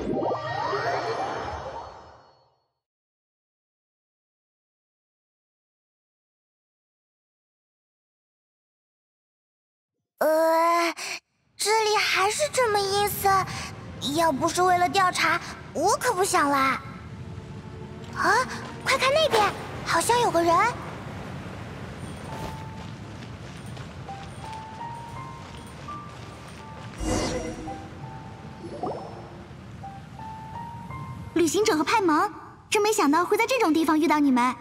这里还是这么阴森，要不是为了调查，我可不想来。啊，快看那边，好像有个人。 旅行者和派蒙，真没想到会在这种地方遇到你们。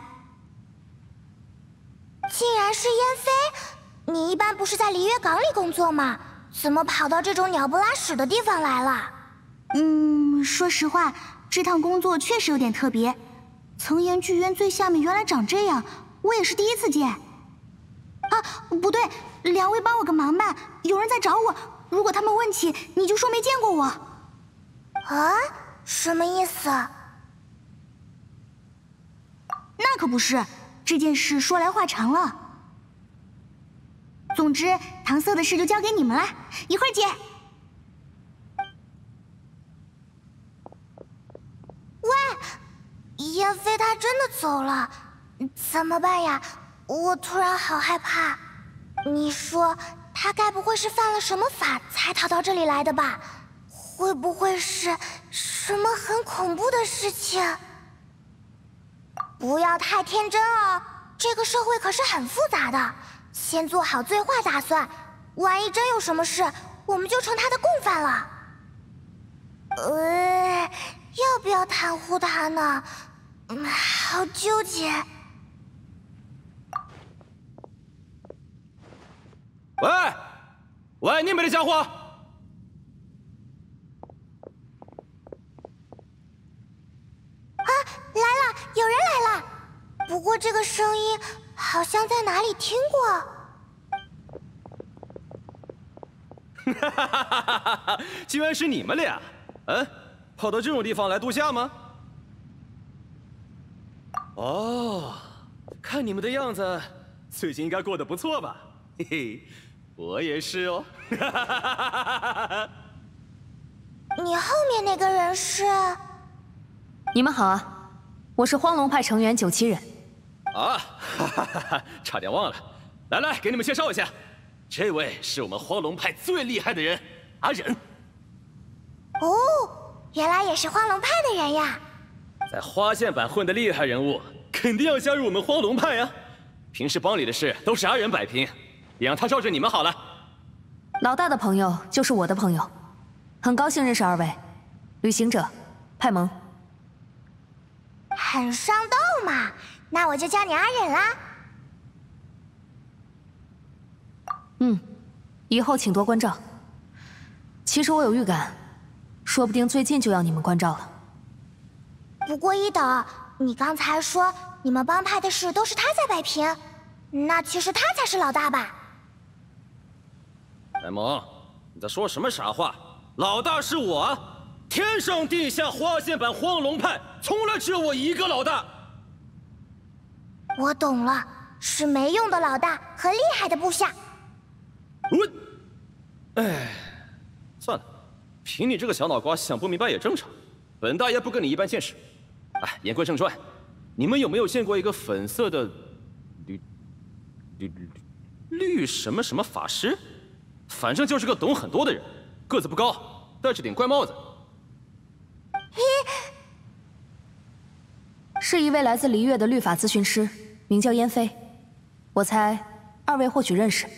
竟然是燕飞，你一般不是在璃月港里工作吗？怎么跑到这种鸟不拉屎的地方来了？ 说实话，这趟工作确实有点特别。层岩剧院最下面原来长这样，我也是第一次见。啊，不对，两位帮我个忙吧，有人在找我，如果他们问起，你就说没见过我。 啊？什么意思？ 那可不是，这件事说来话长了。总之，搪塞的事就交给你们了，一会儿见。 喂，燕飞他真的走了，怎么办呀？我突然好害怕。你说他该不会是犯了什么法才逃到这里来的吧？会不会是什么很恐怖的事情？不要太天真哦，这个社会可是很复杂的，先做好最坏打算，万一真有什么事，我们就成他的共犯了。要不要袒护他呢？好纠结。 喂，你们的家伙！ 啊，来了，有人来了。不过这个声音好像在哪里听过。 哈哈哈哈哈！居然是你们俩，跑到这种地方来度假吗？哦，看你们的样子，最近应该过得不错吧？嘿嘿，我也是哦。哈哈哈哈哈！ 你后面那个人是？ 你们好啊，我是荒龙派成员97人。 啊，哈哈哈哈！差点忘了，来，给你们介绍一下，这位是我们荒龙派最厉害的人，阿忍。 哦，原来也是荒龙派的人呀！ 在花县版混的厉害人物，肯定要加入我们荒龙派呀。平时帮里的事都是阿忍摆平，也让他罩着你们好了。 老大的朋友就是我的朋友，很高兴认识二位，旅行者，派蒙。 很上道嘛，那我就叫你阿忍啦。 以后请多关照。其实我有预感，说不定最近就要你们关照了。 不过一等，你刚才说你们帮派的事都是他在摆平，那其实他才是老大吧？ 莱蒙，你在说什么傻话？老大是我，天上地下花县版荒龙派，从来只有我一个老大。 我懂了，是没用的老大和厉害的部下。 算了，凭你这个小脑瓜想不明白也正常，本大爷不跟你一般见识。言归正传，你们有没有见过一个粉色的绿什么什么法师？反正就是个懂很多的人，个子不高，戴着顶怪帽子。 是一位来自璃月的律法咨询师，名叫燕飞。我猜二位或许认识。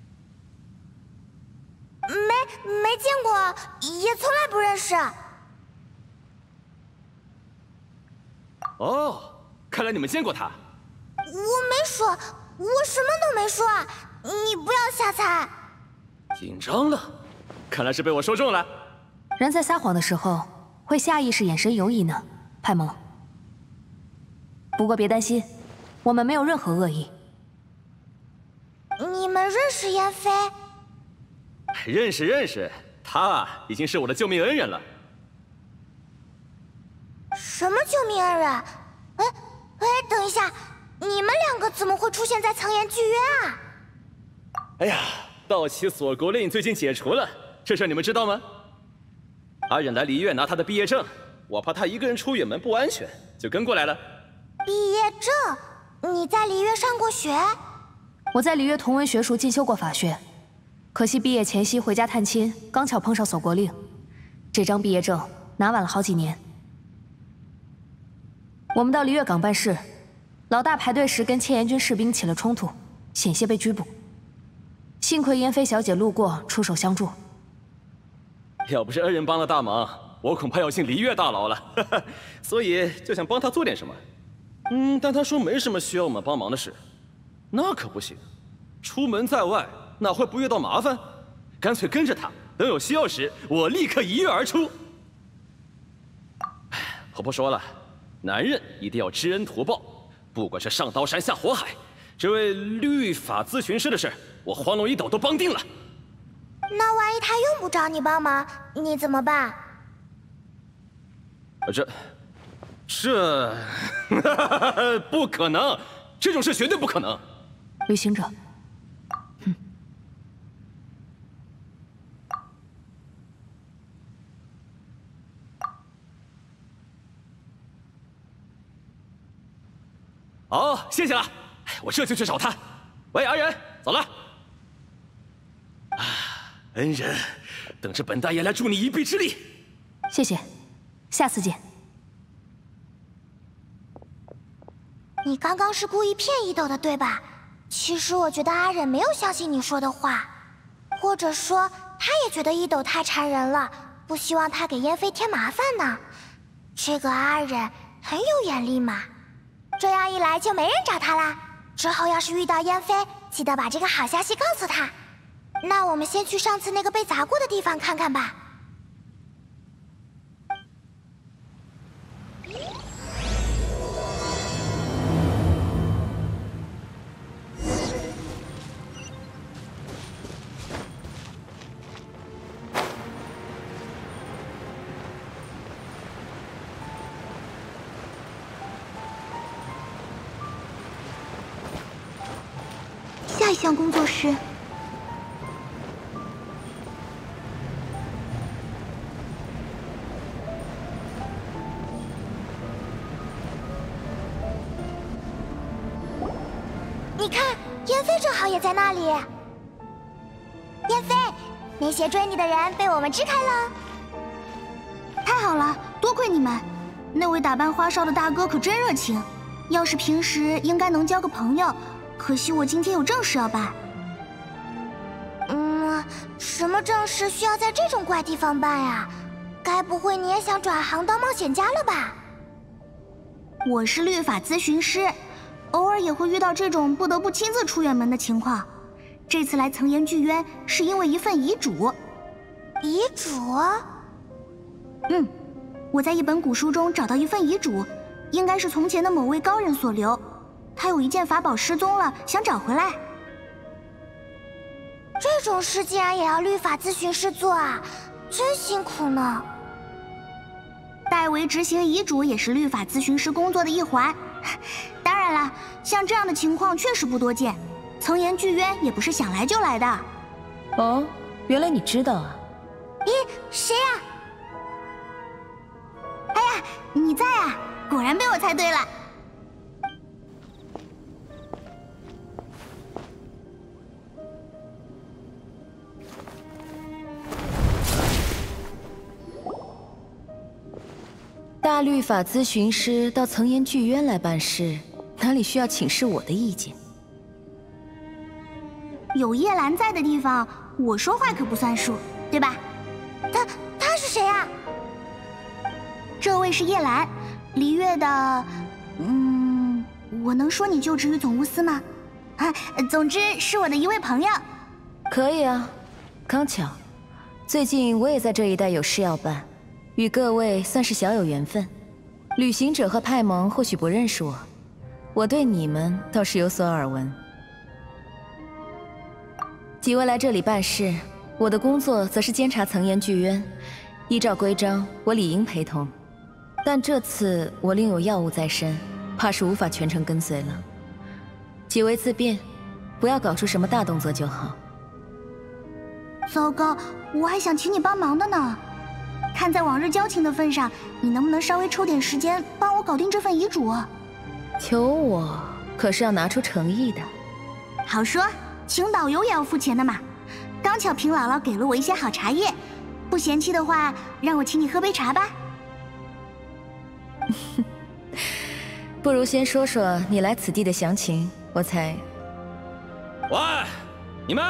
没见过，也从来不认识。 哦，看来你们见过他。 我没说，我什么都没说，你不要瞎猜。 紧张了，看来是被我说中了。 人在撒谎的时候会下意识眼神游移呢，派蒙。不过别担心，我们没有任何恶意。 你们认识燕飞？ 认识，他已经是我的救命恩人了。 什么救命恩人？等一下，你们两个怎么会出现在层岩剧院啊？ 哎呀，盗旗锁国令最近解除了，这事你们知道吗？ 阿忍来璃月拿他的毕业证，我怕他一个人出远门不安全，就跟过来了。 毕业证？你在璃月上过学？ 我在璃月同文学术进修过法学，可惜毕业前夕回家探亲，刚巧碰上锁国令，这张毕业证拿晚了好几年。我们到璃月港办事，老大排队时跟千岩军士兵起了冲突，险些被拘捕。幸亏妍霏小姐路过，出手相助。 要不是恩人帮了大忙，我恐怕要进璃月大牢了。所以就想帮他做点什么。但他说没什么需要我们帮忙的事。那可不行，出门在外哪会不遇到麻烦？干脆跟着他，等有需要时，我立刻一跃而出。我不说了，男人一定要知恩图报，不管是上刀山下火海，这位律法咨询师的事，我黄龙一斗都帮定了。 那万一他用不着你帮忙，你怎么办？ 这不可能，这种事绝对不可能。 旅行者， 好，谢谢了，我这就去找他。喂，阿仁，走了。恩人，等着本大爷来助你一臂之力。 谢谢，下次见。 你刚刚是故意骗一斗的，对吧？其实我觉得阿忍没有相信你说的话，或者说他也觉得一斗太缠人了，不希望他给妍霏添麻烦呢。这个阿忍很有眼力嘛，这样一来就没人找他啦。之后要是遇到妍霏，记得把这个好消息告诉他。那我们先去上次那个被砸过的地方看看吧。 下一项工作是。 你看，妍霏正好也在那里。妍霏，那些追你的人被我们支开了。 太好了，多亏你们。那位打扮花哨的大哥可真热情，要是平时应该能交个朋友，可惜我今天有正事要办。 什么正事需要在这种怪地方办呀？该不会你也想转行当冒险家了吧？ 我是律法咨询师，偶尔也会遇到这种不得不亲自出远门的情况。这次来层岩剧院是因为一份遗嘱。 遗嘱？ 我在一本古书中找到一份遗嘱，应该是从前的某位高人所留。他有一件法宝失踪了，想找回来。 这种事竟然也要律法咨询师做啊，真辛苦呢。 代为执行遗嘱也是律法咨询师工作的一环。当然了，像这样的情况确实不多见，层岩剧院也不是想来就来的。 哦，原来你知道啊。 咦，谁呀？ 哎呀，你在啊！果然被我猜对了。 大律法咨询师到层岩剧院来办事，哪里需要请示我的意见？ 有叶兰在的地方，我说话可不算数，对吧？ 他是谁呀？ 这位是叶兰，璃月的，我能说你就职于总务司吗？总之是我的一位朋友。 可以啊，刚巧，最近我也在这一带有事要办，与各位算是小有缘分。旅行者和派蒙或许不认识我，我对你们倒是有所耳闻。几位来这里办事，我的工作则是监察层岩剧院，依照规章，我理应陪同。但这次我另有要务在身，怕是无法全程跟随了。几位自便，不要搞出什么大动作就好。 糟糕，我还想请你帮忙的呢。 看在往日交情的份上，你能不能稍微抽点时间帮我搞定这份遗嘱？ 求我可是要拿出诚意的。 好说，请导游也要付钱的嘛。刚巧平姥姥给了我一些好茶叶，不嫌弃的话，让我请你喝杯茶吧。 不如先说说你来此地的详情，我才…… 喂，你们！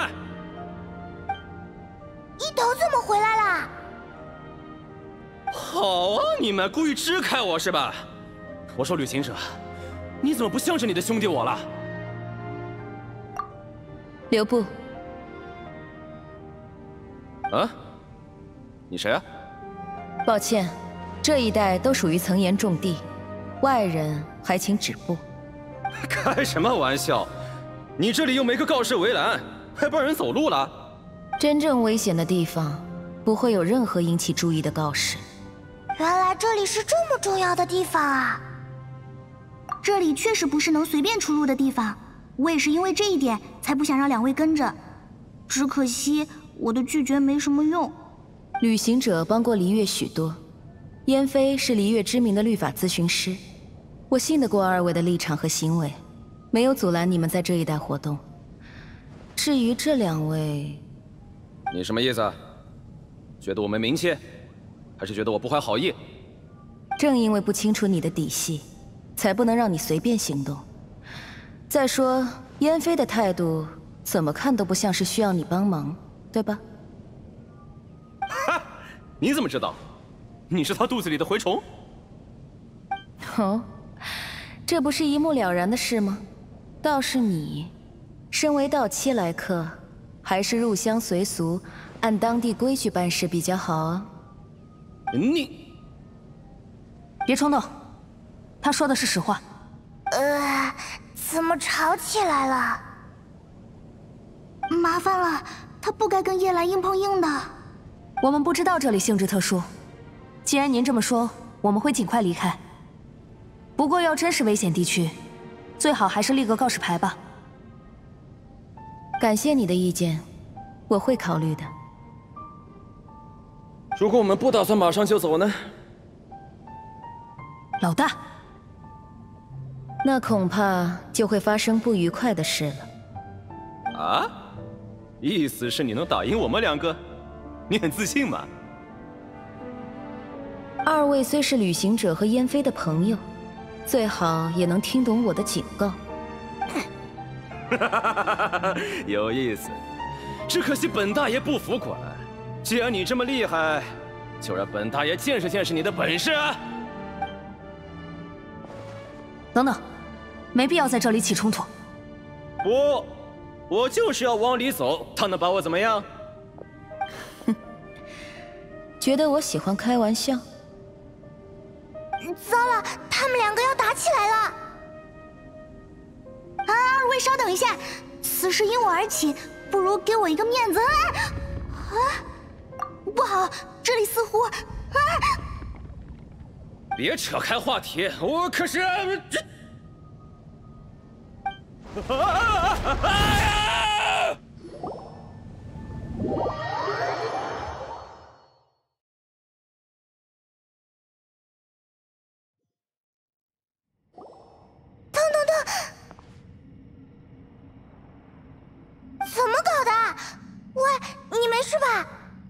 一头怎么回来啦？ 好啊，你们故意支开我是吧？我说旅行者，你怎么不向着你的兄弟我了？ 留步。 啊？你谁啊？ 抱歉，这一带都属于层岩重地，外人还请止步。 开什么玩笑？你这里又没个告示围栏，还不让人走路了？ 真正危险的地方，不会有任何引起注意的告示。 原来这里是这么重要的地方啊！ 这里确实不是能随便出入的地方，我也是因为这一点才不想让两位跟着。只可惜我的拒绝没什么用。 旅行者帮过璃月许多，燕飞是璃月知名的律法咨询师，我信得过二位的立场和行为，没有阻拦你们在这一带活动。至于这两位， 你什么意思？觉得我没名气，还是觉得我不怀好意？ 正因为不清楚你的底细，才不能让你随便行动。再说，燕飞的态度怎么看都不像是需要你帮忙，对吧？ 哈，你怎么知道？你是他肚子里的蛔虫？ 哦，这不是一目了然的事吗？倒是你，身为盗妻来客，还是入乡随俗，按当地规矩办事比较好啊。 你别冲动，他说的是实话。 怎么吵起来了？ 麻烦了，他不该跟叶兰硬碰硬的。 我们不知道这里性质特殊，既然您这么说，我们会尽快离开。不过要真是危险地区，最好还是立个告示牌吧。 感谢你的意见，我会考虑的。 如果我们不打算马上就走呢？ 老大， 那恐怕就会发生不愉快的事了。 啊？意思是你能打赢我们两个？你很自信吗？ 二位虽是旅行者和燕飞的朋友，最好也能听懂我的警告。 有意思，只可惜本大爷不服管。既然你这么厉害，就让本大爷见识见识你的本事啊！ 等等，没必要在这里起冲突。 不，我就是要往里走，他能把我怎么样？ 觉得我喜欢开玩笑？ 糟了，他们两个要打起来了！ 啊，二位稍等一下，此事因我而起，不如给我一个面子。不好，这里似乎…… 别扯开话题，我可是…… 怎么搞的？喂，你没事吧？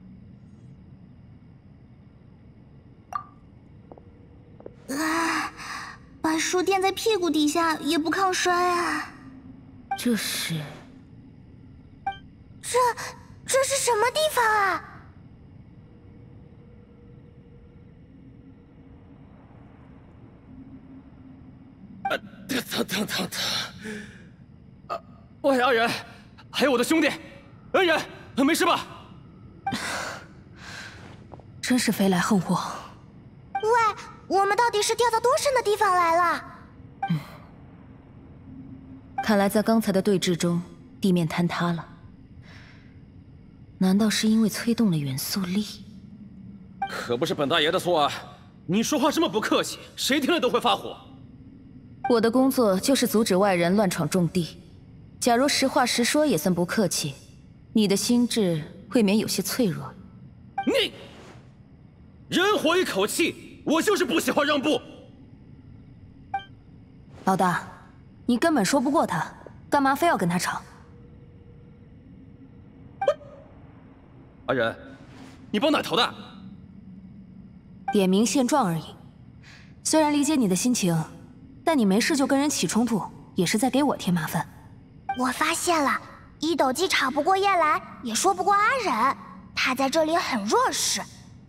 把书垫在屁股底下也不抗摔啊！ 这是…… 这是什么地方啊？ 喂，二人，还有我的兄弟，恩人，没事吧？ 真是飞来横祸。 喂，我们到底是掉到多深的地方来了？ 看来在刚才的对峙中，地面坍塌了。难道是因为催动了元素力？ 可不是本大爷的错啊！你说话这么不客气，谁听了都会发火。 我的工作就是阻止外人乱闯重地。假如实话实说也算不客气，你的心智未免有些脆弱。 你， 人活一口气，我就是不喜欢让步。 老大，你根本说不过他，干嘛非要跟他吵？ 阿忍，你帮哪头的？ 点名现状而已。虽然理解你的心情，但你没事就跟人起冲突，也是在给我添麻烦。 我发现了，一斗鸡吵不过叶兰，也说不过阿忍，他在这里很弱势。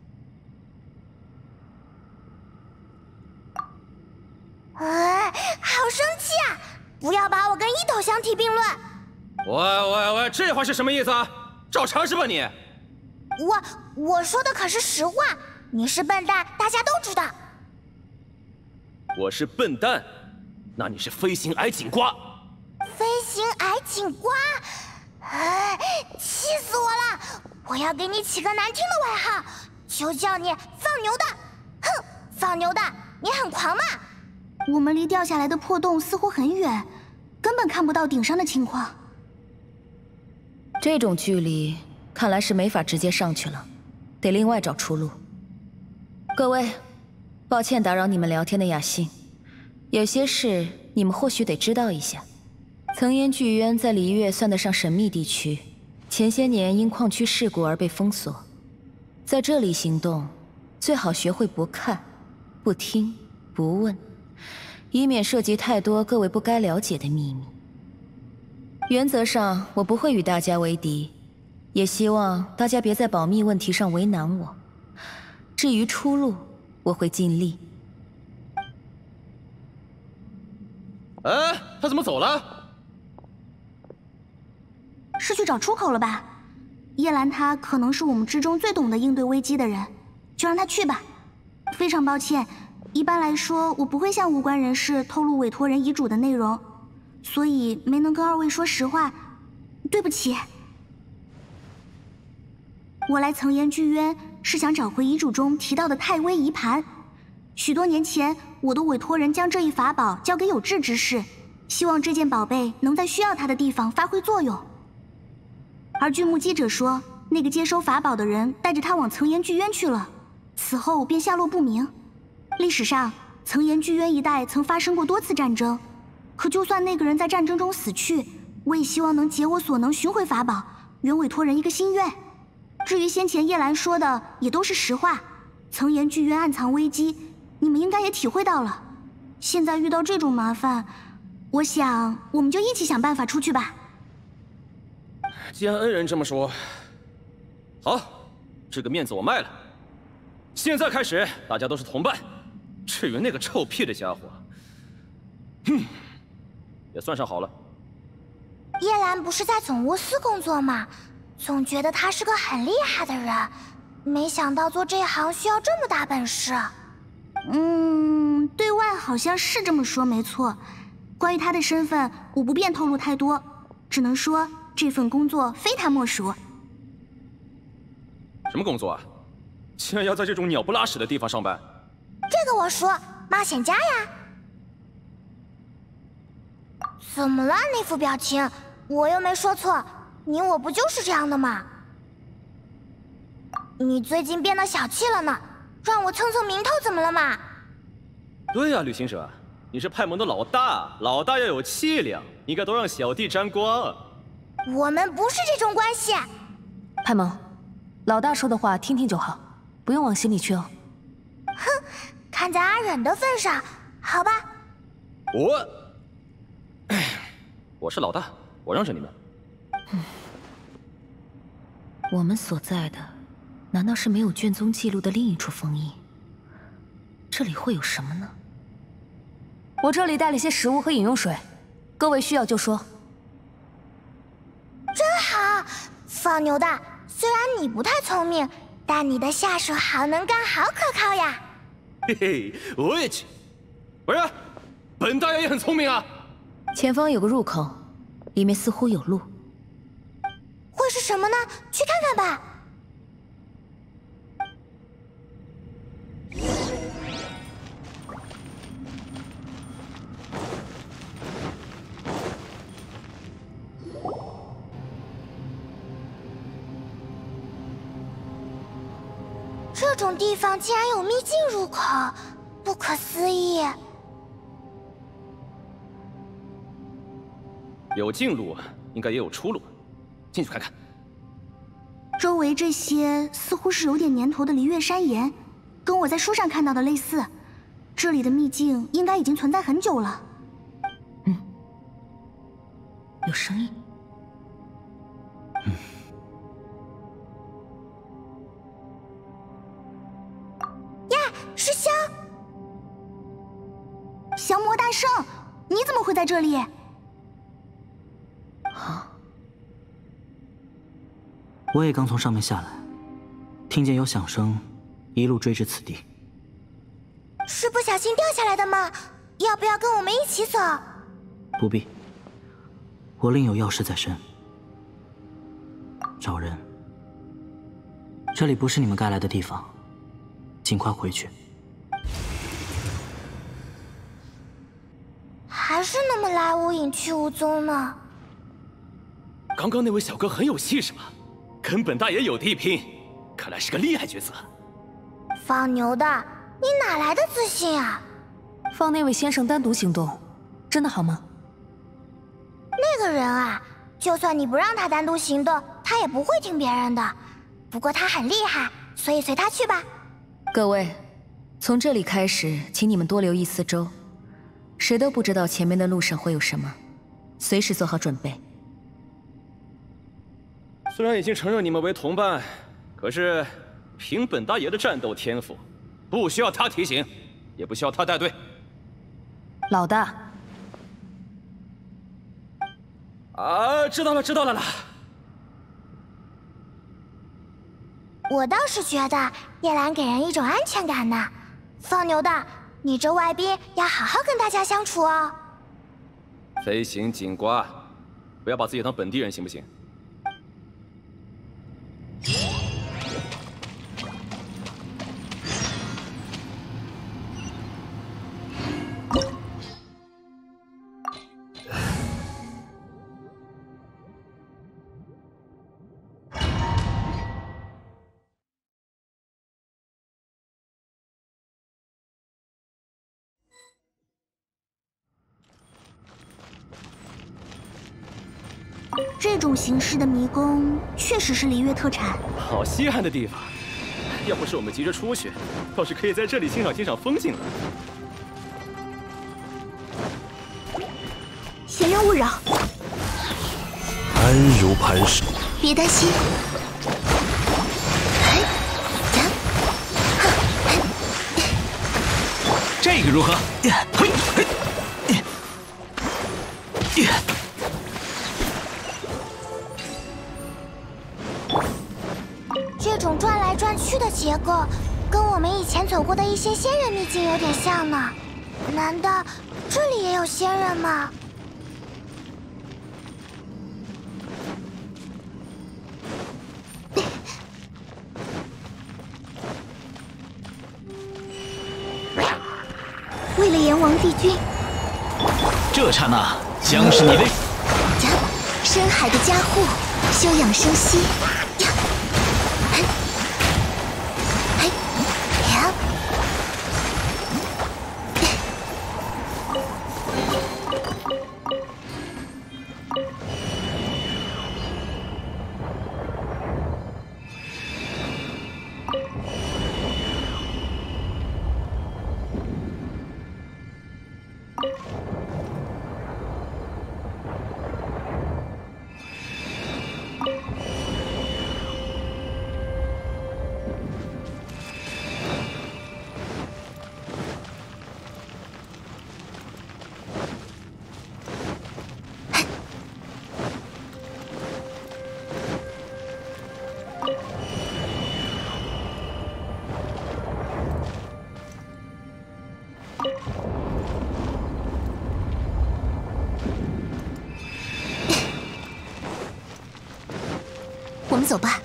哎，好生气啊！不要把我跟一斗相提并论。 喂，这话是什么意思啊？找茬是吧你？ 我说的可是实话，你是笨蛋，大家都知道。 我是笨蛋，那你是飞行矮颈瓜。 飞行矮颈瓜，哎，气死我了！我要给你起个难听的外号，就叫你放牛蛋。哼，放牛蛋，你很狂吗？ 我们离掉下来的破洞似乎很远，根本看不到顶上的情况。 这种距离，看来是没法直接上去了，得另外找出路。各位，抱歉打扰你们聊天的雅兴，有些事你们或许得知道一下。层烟剧院在璃月算得上神秘地区，前些年因矿区事故而被封锁。在这里行动，最好学会不看、不听、不问，以免涉及太多各位不该了解的秘密。原则上，我不会与大家为敌，也希望大家别在保密问题上为难我。至于出路，我会尽力。 哎，他怎么走了？ 是去找出口了吧？叶兰她可能是我们之中最懂得应对危机的人，就让她去吧。非常抱歉，一般来说我不会向无关人士透露委托人遗嘱的内容，所以没能跟二位说实话，对不起。我来层烟剧院是想找回遗嘱中提到的太微仪盘。许多年前，我的委托人将这一法宝交给有志之士，希望这件宝贝能在需要它的地方发挥作用。而据目击者说，那个接收法宝的人带着他往层烟剧院去了，此后便下落不明。历史上，层烟剧院一带曾发生过多次战争，可就算那个人在战争中死去，我也希望能竭我所能寻回法宝，圆委托人一个心愿。至于先前叶兰说的，也都是实话。层烟剧院暗藏危机，你们应该也体会到了。现在遇到这种麻烦，我想我们就一起想办法出去吧。 既然恩人这么说，好，这个面子我卖了。现在开始，大家都是同伴。至于那个臭屁的家伙，也算上好了。 叶兰不是在总务司工作吗？总觉得他是个很厉害的人，没想到做这行需要这么大本事。 对外好像是这么说没错。关于他的身份，我不便透露太多，只能说这份工作非他莫属。 什么工作啊？竟然要在这种鸟不拉屎的地方上班？ 这个我说，冒险家呀。怎么了？那副表情，我又没说错，你我不就是这样的吗？你最近变得小气了呢，让我蹭蹭名头怎么了嘛？ 对呀，旅行者，你是派蒙的老大，老大要有气量，应该都让小弟沾光。 我们不是这种关系。 派蒙，老大说的话听听就好，不用往心里去哦。 哼，看在阿忍的份上，好吧。 我是老大，我让着你们。 我们所在的，难道是没有卷宗记录的另一处封印？这里会有什么呢？ 我这里带了些食物和饮用水，各位需要就说。 真好，放牛的。虽然你不太聪明，但你的下手好能干，好可靠呀。 嘿嘿，我也去。不是，本大爷也很聪明啊。 前方有个入口，里面似乎有路。 会是什么呢？去看看吧。这种地方竟然有秘境入口，不可思议。 有进路，应该也有出路，进去看看。 周围这些似乎是有点年头的璃月山岩，跟我在书上看到的类似。这里的秘境应该已经存在很久了。 有声音。 是香降魔大圣，你怎么会在这里？ 我也刚从上面下来，听见有响声，一路追至此地。 是不小心掉下来的吗？要不要跟我们一起走？ 不必，我另有要事在身。找人，这里不是你们该来的地方，尽快回去。 还是那么来无影去无踪呢。 刚刚那位小哥很有气势嘛，跟本大爷有的拼，看来是个厉害角色。 放牛的，你哪来的自信啊？ 放那位先生单独行动，真的好吗？ 那个人啊，就算你不让他单独行动，他也不会听别人的。不过他很厉害，所以随他去吧。 各位，从这里开始，请你们多留意四周，谁都不知道前面的路上会有什么，随时做好准备。 虽然已经承认你们为同伴，可是凭本大爷的战斗天赋，不需要他提醒，也不需要他带队。 老大。 知道了啦。 我倒是觉得叶兰给人一种安全感呢。放牛的，你这外宾要好好跟大家相处哦。 飞行警瓜，不要把自己当本地人行不行？ 这种形式的迷宫确实是璃月特产。 好稀罕的地方，要不是我们急着出去，倒是可以在这里欣赏欣赏风景了。 闲人勿扰， 安如磐石。 别担心。 这个如何？ 这种转来转去的结构，跟我们以前走过的一些仙人秘境有点像呢。难道这里也有仙人吗？ 为了炎王帝君， 这刹那将是你的。 深海的加护，休养生息。我们走吧。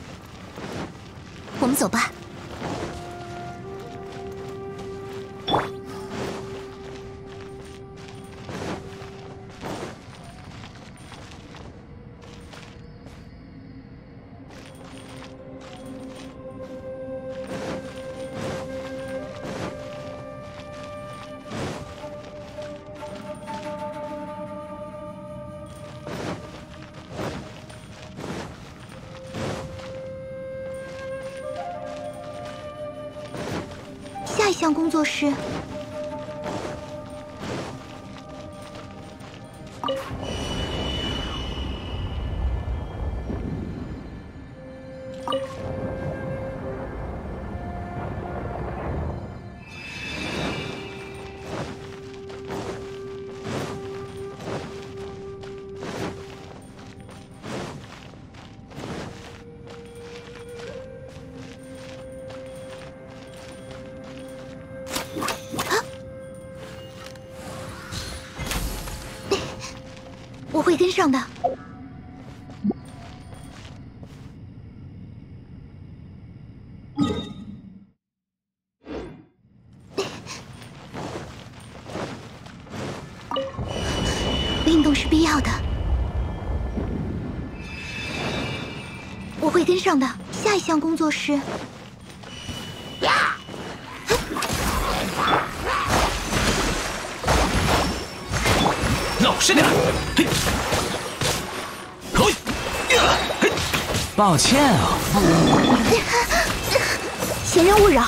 我们走吧。 项工作室。我会跟上的。运动是必要的，我会跟上的。下一项工作是。 老实点！嘿，嘿，嘿，抱歉啊， 闲人勿扰。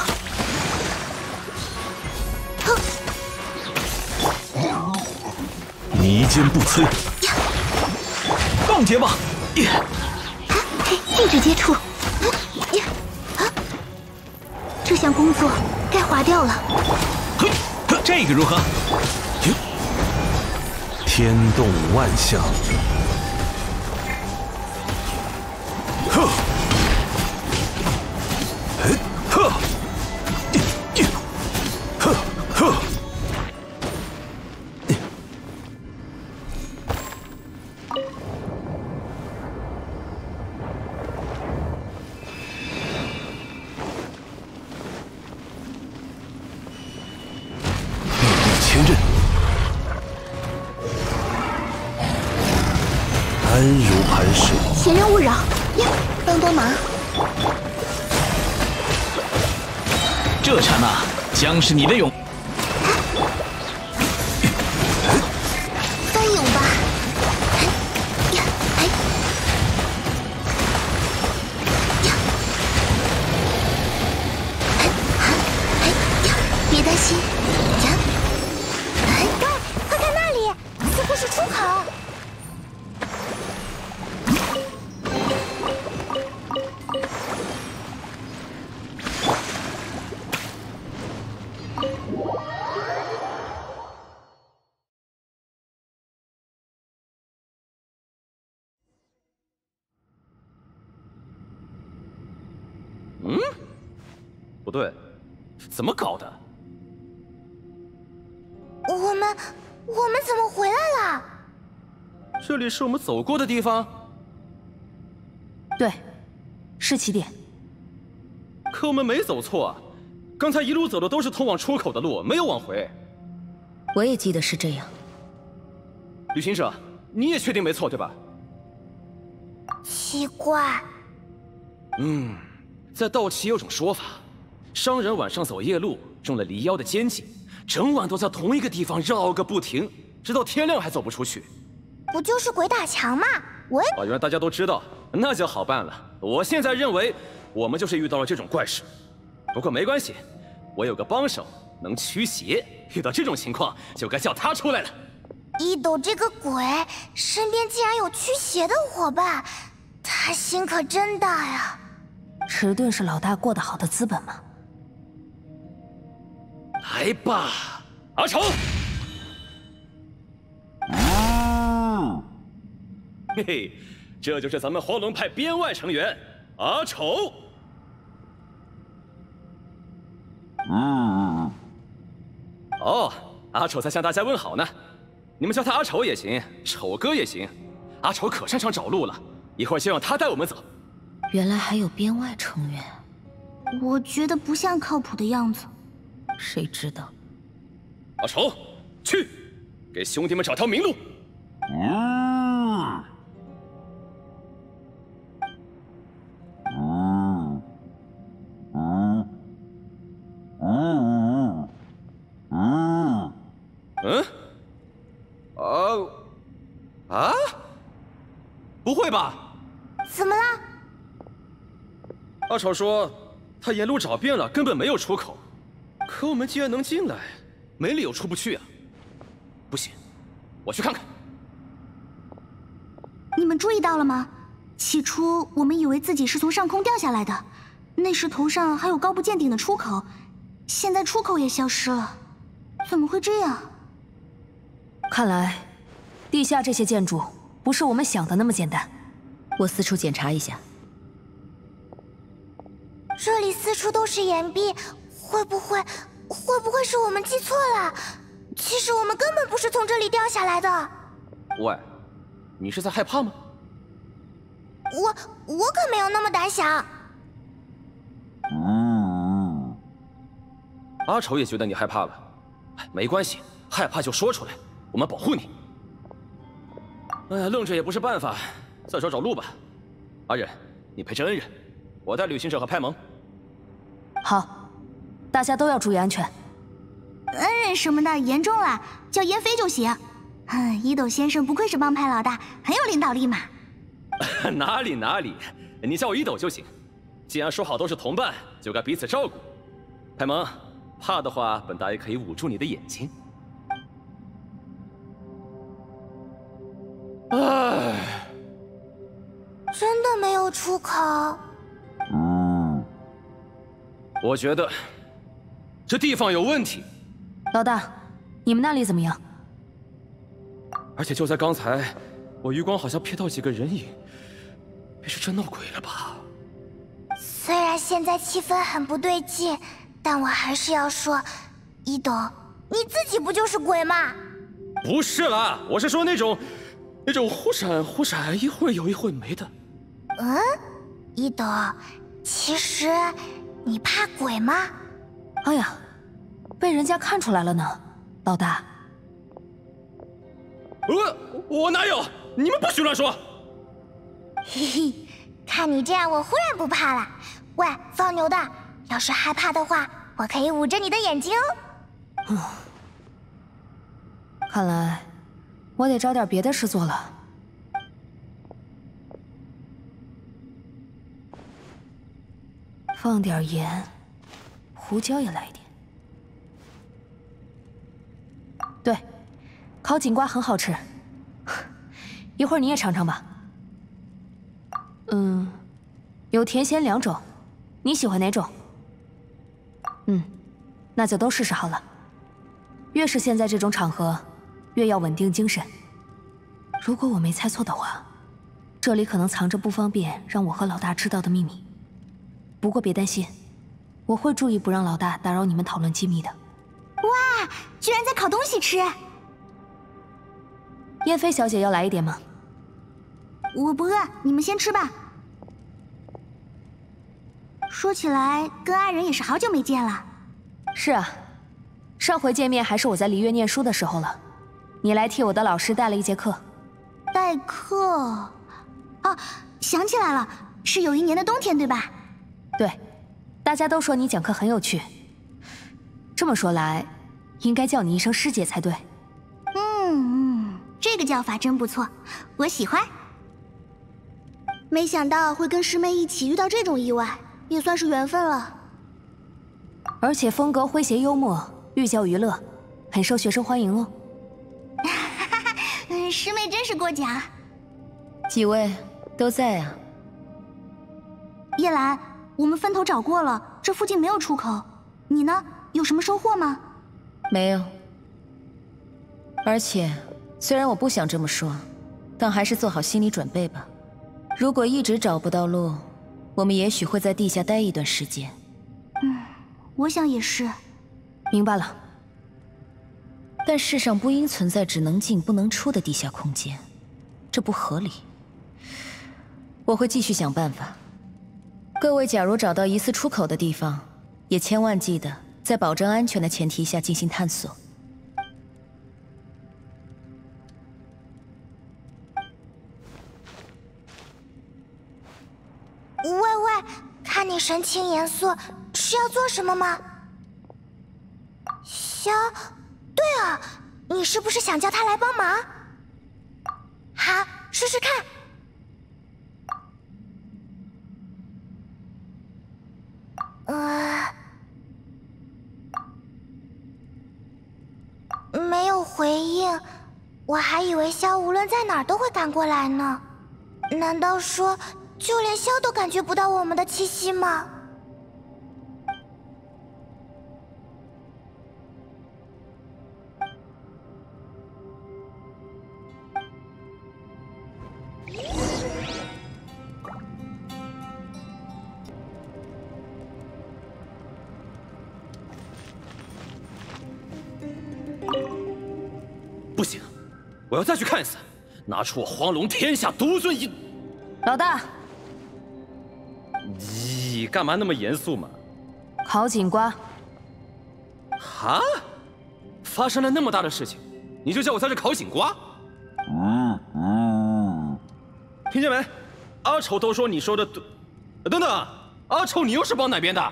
泥坚不摧，棒结吧！ 禁止接触。这项工作该划掉了。 嘿，这个如何？ 天动万象， 呵，呵，呵，呵，千仞。 安如磐石。 闲人勿扰，帮帮忙！ 这刹那将是你的永。 翻涌吧！别担心， 快看那里，似乎是出口。 嗯，不对，怎么搞的？ 我们怎么回来了？ 这里是我们走过的地方。 对，是起点。 可我们没走错啊，刚才一路走的都是通往出口的路，没有往回。 我也记得是这样。 旅行者，你也确定没错对吧？ 奇怪。 在道奇有种说法，商人晚上走夜路，中了狸妖的奸计，整晚都在同一个地方绕个不停，直到天亮还走不出去。 不就是鬼打墙吗？我也…… 原来大家都知道，那就好办了。我现在认为，我们就是遇到了这种怪事。不过没关系，我有个帮手能驱邪，遇到这种情况就该叫他出来了。 一斗这个鬼身边竟然有驱邪的伙伴，他心可真大呀！ 迟钝是老大过得好的资本吗？ 来吧，阿丑！嘿嘿，这就是咱们黄龙派编外成员阿丑。哦，阿丑在向大家问好呢。你们叫他阿丑也行，丑哥也行。阿丑可擅长找路了，一会儿就让他带我们走。 原来还有编外成员， 我觉得不像靠谱的样子。 谁知道？ 阿丑，去，给兄弟们找条明路。不会吧？ 怎么了？ 阿丑说，他沿路找遍了，根本没有出口。 可我们既然能进来，没理由出不去啊！不行，我去看看。 你们注意到了吗？起初我们以为自己是从上空掉下来的，那时头上还有高不见顶的出口，现在出口也消失了，怎么会这样？ 看来，地下这些建筑不是我们想的那么简单。 我四处检查一下。 这里四处都是岩壁，会不会是我们记错了？其实我们根本不是从这里掉下来的。 喂，你是在害怕吗？ 我可没有那么胆小。 阿丑也觉得你害怕了，没关系，害怕就说出来，我们保护你。哎呀，愣着也不是办法，再找路吧。阿忍，你陪着恩人，我带旅行者和派蒙。 好，大家都要注意安全。 恩人什么的严重了，叫燕飞就行。伊斗先生不愧是帮派老大，很有领导力嘛。 哪里，你叫我伊斗就行。既然说好都是同伴，就该彼此照顾。派蒙，怕的话，本大爷可以捂住你的眼睛。唉， 真的没有出口。 我觉得这地方有问题。 老大，你们那里怎么样？ 而且就在刚才，我余光好像瞥到几个人影，别是真闹鬼了吧？ 虽然现在气氛很不对劲，但我还是要说，伊斗，你自己不就是鬼吗？ 不是啦，我是说那种忽闪忽闪，一会儿有一会儿没的。 伊斗，其实你怕鬼吗？ 哎呀，被人家看出来了呢，老大。 我哪有？你们不许乱说！ 嘿嘿，看你这样，我忽然不怕了。喂，放牛的，要是害怕的话，我可以捂着你的眼睛哦。 看来我得找点别的事做了。放点盐，胡椒也来一点。对，烤锦瓜很好吃，一会儿你也尝尝吧。有甜咸两种，你喜欢哪种？那就都试试好了。越是现在这种场合，越要稳定精神。如果我没猜错的话，这里可能藏着不方便让我和老大知道的秘密。不过别担心，我会注意不让老大打扰你们讨论机密的。 哇，居然在烤东西吃！ 燕飞小姐要来一点吗？ 我不饿，你们先吃吧。说起来，跟阿仁也是好久没见了。 是啊，上回见面还是我在璃月念书的时候了。你来替我的老师带了一节课。 代课？哦，想起来了，是有一年的冬天，对吧？ 对，大家都说你讲课很有趣。这么说来，应该叫你一声师姐才对。 这个叫法真不错，我喜欢。没想到会跟师妹一起遇到这种意外，也算是缘分了。 而且风格诙谐幽默，寓教于乐，很受学生欢迎哦。 师妹真是过奖。 几位都在啊？ 叶兰，我们分头找过了，这附近没有出口。你呢？有什么收获吗？ 没有。而且，虽然我不想这么说，但还是做好心理准备吧。如果一直找不到路，我们也许会在地下待一段时间。 我想也是。 明白了。 但世上不应存在只能进不能出的地下空间，这不合理。我会继续想办法。各位，假如找到疑似出口的地方，也千万记得在保证安全的前提下进行探索。 喂，看你神情严肃，是要做什么吗？对啊，你是不是想叫他来帮忙？好，试试看。 没有回应，我还以为萧无论在哪儿都会赶过来呢。难道说，就连萧都感觉不到我们的气息吗？ 不行，我要再去看一次，拿出我黄龙天下独尊一。 老大， 咦，干嘛那么严肃嘛？ 烤锦瓜。 哈？发生了那么大的事情，你就叫我在这烤锦瓜？听见没？阿丑都说你说的对。等等，阿丑，你又是帮哪边的？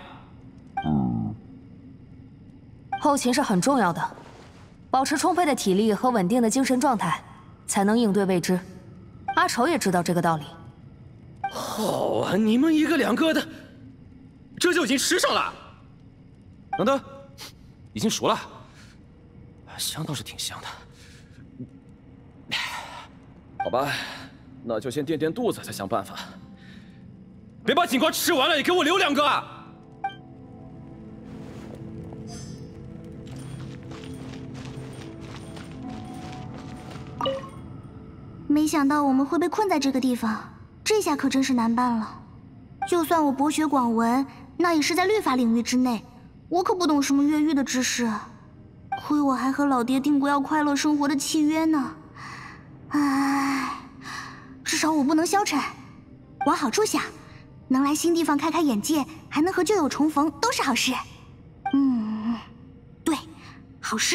后勤是很重要的，保持充沛的体力和稳定的精神状态，才能应对未知。阿丑也知道这个道理。 好啊，你们一个两个的，这就已经吃上了。等等，已经熟了，香倒是挺香的。好吧，那就先垫垫肚子，再想办法。别把锦瓜吃完了，也给我留2个啊！ 没想到我们会被困在这个地方，这下可真是难办了。就算我博学广闻，那也是在律法领域之内，我可不懂什么越狱的知识。亏我还和老爹订过要快乐生活的契约呢。唉，至少我不能消沉。往好处想，能来新地方开开眼界，还能和旧友重逢，都是好事。对，好事。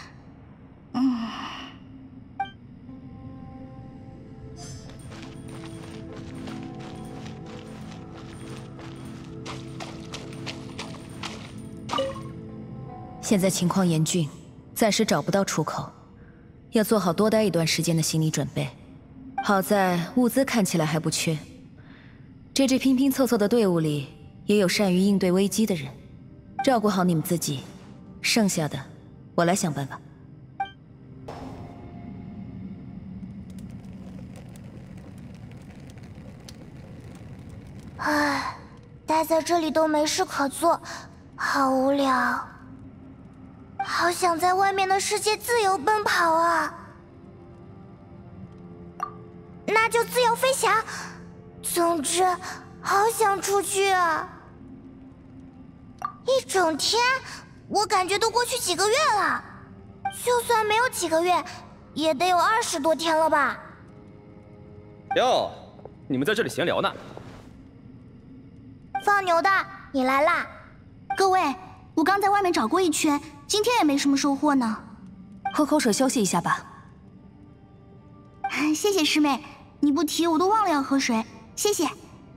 现在情况严峻，暂时找不到出口，要做好多待一段时间的心理准备。好在物资看起来还不缺，这支拼拼凑凑的队伍里也有善于应对危机的人。照顾好你们自己，剩下的我来想办法。 唉，待在这里都没事可做，好无聊。好想在外面的世界自由奔跑啊！那就自由飞翔。总之，好想出去啊！一整天，我感觉都过去几个月了。就算没有几个月，也得有20多天了吧？ 哟，你们在这里闲聊呢？ 放牛的，你来啦！ 各位，我刚在外面找过一圈，今天也没什么收获呢。 喝口水休息一下吧。 谢谢师妹，你不提我都忘了要喝水，谢谢。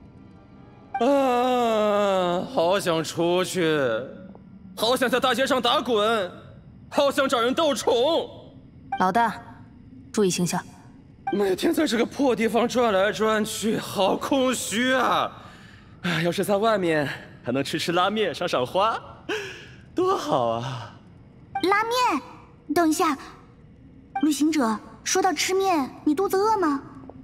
好想出去，好想在大街上打滚，好想找人斗宠。 老大，注意形象。 每天在这个破地方转来转去，好空虚啊！要是在外面还能吃拉面、赏花，多好啊！ 拉面？等一下，旅行者，说到吃面，你肚子饿吗？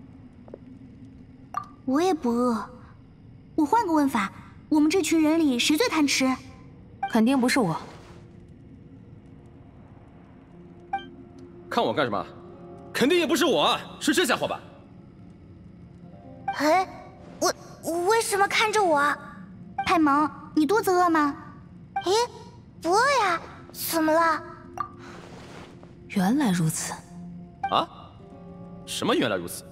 我也不饿。我换个问法，我们这群人里谁最贪吃？ 肯定不是我。 看我干什么？肯定也不是我，是这家伙吧？ 哎，我为什么看着我？ 派蒙，你肚子饿吗？ 咦，不饿呀，怎么了？ 原来如此。 啊？什么原来如此？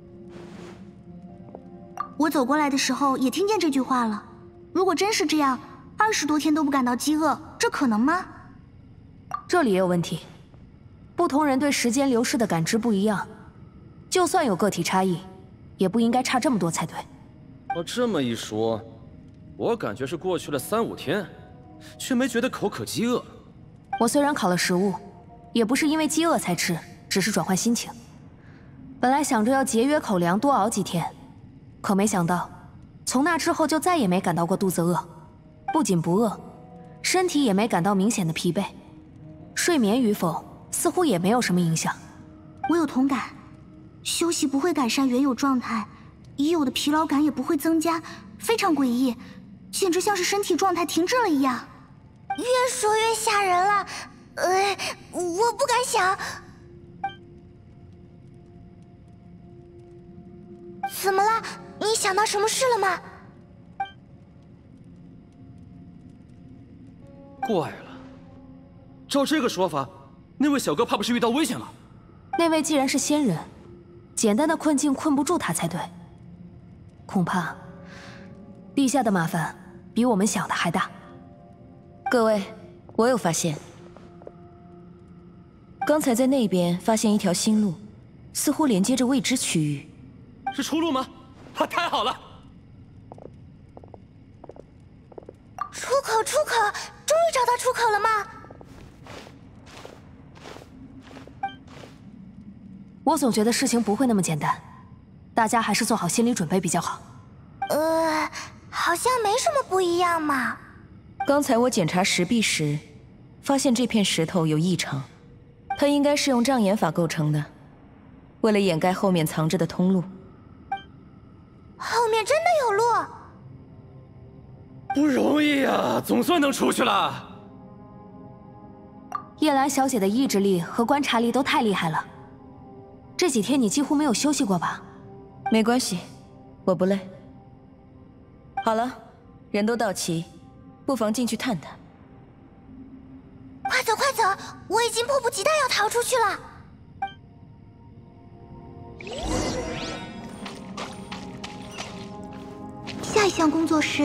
我走过来的时候也听见这句话了。如果真是这样，20多天都不感到饥饿，这可能吗？ 这里也有问题。不同人对时间流逝的感知不一样，就算有个体差异，也不应该差这么多才对。 这么一说，我感觉是过去了3、5天，却没觉得口渴饥饿。 我虽然烤了食物，也不是因为饥饿才吃，只是转换心情。本来想着要节约口粮，多熬几天。可没想到，从那之后就再也没感到过肚子饿，不仅不饿，身体也没感到明显的疲惫。睡眠与否， 似乎也没有什么影响。 我有同感，休息不会改善原有状态，已有的疲劳感也不会增加，非常诡异，简直像是身体状态停滞了一样。 越说越吓人了，我不敢想。怎么了？你想到什么事了吗？ 怪了，照这个说法，那位小哥怕不是遇到危险了？ 那位既然是仙人，简单的困境困不住他才对。恐怕，陛下的麻烦比我们想的还大。 各位，我有发现，刚才在那边发现一条新路，似乎连接着未知区域。 是出路吗？太好了！ 出口，终于找到出口了吗？ 我总觉得事情不会那么简单，大家还是做好心理准备比较好。 好像没什么不一样嘛。 刚才我检查石壁时，发现这片石头有异常，它应该是用障眼法构成的，为了掩盖后面藏着的通路。 后面真的有路？ 不容易啊，总算能出去了。 叶兰小姐的意志力和观察力都太厉害了，这几天你几乎没有休息过吧？ 没关系，我不累。好了，人都到齐，不妨进去探探。 快走，我已经迫不及待要逃出去了。 下一项工作是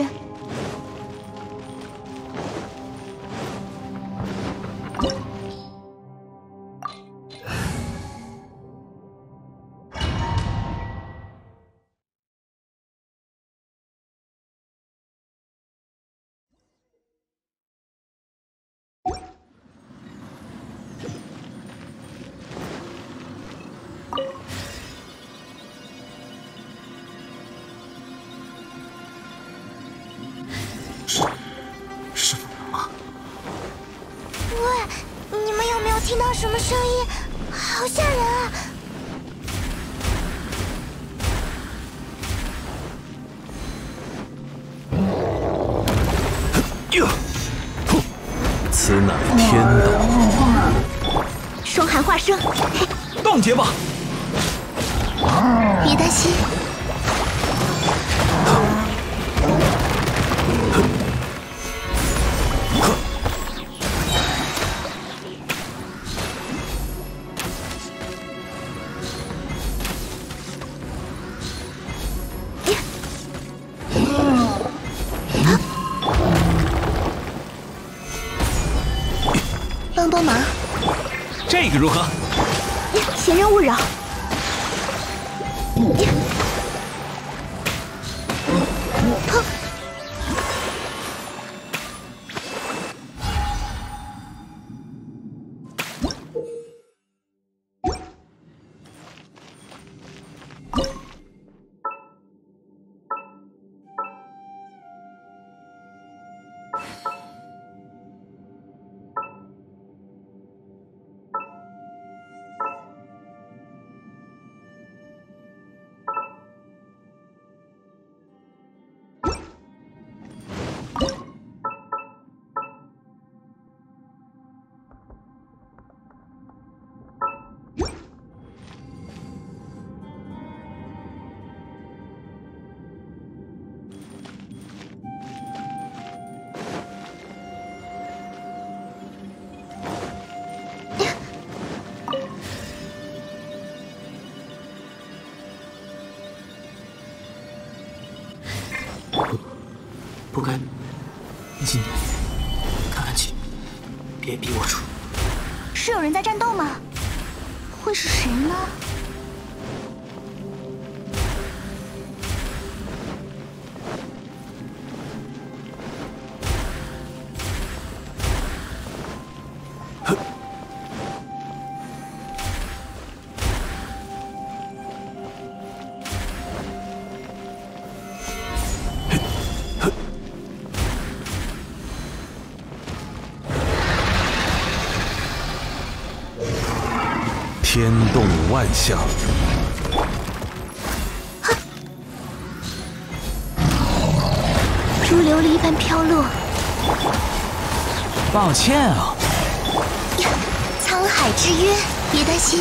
师父吗？ 喂，你们有没有听到什么声音？好吓人啊！ 此乃天道。 双寒化生， 冻结吧！ 别担心。帮忙， 这个如何？ 闲人勿扰。 不该进来，看看去，别逼我出。 是有人在战斗吗？会是谁呢？ 天动万象。 如琉璃一般飘落。 抱歉啊。 沧海之约，别担心。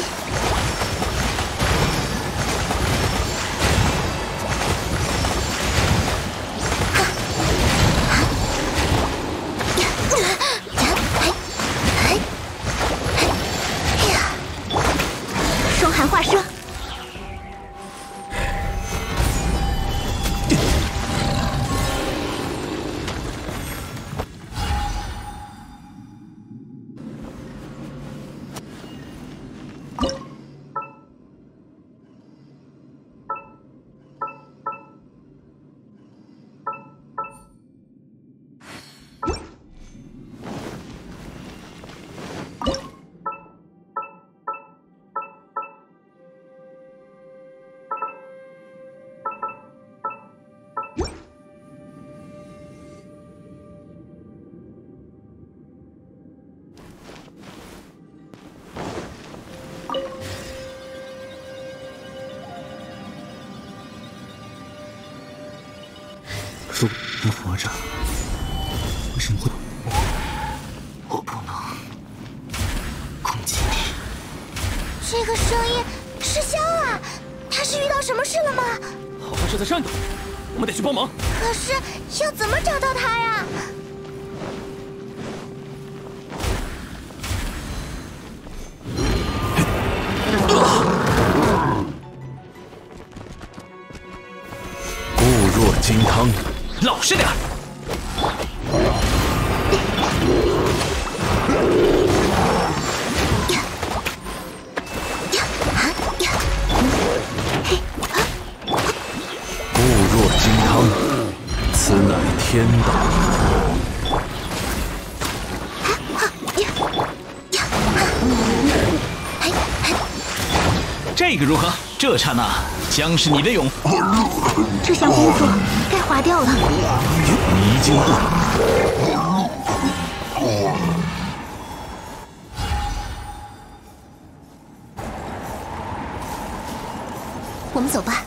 双寒化生。 如果能活着，为什么会？我不能攻击你。 这个声音是香啊，他是遇到什么事了吗？ 好像是在战斗，我们得去帮忙。 可是要怎么找到他呀？ 固若金汤， 老实点儿。 固若金汤，此乃天道。 这个如何？这刹那将是你的永。 这项工作该划掉了。 迷津盾。 我们走吧。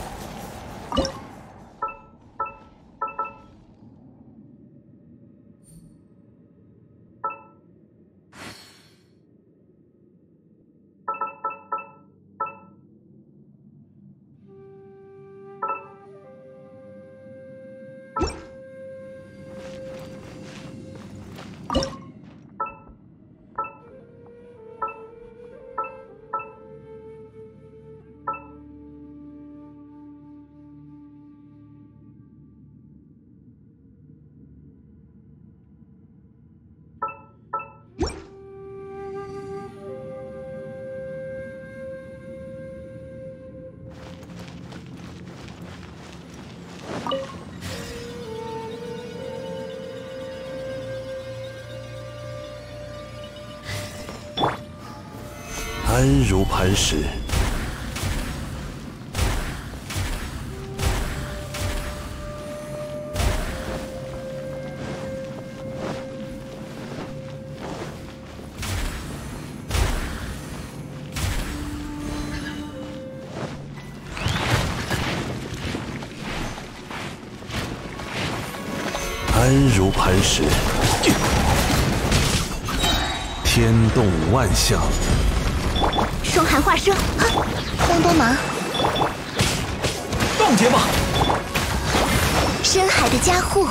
安如磐石。安如磐石。天动万象。 双寒化生，帮忙！ 冻结吧！ 深海的加护，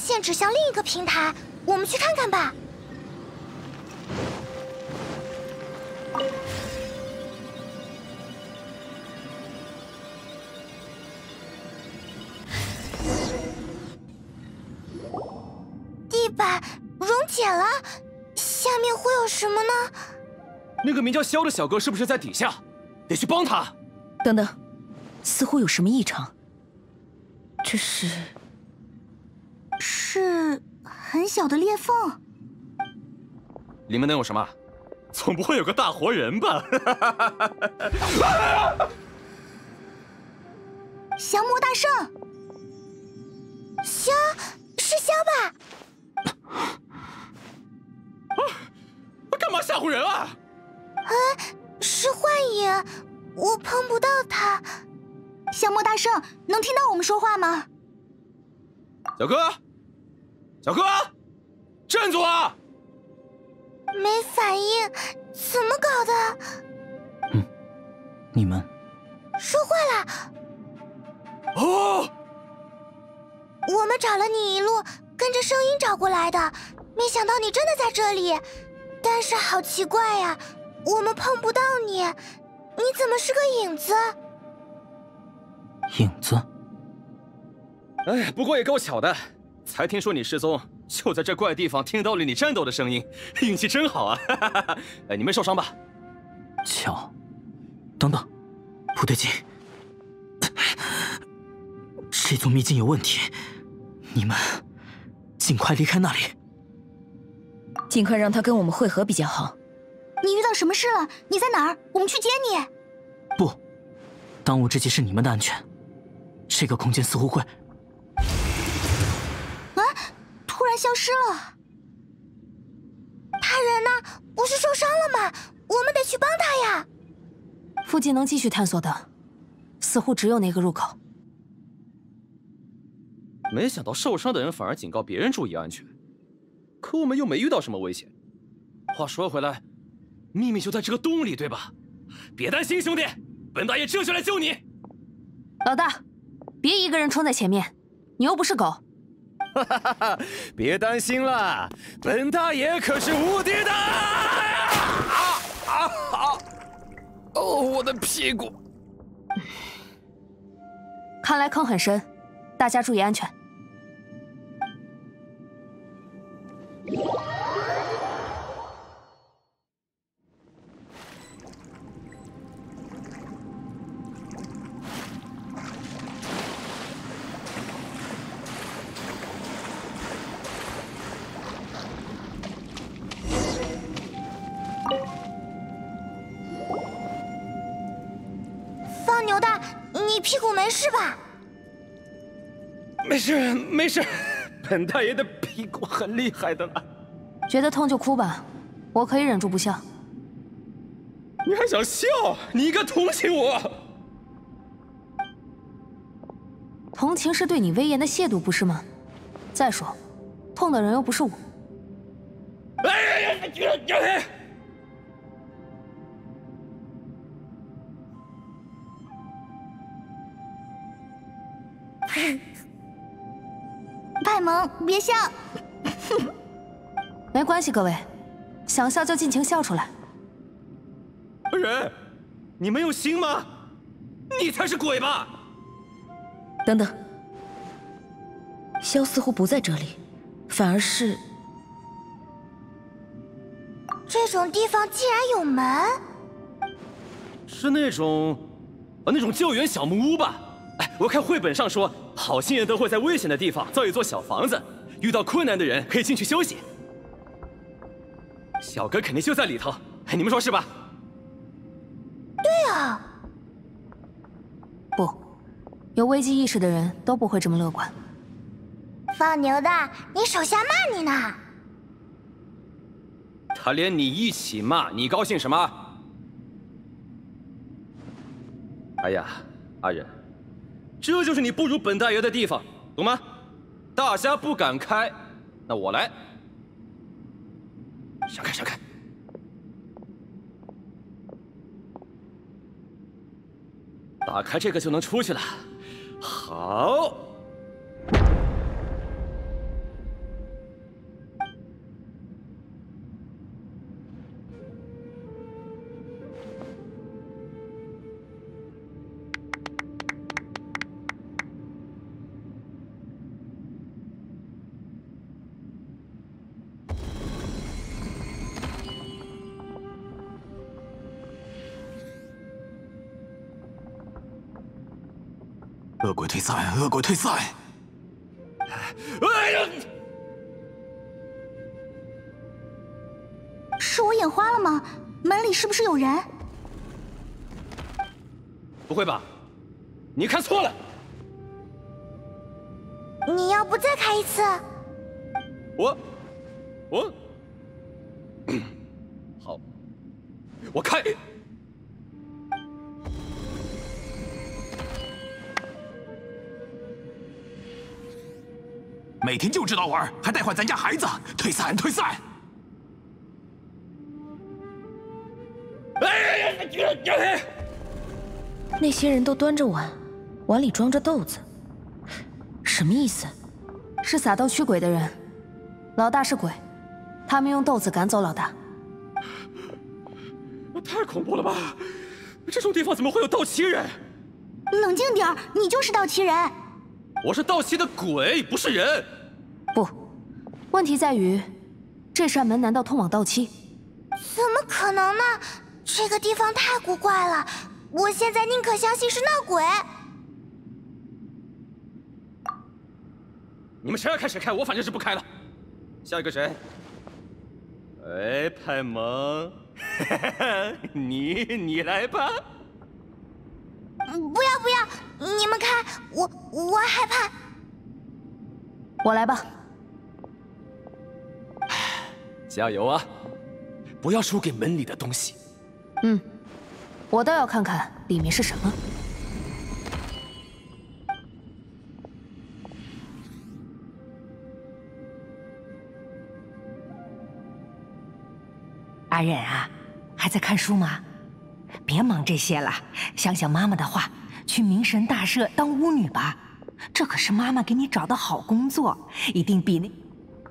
线指向另一个平台，我们去看看吧。地板溶解了，下面会有什么呢？ 那个名叫萧的小哥是不是在底下？得去帮他。 等等，似乎有什么异常。这是很小的裂缝。 里面能有什么？总不会有个大活人吧？ 降魔大圣， 是萧吧？ 干嘛吓唬人啊？ 是幻影，我碰不到他。 降魔大圣，能听到我们说话吗？ 小哥，小哥，站住啊！ 没反应，怎么搞的？ 你们说话了。 哦， 我们找了你一路，跟着声音找过来的，没想到你真的在这里。但是好奇怪呀，我们碰不到你，你怎么是个影子？ 影子？ 哎，不过也够巧的，才听说你失踪，就在这怪地方听到了你战斗的声音，运气真好啊！哎，你没受伤吧？ 巧，等等，不对劲，这座秘境有问题，你们尽快离开那里。 尽快让他跟我们会合比较好。 你遇到什么事了？你在哪儿？我们去接你。 不，当务之急是你们的安全。这个空间似乎会…… 突然消失了。 他人呢？不是受伤了吗？我们得去帮他呀。 附近能继续探索的，似乎只有那个入口。 没想到受伤的人反而警告别人注意安全，可我们又没遇到什么危险。话说回来，秘密就在这个洞里，对吧？别担心，兄弟，本大爷这就来救你。 老大，别一个人冲在前面，你又不是狗。 哈哈哈！别担心了，本大爷可是无敌的！哦，我的屁股！ 看来坑很深，大家注意安全。 放牛的，你屁股没事吧？ 没事，没事，本大爷的屁股很厉害的呢。 觉得痛就哭吧，我可以忍住不笑。 你还想笑？你应该同情我。 同情是对你威严的亵渎，不是吗？再说，痛的人又不是我。 派蒙，别笑。 没关系，各位，想笑就尽情笑出来。 人，你没有心吗？你才是鬼吧！ 等等，萧似乎不在这里，反而是…… 这种地方竟然有门？ 是那种救援小木屋吧？哎，我看绘本上说，好心人都会在危险的地方造一座小房子，遇到困难的人可以进去休息。小哥肯定就在里头，哎，你们说是吧？ 对啊。 不，有危机意识的人都不会这么乐观。 放牛的，你手下骂你呢。 他连你一起骂，你高兴什么？哎呀，阿忍，这就是你不如本大爷的地方，懂吗？大家不敢开，那我来。闪开，闪开！打开这个就能出去了。好。 恶鬼退散，恶鬼退散！ 哎呀！ 是我眼花了吗？门里是不是有人？ 不会吧？你看错了。 你要不再开一次？ 我，好，我开。 每天就知道玩，还带坏咱家孩子，退散，退散！ 那些人都端着碗，碗里装着豆子，什么意思？ 是撒豆驱鬼的人，老大是鬼，他们用豆子赶走老大。 太恐怖了吧！这种地方怎么会有盗旗人？ 冷静点儿，你就是盗旗人。 我是盗旗的鬼，不是人。 不，问题在于，这扇门难道通往盗旗？ 怎么可能呢？这个地方太古怪了，我现在宁可相信是闹鬼。 你们谁爱开谁开，我反正是不开了。下一个谁？哎，派蒙，你来吧。 不要，你们开，我害怕。 我来吧。 加油啊！不要输给门里的东西。 我倒要看看里面是什么。 阿忍啊，还在看书吗？别忙这些了，想想妈妈的话，去明神大社当巫女吧。这可是妈妈给你找的好工作，一定比那……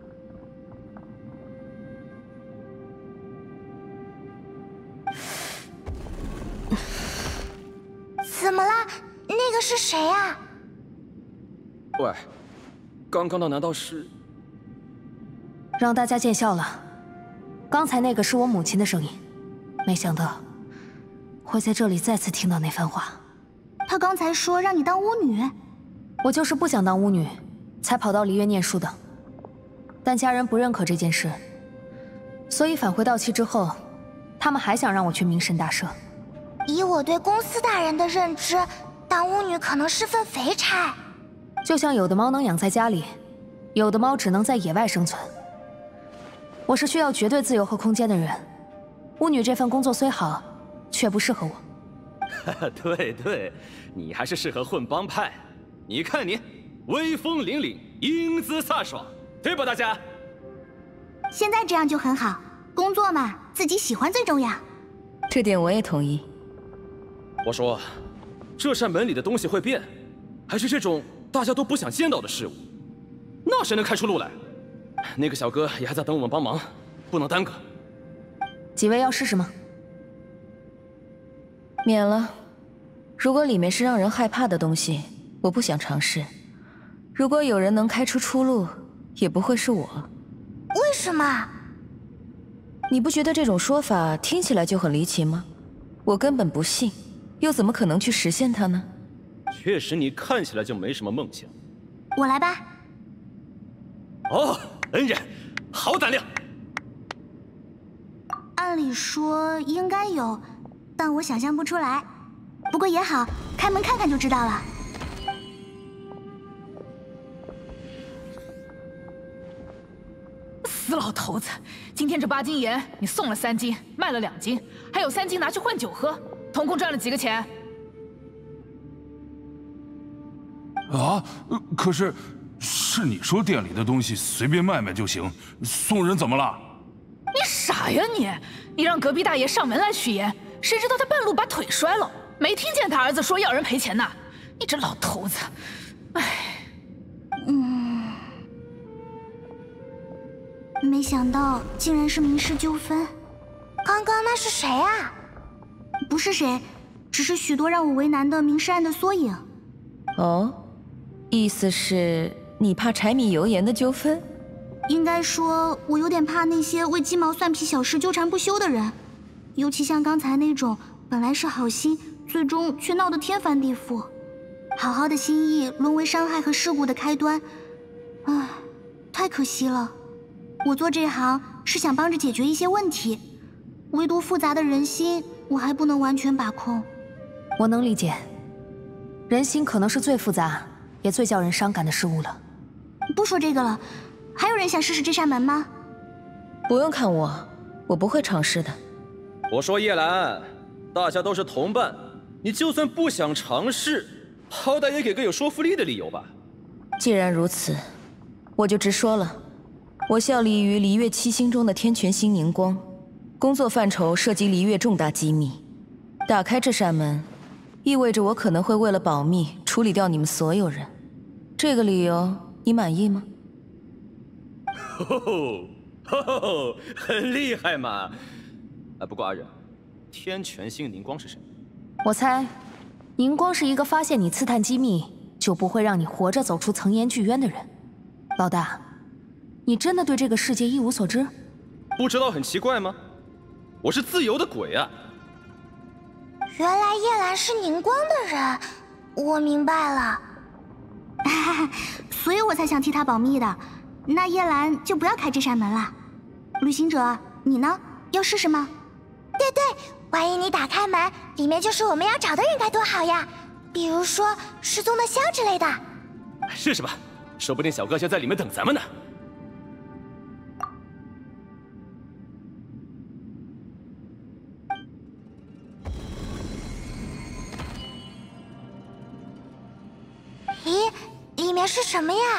怎么了？那个是谁呀？ 喂，刚刚的难道是…… 让大家见笑了。刚才那个是我母亲的声音，没想到会在这里再次听到那番话。 他刚才说让你当巫女， 我就是不想当巫女，才跑到璃月念书的。但家人不认可这件事，所以返回盗旗之后，他们还想让我去明神大社。 以我对公司大人的认知，当巫女可能是份肥差。 就像有的猫能养在家里，有的猫只能在野外生存。我是需要绝对自由和空间的人，巫女这份工作虽好，却不适合我。 对，你还是适合混帮派。你看你，威风凛凛，英姿飒爽，对吧，大家？ 现在这样就很好，工作嘛，自己喜欢最重要。 这点我也同意。 我说，这扇门里的东西会变，还是这种大家都不想见到的事物，那谁能开出路来？那个小哥也还在等我们帮忙，不能耽搁。 几位要试试吗？ 免了。如果里面是让人害怕的东西，我不想尝试。如果有人能开出出路，也不会是我。 为什么？ 你不觉得这种说法听起来就很离奇吗？我根本不信，又怎么可能去实现它呢？ 确实，你看起来就没什么梦想。 我来吧。 哦，恩人，好胆量！ 按理说应该有，但我想象不出来。不过也好，开门看看就知道了。 死老头子，今天这8斤盐你送了3斤，卖了2斤，还有3斤拿去换酒喝，统共赚了几个钱？ 啊，可是你说店里的东西随便卖卖就行，送人怎么了？ 你傻呀你！你让隔壁大爷上门来取盐，谁知道他半路把腿摔了，没听见他儿子说要人赔钱呐？你这老头子，唉。 没想到竟然是民事纠纷。 刚刚那是谁啊？ 不是谁，只是许多让我为难的民事案的缩影。 哦，意思是你怕柴米油盐的纠纷？ 应该说，我有点怕那些为鸡毛蒜皮小事纠缠不休的人，尤其像刚才那种本来是好心，最终却闹得天翻地覆。 好好的心意沦为伤害和事故的开端，唉，太可惜了。我做这行是想帮着解决一些问题，唯独复杂的人心，我还不能完全把控。 我能理解，人心可能是最复杂，也最叫人伤感的事物了。 不说这个了，还有人想试试这扇门吗？ 不用看我，我不会尝试的。 我说叶兰，大家都是同伴，你就算不想尝试，好歹也给个有说服力的理由吧。 既然如此，我就直说了。我效力于璃月七星中的天泉星凝光，工作范畴涉及璃月重大机密。打开这扇门，意味着我可能会为了保密处理掉你们所有人。这个理由你满意吗？ 很厉害嘛！不过阿忍，天泉星凝光是什么？ 我猜，凝光是一个发现你刺探机密就不会让你活着走出层岩巨渊的人。老大，你真的对这个世界一无所知？ 不知道很奇怪吗？我是自由的鬼啊！ 原来叶兰是凝光的人，我明白了。 所以我才想替他保密的。那叶兰就不要开这扇门了。旅行者，你呢？要试试吗？ 对对，万一你打开门，里面就是我们要找的人，该多好呀！比如说失踪的萧之类的。 试试吧，说不定小哥就在里面等咱们呢。 咦，里面是什么呀？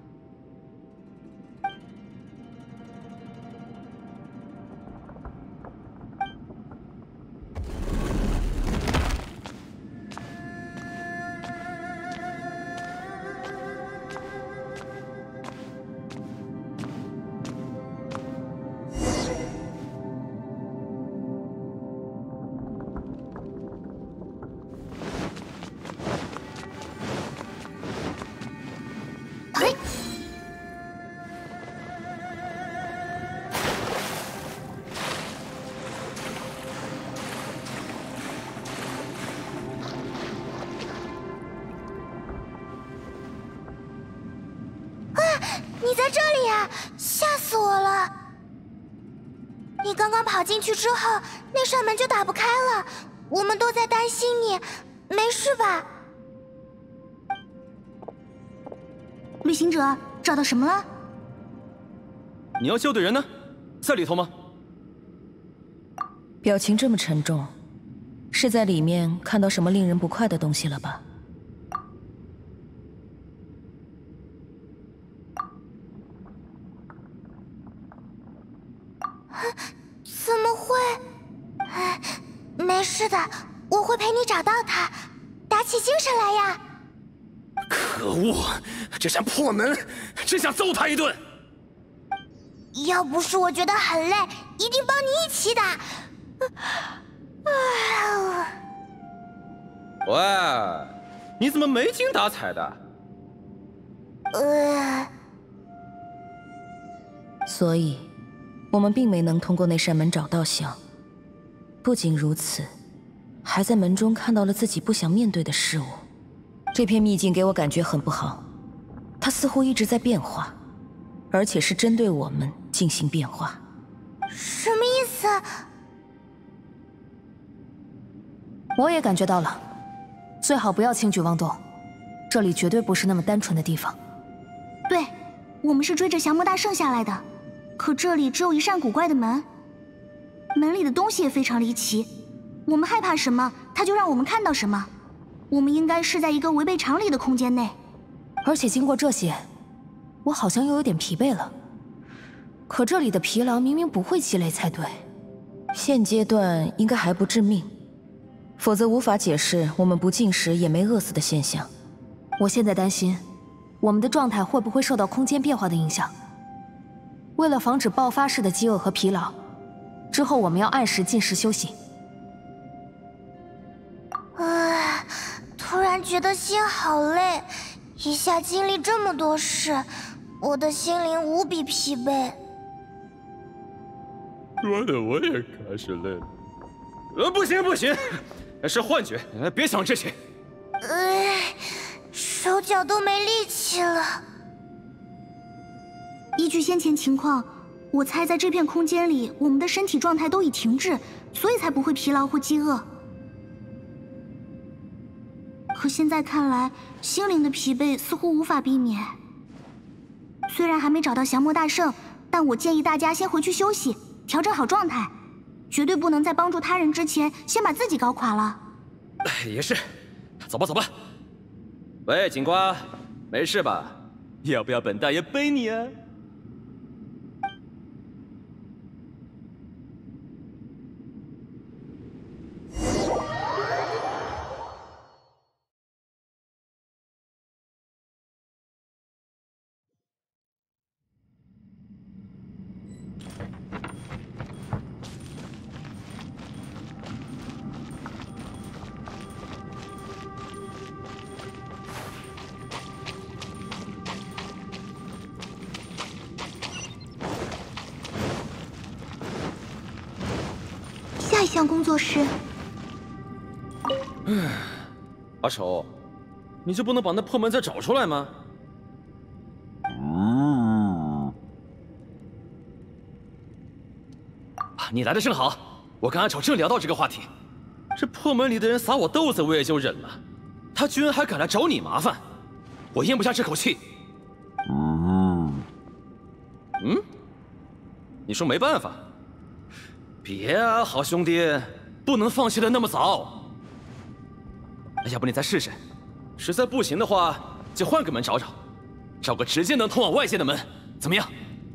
你在这里呀！吓死我了！你刚刚跑进去之后，那扇门就打不开了，我们都在担心你，没事吧？ 旅行者，找到什么了？ 你要救的人呢？在里头吗？ 表情这么沉重，是在里面看到什么令人不快的东西了吧？ 怎么会？没事的，我会陪你找到他，打起精神来呀！ 可恶，这扇破门，真想揍他一顿。 要不是我觉得很累，一定帮你一起打。 喂，你怎么没精打采的？ 所以，我们并没能通过那扇门找到香。不仅如此，还在门中看到了自己不想面对的事物。这片秘境给我感觉很不好，它似乎一直在变化，而且是针对我们进行变化。 什么意思？ 我也感觉到了，最好不要轻举妄动，这里绝对不是那么单纯的地方。 对，我们是追着降魔大圣下来的，可这里只有一扇古怪的门，门里的东西也非常离奇。我们害怕什么，它就让我们看到什么。我们应该是在一个违背常理的空间内。 而且经过这些，我好像又有点疲惫了。可这里的疲劳明明不会积累才对。 现阶段应该还不致命，否则无法解释我们不进食也没饿死的现象。 我现在担心，我们的状态会不会受到空间变化的影响？为了防止爆发式的饥饿和疲劳，之后我们要按时进食休息。 突然觉得心好累，一下经历这么多事，我的心灵无比疲惫。 说的我也开始累了。不行，是幻觉，别想这些。 手脚都没力气了。 依据先前情况，我猜在这片空间里，我们的身体状态都已停滞，所以才不会疲劳或饥饿。可现在看来，心灵的疲惫似乎无法避免。虽然还没找到降魔大圣，但我建议大家先回去休息，调整好状态，绝对不能在帮助他人之前先把自己搞垮了。 也是，走吧走吧。喂，警官，没事吧？要不要本大爷背你啊？ 下一项工作是…… 阿丑，你就不能把那破门再找出来吗？你来的正好，我跟阿丑正聊到这个话题。这破门里的人撒我豆子，我也就忍了，他居然还敢来找你麻烦，我咽不下这口气。你说没办法？别啊，好兄弟，不能放弃的那么早。要不你再试试，实在不行的话，就换个门找找，找个直接能通往外界的门，怎么样？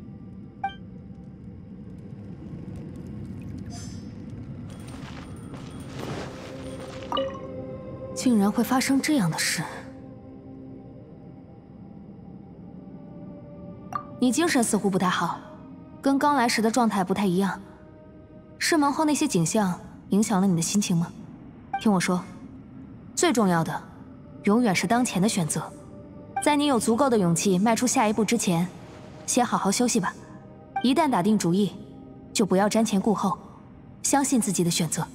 竟然会发生这样的事！你精神似乎不太好，跟刚来时的状态不太一样。释门后那些景象影响了你的心情吗？听我说，最重要的，永远是当前的选择。在你有足够的勇气迈出下一步之前，先好好休息吧。一旦打定主意，就不要瞻前顾后，相信自己的选择。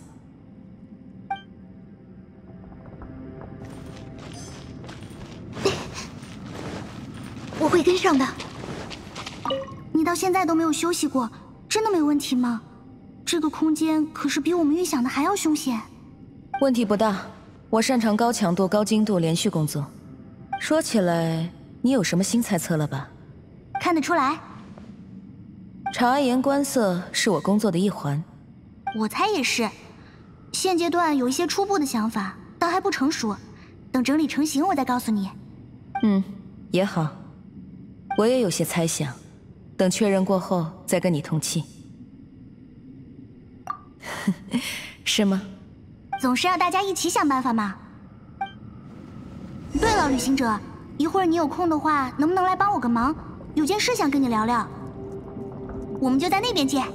我会跟上的。你到现在都没有休息过，真的没问题吗？这个空间可是比我们预想的还要凶险。 问题不大，我擅长高强度、高精度连续工作。说起来，你有什么新猜测了吧？ 看得出来。 察言观色是我工作的一环。 我猜也是。现阶段有一些初步的想法，但还不成熟。等整理成型，我再告诉你。 也好。我也有些猜想，等确认过后再跟你通气。是吗？ 总是要大家一起想办法嘛。对了，旅行者，一会儿你有空的话，能不能来帮我个忙？有件事想跟你聊聊。我们就在那边见。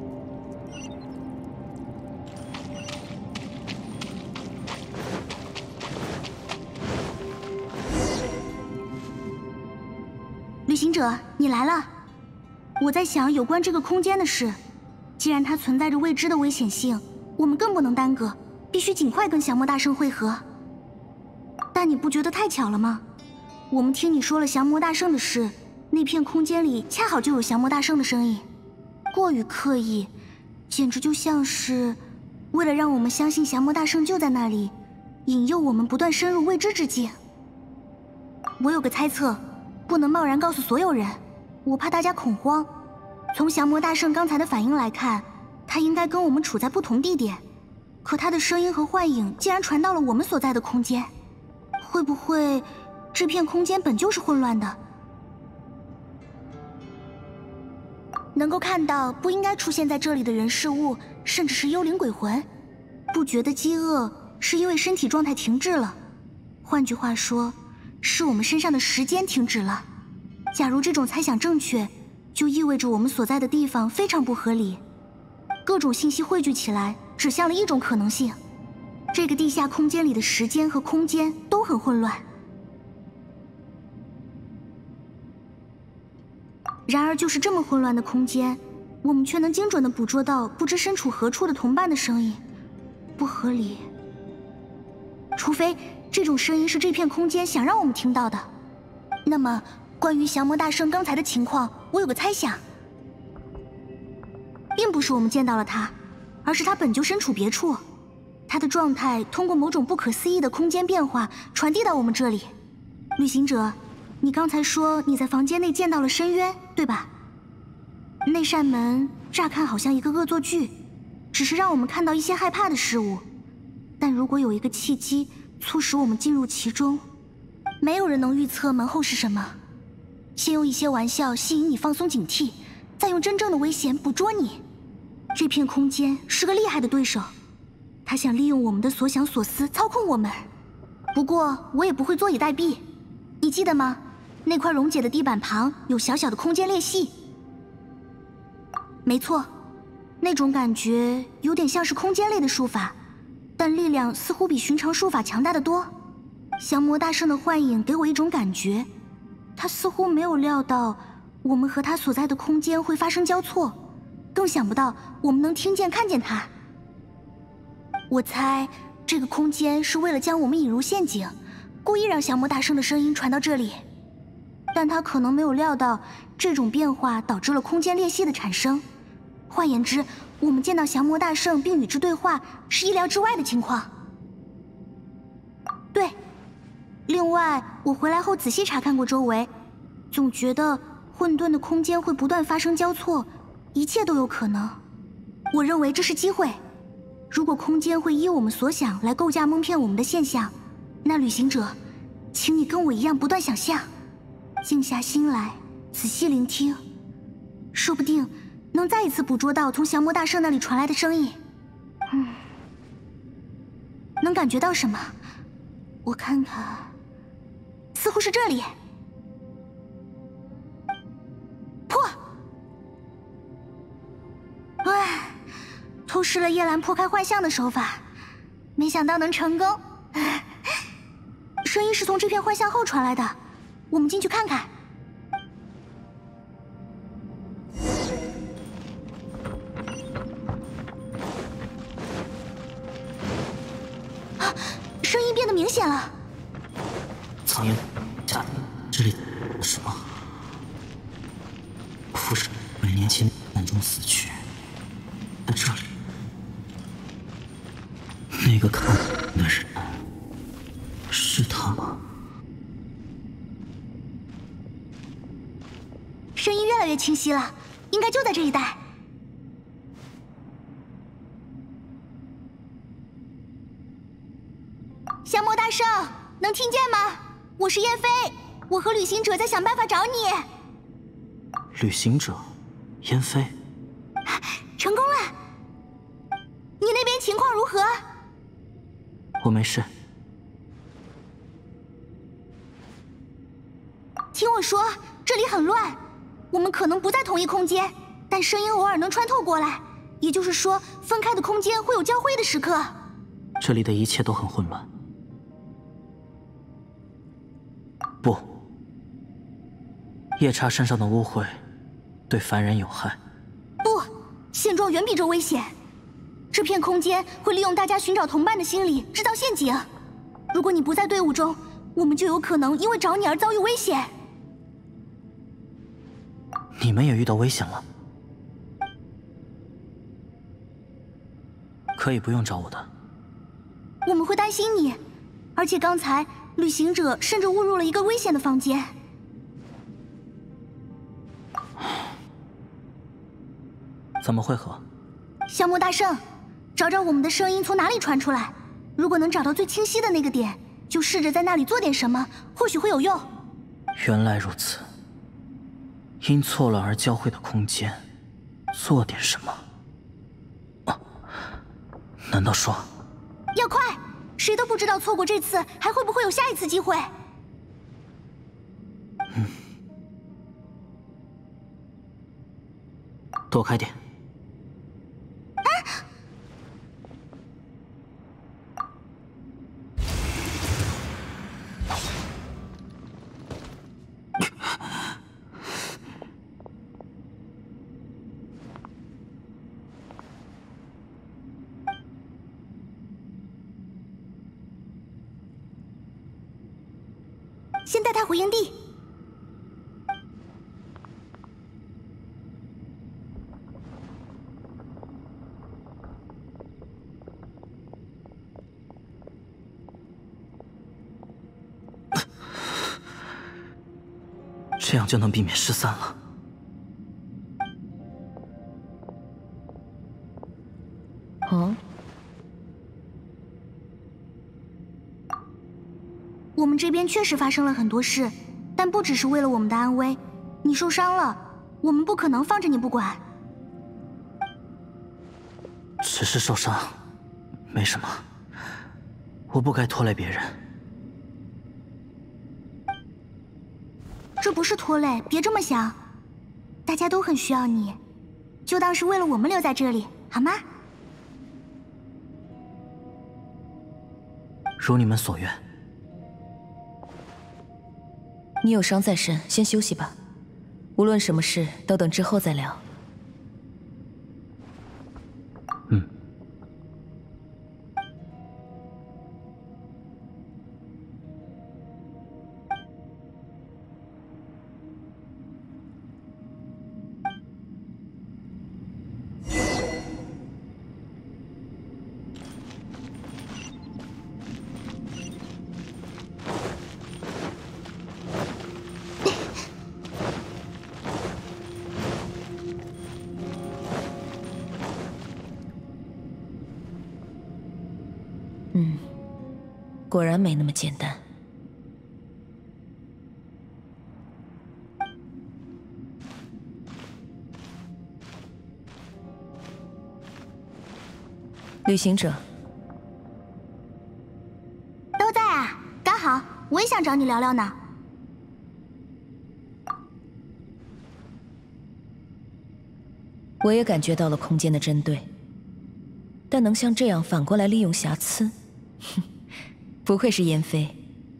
旅行者，你来了。我在想有关这个空间的事。既然它存在着未知的危险性，我们更不能耽搁，必须尽快跟降魔大圣会合。但你不觉得太巧了吗？我们听你说了降魔大圣的事，那片空间里恰好就有降魔大圣的身影，过于刻意，简直就像是为了让我们相信降魔大圣就在那里，引诱我们不断深入未知之境。我有个猜测，不能贸然告诉所有人，我怕大家恐慌。从降魔大圣刚才的反应来看，他应该跟我们处在不同地点，可他的声音和幻影竟然传到了我们所在的空间。会不会这片空间本就是混乱的？能够看到不应该出现在这里的人事物，甚至是幽灵鬼魂，不觉得饥饿是因为身体状态停滞了。换句话说，是我们身上的时间停止了。假如这种猜想正确，就意味着我们所在的地方非常不合理。各种信息汇聚起来，指向了一种可能性：这个地下空间里的时间和空间都很混乱。然而，就是这么混乱的空间，我们却能精准地捕捉到不知身处何处的同伴的声音，不合理。除非这种声音是这片空间想让我们听到的。那么，关于降魔大圣刚才的情况，我有个猜想，并不是我们见到了他，而是他本就身处别处，他的状态通过某种不可思议的空间变化传递到我们这里。旅行者，你刚才说你在房间内见到了深渊，对吧？那扇门乍看好像一个恶作剧，只是让我们看到一些害怕的事物。但如果有一个契机促使我们进入其中，没有人能预测门后是什么。先用一些玩笑吸引你放松警惕，再用真正的危险捕捉你。这片空间是个厉害的对手，他想利用我们的所想所思操控我们。不过我也不会坐以待毙。你记得吗？那块溶解的地板旁有小小的空间裂隙。没错，那种感觉有点像是空间类的术法，但力量似乎比寻常术法强大得多。降魔大圣的幻影给我一种感觉，他似乎没有料到我们和他所在的空间会发生交错，更想不到我们能听见看见他。我猜这个空间是为了将我们引入陷阱，故意让降魔大圣的声音传到这里，但他可能没有料到这种变化导致了空间裂隙的产生。换言之，我们见到降魔大圣并与之对话是意料之外的情况。对，另外我回来后仔细查看过周围，总觉得混沌的空间会不断发生交错，一切都有可能。我认为这是机会。如果空间会依我们所想来构架蒙骗我们的现象，那旅行者，请你跟我一样不断想象，静下心来，仔细聆听，说不定能再一次捕捉到从降魔大圣那里传来的声音。能感觉到什么？我看看，似乎是这里。破！唉，偷师了叶兰破开幻象的手法，没想到能成功。声音是从这片幻象后传来的，我们进去看看。啊，声音变得明显了。 苍烟，这里什么？父神100年前暗中死去，在这里，那个看的人是他吗？ 声音越来越清晰了，应该就在这一带。降魔大圣，能听见吗？我是燕飞，我和旅行者在想办法找你。 旅行者，燕飞， 成功了。你那边情况如何？ 我没事。 听我说，这里很乱，我们可能不在同一空间，但声音偶尔能穿透过来，也就是说，分开的空间会有交汇的时刻。 这里的一切都很混乱。不，夜叉身上的污秽对凡人有害。 不，现状远比这危险。这片空间会利用大家寻找同伴的心理，制造陷阱。如果你不在队伍中，我们就有可能因为找你而遭遇危险。 你们也遇到危险了？可以不用找我的。 我们会担心你，而且刚才旅行者甚至误入了一个危险的房间。 怎么会合？ 降魔大圣，找找我们的声音从哪里传出来。如果能找到最清晰的那个点，就试着在那里做点什么，或许会有用。 原来如此。因错了而交汇的空间，做点什么？啊？难道说？ 要快！谁都不知道错过这次还会不会有下一次机会。 躲开点。 塔回应地。 这样就能避免失散了。 哦， 我们这边确实发生了很多事，但不只是为了我们的安危。你受伤了，我们不可能放着你不管。 只是受伤，没什么。我不该拖累别人。 这不是拖累，别这么想。大家都很需要你，就当是为了我们留在这里，好吗？ 如你们所愿。 你有伤在身，先休息吧。无论什么事，都等之后再聊。果然没那么简单。旅行者都在啊，刚好我也想找你聊聊呢。 我也感觉到了空间的针对，但能像这样反过来利用瑕疵，哼，不愧是燕飞。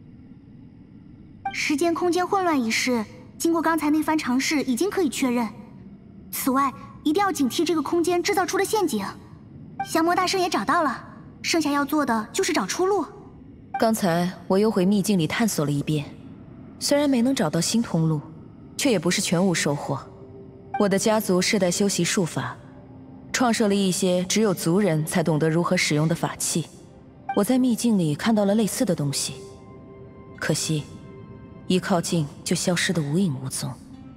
时间空间混乱一事，经过刚才那番尝试，已经可以确认。此外，一定要警惕这个空间制造出的陷阱。降魔大圣也找到了，剩下要做的就是找出路。 刚才我又回秘境里探索了一遍，虽然没能找到新通路，却也不是全无收获。我的家族世代修习术法，创设了一些只有族人才懂得如何使用的法器。我在秘境里看到了类似的东西，可惜一靠近就消失得无影无踪。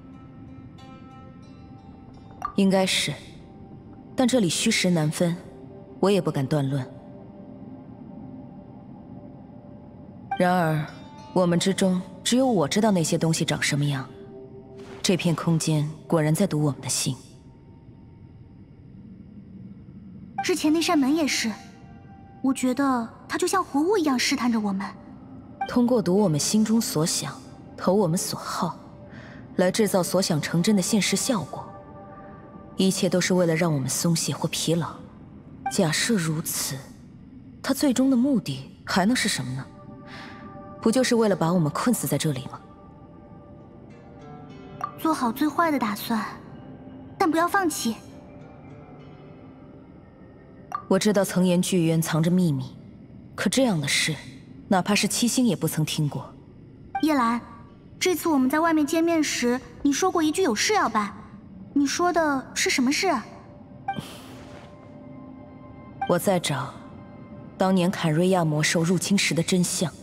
应该是，但这里虚实难分，我也不敢断论。然而，我们之中只有我知道那些东西长什么样。这片空间果然在读我们的心。 之前那扇门也是，我觉得它就像活物一样试探着我们， 通过读我们心中所想，投我们所好，来制造所想成真的现实效果。一切都是为了让我们松懈或疲劳。假设如此，它最终的目的还能是什么呢？不就是为了把我们困死在这里吗？ 做好最坏的打算，但不要放弃。 我知道层岩巨渊藏着秘密，可这样的事，哪怕是七星也不曾听过。 叶兰，这次我们在外面见面时，你说过一句有事要办，你说的是什么事啊？ 我在找当年坎瑞亚魔兽入侵时的真相。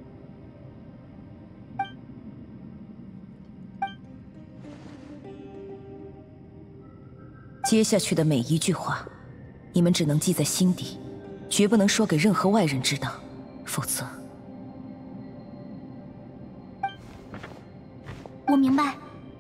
接下去的每一句话，你们只能记在心底，绝不能说给任何外人知道，否则…… 我明白。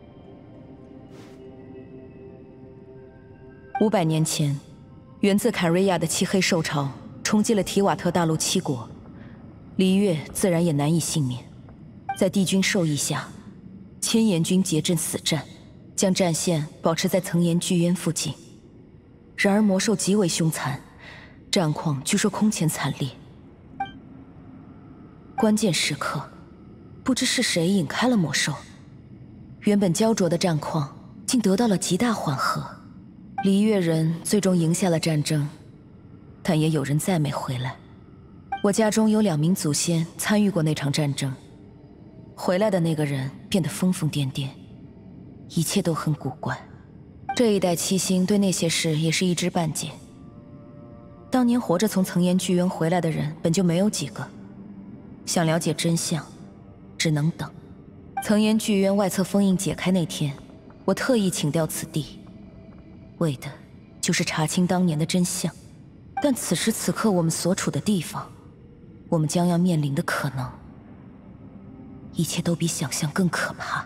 500年前，源自坎瑞亚的漆黑兽潮冲击了提瓦特大陆7国，璃月自然也难以幸免。在帝君授意下，千岩军结阵死战，将战线保持在层岩巨渊附近。然而魔兽极为凶残，战况据说空前惨烈。关键时刻，不知是谁引开了魔兽，原本焦灼的战况竟得到了极大缓和。璃月人最终赢下了战争，但也有人再没回来。我家中有2名祖先参与过那场战争， 回来的那个人变得疯疯癫癫，一切都很古怪。这一代七星对那些事也是一知半解。当年活着从层岩剧院回来的人本就没有几个，想了解真相，只能等。层岩剧院外侧封印解开那天，我特意请调此地，为的就是查清当年的真相。但此时此刻我们所处的地方，我们将要面临的可能，一切都比想象更可怕。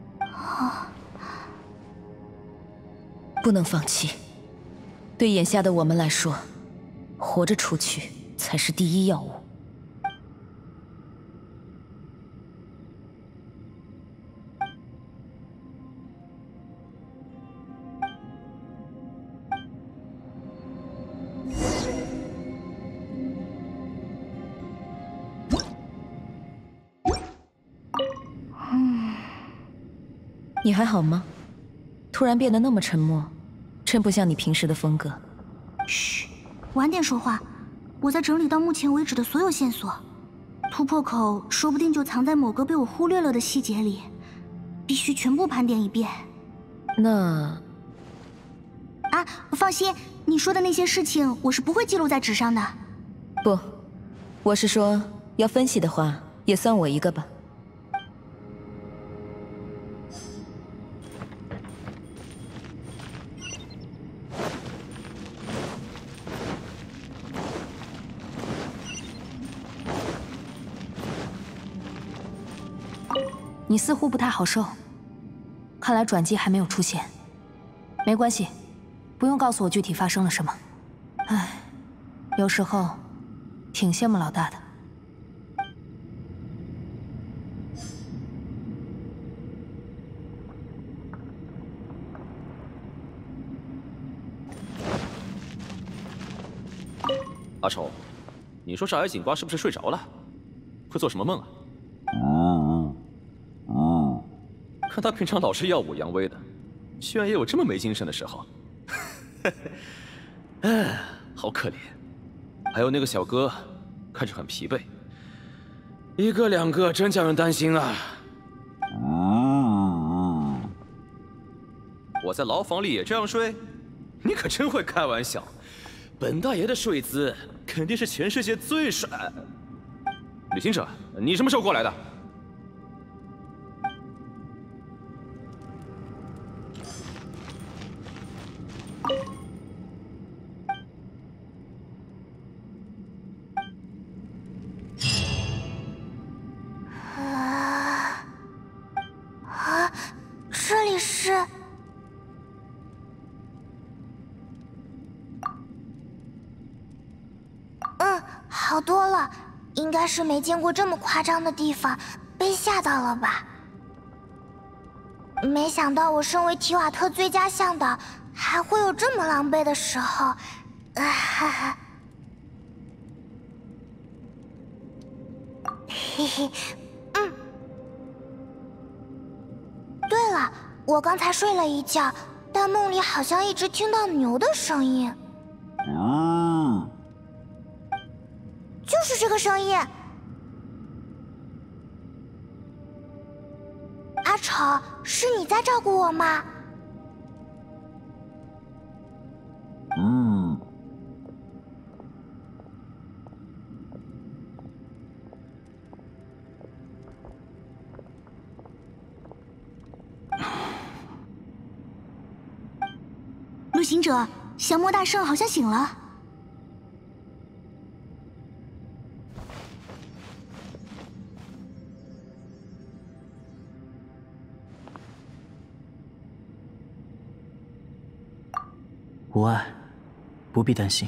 不能放弃。对眼下的我们来说，活着出去才是第一要务。你还好吗？突然变得那么沉默，真不像你平时的风格。 嘘，晚点说话。我在整理到目前为止的所有线索，突破口说不定就藏在某个被我忽略了的细节里，必须全部盘点一遍。 那…… 啊，放心，你说的那些事情我是不会记录在纸上的。 不，我是说，要分析的话，也算我一个吧。 你似乎不太好受，看来转机还没有出现。没关系，不用告诉我具体发生了什么。唉，有时候挺羡慕老大的。 阿丑，你说这矮警官是不是睡着了？会做什么梦啊？看他平常老是耀武扬威的，居然也有这么没精神的时候。哎，好可怜。还有那个小哥，看着很疲惫，一个两个真叫人担心啊。我在牢房里也这样睡？你可真会开玩笑。本大爷的睡姿肯定是全世界最帅。旅行者，你什么时候过来的？ 这里是……好多了，应该是没见过这么夸张的地方，被吓到了吧？没想到我身为提瓦特最佳向导，还会有这么狼狈的时候。嘿嘿，对了，我刚才睡了一觉，但梦里好像一直听到牛的声音。就是这个声音。阿丑，是你在照顾我吗？ 陆行者，降魔大圣好像醒了。 无碍，不必担心。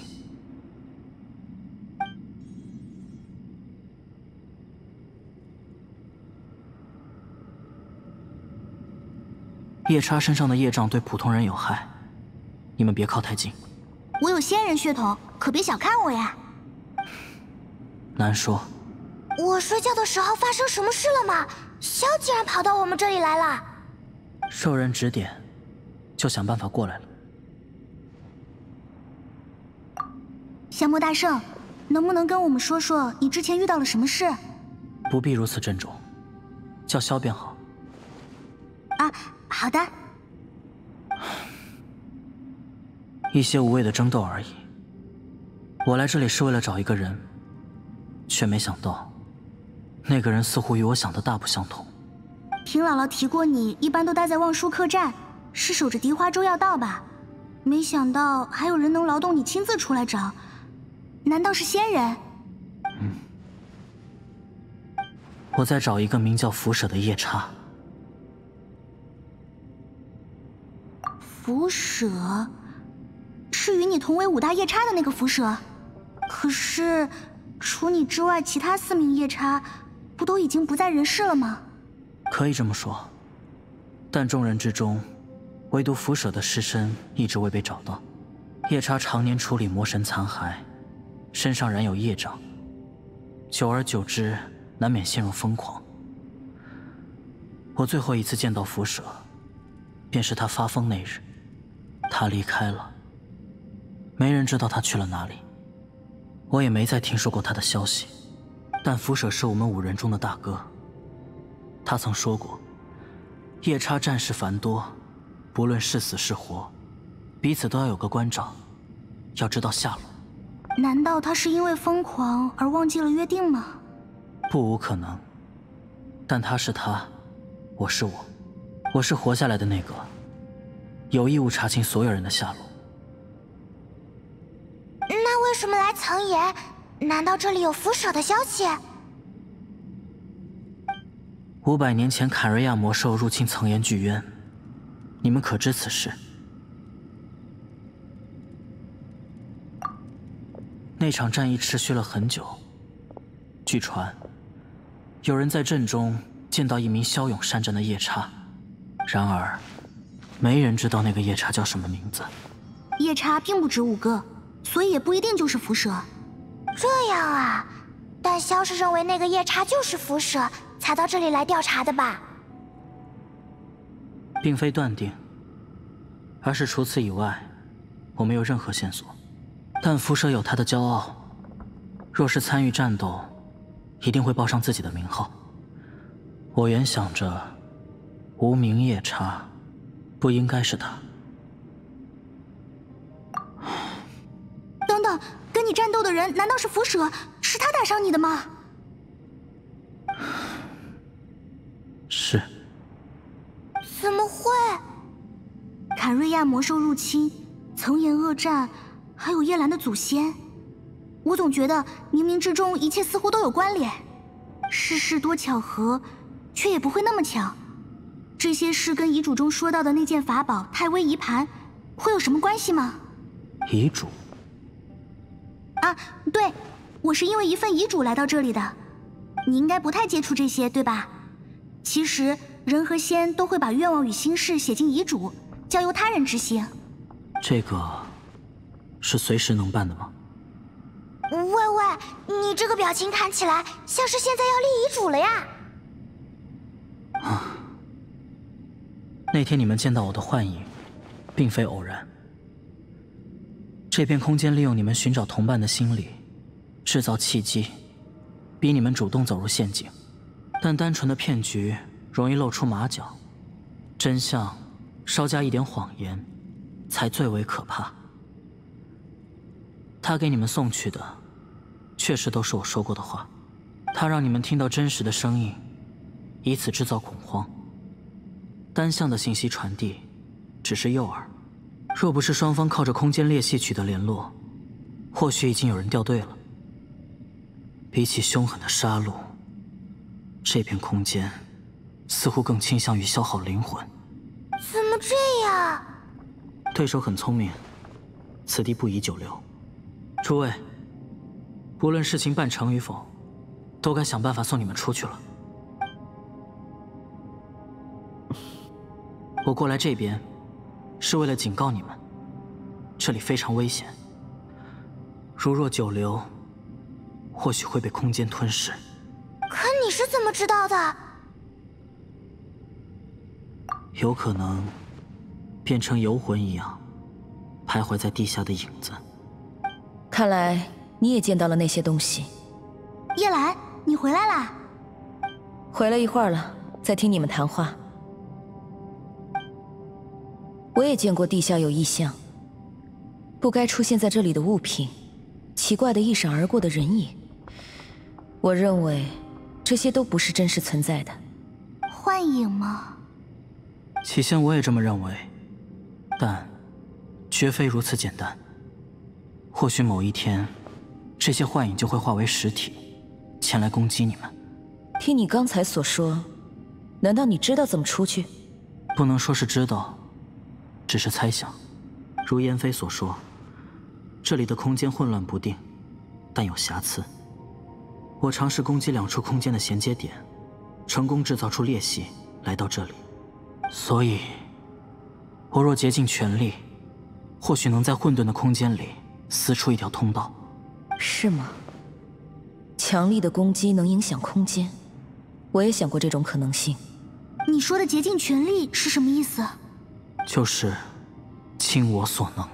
夜叉身上的业障对普通人有害，你们别靠太近。 我有仙人血统，可别小看我呀。 难说。 我睡觉的时候发生什么事了吗？萧竟然跑到我们这里来了。 受人指点，就想办法过来了。 降魔大圣，能不能跟我们说说你之前遇到了什么事？ 不必如此郑重， 叫萧便好。 啊，好的。 一些无谓的争斗而已。我来这里是为了找一个人，却没想到，那个人似乎与我想的大不相同。 听姥姥提过，你一般都待在望舒客栈，是守着荻花洲要道吧？没想到还有人能劳动你亲自出来找，难道是仙人？ 我在找一个名叫符舍的夜叉。 符舍，是与你同为5大夜叉的那个符舍。可是，除你之外，其他4名夜叉不都已经不在人世了吗？ 可以这么说，但众人之中，唯独符舍的尸身一直未被找到。夜叉常年处理魔神残骸，身上染有业障，久而久之，难免陷入疯狂。我最后一次见到符舍，便是他发疯那日。他离开了，没人知道他去了哪里，我也没再听说过他的消息。但符舍是我们5人中的大哥，他曾说过，夜叉战士繁多，不论是死是活，彼此都要有个关照，要知道下落。 难道他是因为疯狂而忘记了约定吗？ 不无可能，但他是他，我是我，我是活下来的那个，有义务查清所有人的下落。 那为什么来层岩？难道这里有符舍的消息 ？500年前，坎瑞亚魔兽入侵层岩巨渊，你们可知此事？那场战役持续了很久，据传，有人在阵中见到一名骁勇善战的夜叉，然而，没人知道那个夜叉叫什么名字。 夜叉并不止5个，所以也不一定就是符舍。 这样啊，但萧是认为那个夜叉就是符舍，才到这里来调查的吧？ 并非断定，而是除此以外，我没有任何线索。但符舍有他的骄傲，若是参与战斗，一定会报上自己的名号。我原想着，无名夜叉，不应该是他。 等等，跟你战斗的人难道是符舍？是他打伤你的吗？ 是。 怎么会？ 坎瑞亚魔兽入侵，层岩恶战，还有叶兰的祖先，我总觉得冥冥之中一切似乎都有关联。世事多巧合，却也不会那么巧。这些事跟遗嘱中说到的那件法宝太微仪盘，会有什么关系吗？ 遗嘱？ 啊，对，我是因为一份遗嘱来到这里的。你应该不太接触这些，对吧？其实人和仙都会把愿望与心事写进遗嘱，交由他人执行。 这个是随时能办的吗？ 喂喂，你这个表情看起来像是现在要立遗嘱了呀！ 那天你们见到我的幻影，并非偶然。这片空间利用你们寻找同伴的心理，制造契机，逼你们主动走入陷阱。但单纯的骗局容易露出马脚，真相稍加一点谎言，才最为可怕。他给你们送去的，确实都是我说过的话。他让你们听到真实的声音，以此制造恐慌。单向的信息传递，只是诱饵。若不是双方靠着空间裂隙取得联络，或许已经有人掉队了。比起凶狠的杀戮，这片空间似乎更倾向于消耗灵魂。 怎么这样？ 对手很聪明，此地不宜久留。诸位，无论事情办成与否，都该想办法送你们出去了。我过来这边，是为了警告你们，这里非常危险。如若久留，或许会被空间吞噬。 可你是怎么知道的？ 有可能变成游魂一样，徘徊在地下的影子。 看来你也见到了那些东西。 叶兰，你回来啦？ 回来一会儿了。 在听你们谈话。我也见过地下有异象，不该出现在这里的物品，奇怪的一闪而过的人影。我认为这些都不是真实存在的。 幻影吗？ 起先我也这么认为，但绝非如此简单。或许某一天，这些幻影就会化为实体，前来攻击你们。 听你刚才所说，难道你知道怎么出去？ 不能说是知道，只是猜想。如燕飞所说，这里的空间混乱不定，但有瑕疵。我尝试攻击2处空间的衔接点，成功制造出裂隙，来到这里。所以，我若竭尽全力，或许能在混沌的空间里撕出一条通道。 是吗？强力的攻击能影响空间，我也想过这种可能性。 你说的竭尽全力是什么意思？ 就是倾我所能。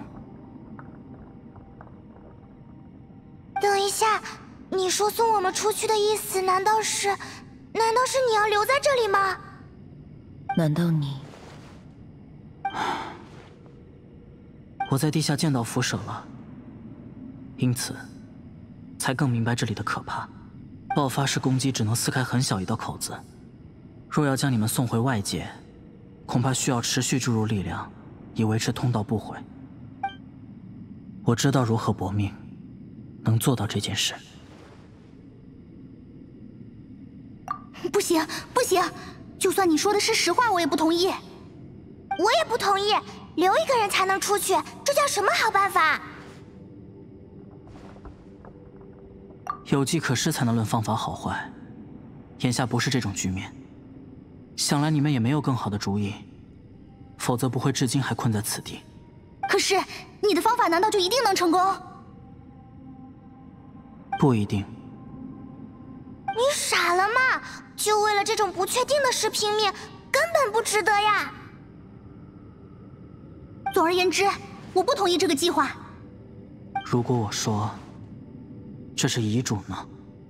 等一下，你说送我们出去的意思，难道是你要留在这里吗？ 难道你…… 我在地下见到辐射了，因此才更明白这里的可怕。爆发式攻击只能撕开很小一道口子，若要将你们送回外界，恐怕需要持续注入力量，以维持通道不毁。我知道如何搏命，能做到这件事。 不行，不行！就算你说的是实话，我也不同意。 我也不同意，留一个人才能出去，这叫什么好办法？ 有计可施才能论方法好坏，眼下不是这种局面。想来你们也没有更好的主意，否则不会至今还困在此地。 可是你的方法难道就一定能成功？ 不一定。 你傻了吗？就为了这种不确定的事拼命，根本不值得呀！ 总而言之，我不同意这个计划。 如果我说这是遗嘱呢？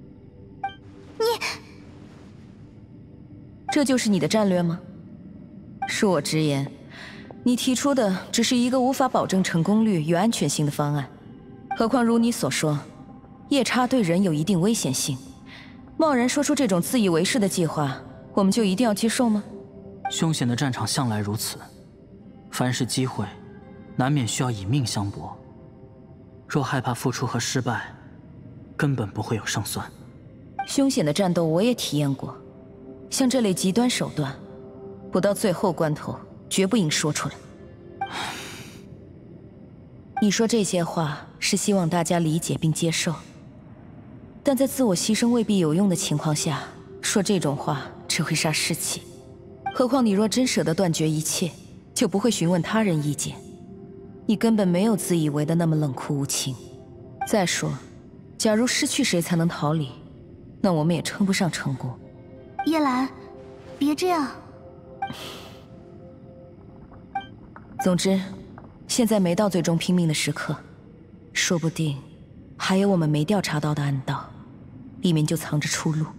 这就是你的战略吗？恕我直言，你提出的只是一个无法保证成功率与安全性的方案。何况如你所说，夜叉对人有一定危险性，贸然说出这种自以为是的计划，我们就一定要接受吗？ 凶险的战场向来如此，凡是机会，难免需要以命相搏。若害怕付出和失败，根本不会有胜算。 凶险的战斗我也体验过，像这类极端手段，不到最后关头，绝不应说出来。你说这些话是希望大家理解并接受，但在自我牺牲未必有用的情况下，说这种话只会杀士气。何况你若真舍得断绝一切，就不会询问他人意见。你根本没有自以为的那么冷酷无情。再说，假如失去谁才能逃离，那我们也称不上成功。 叶兰，别这样。 总之，现在没到最终拼命的时刻，说不定还有我们没调查到的暗道，里面就藏着出路。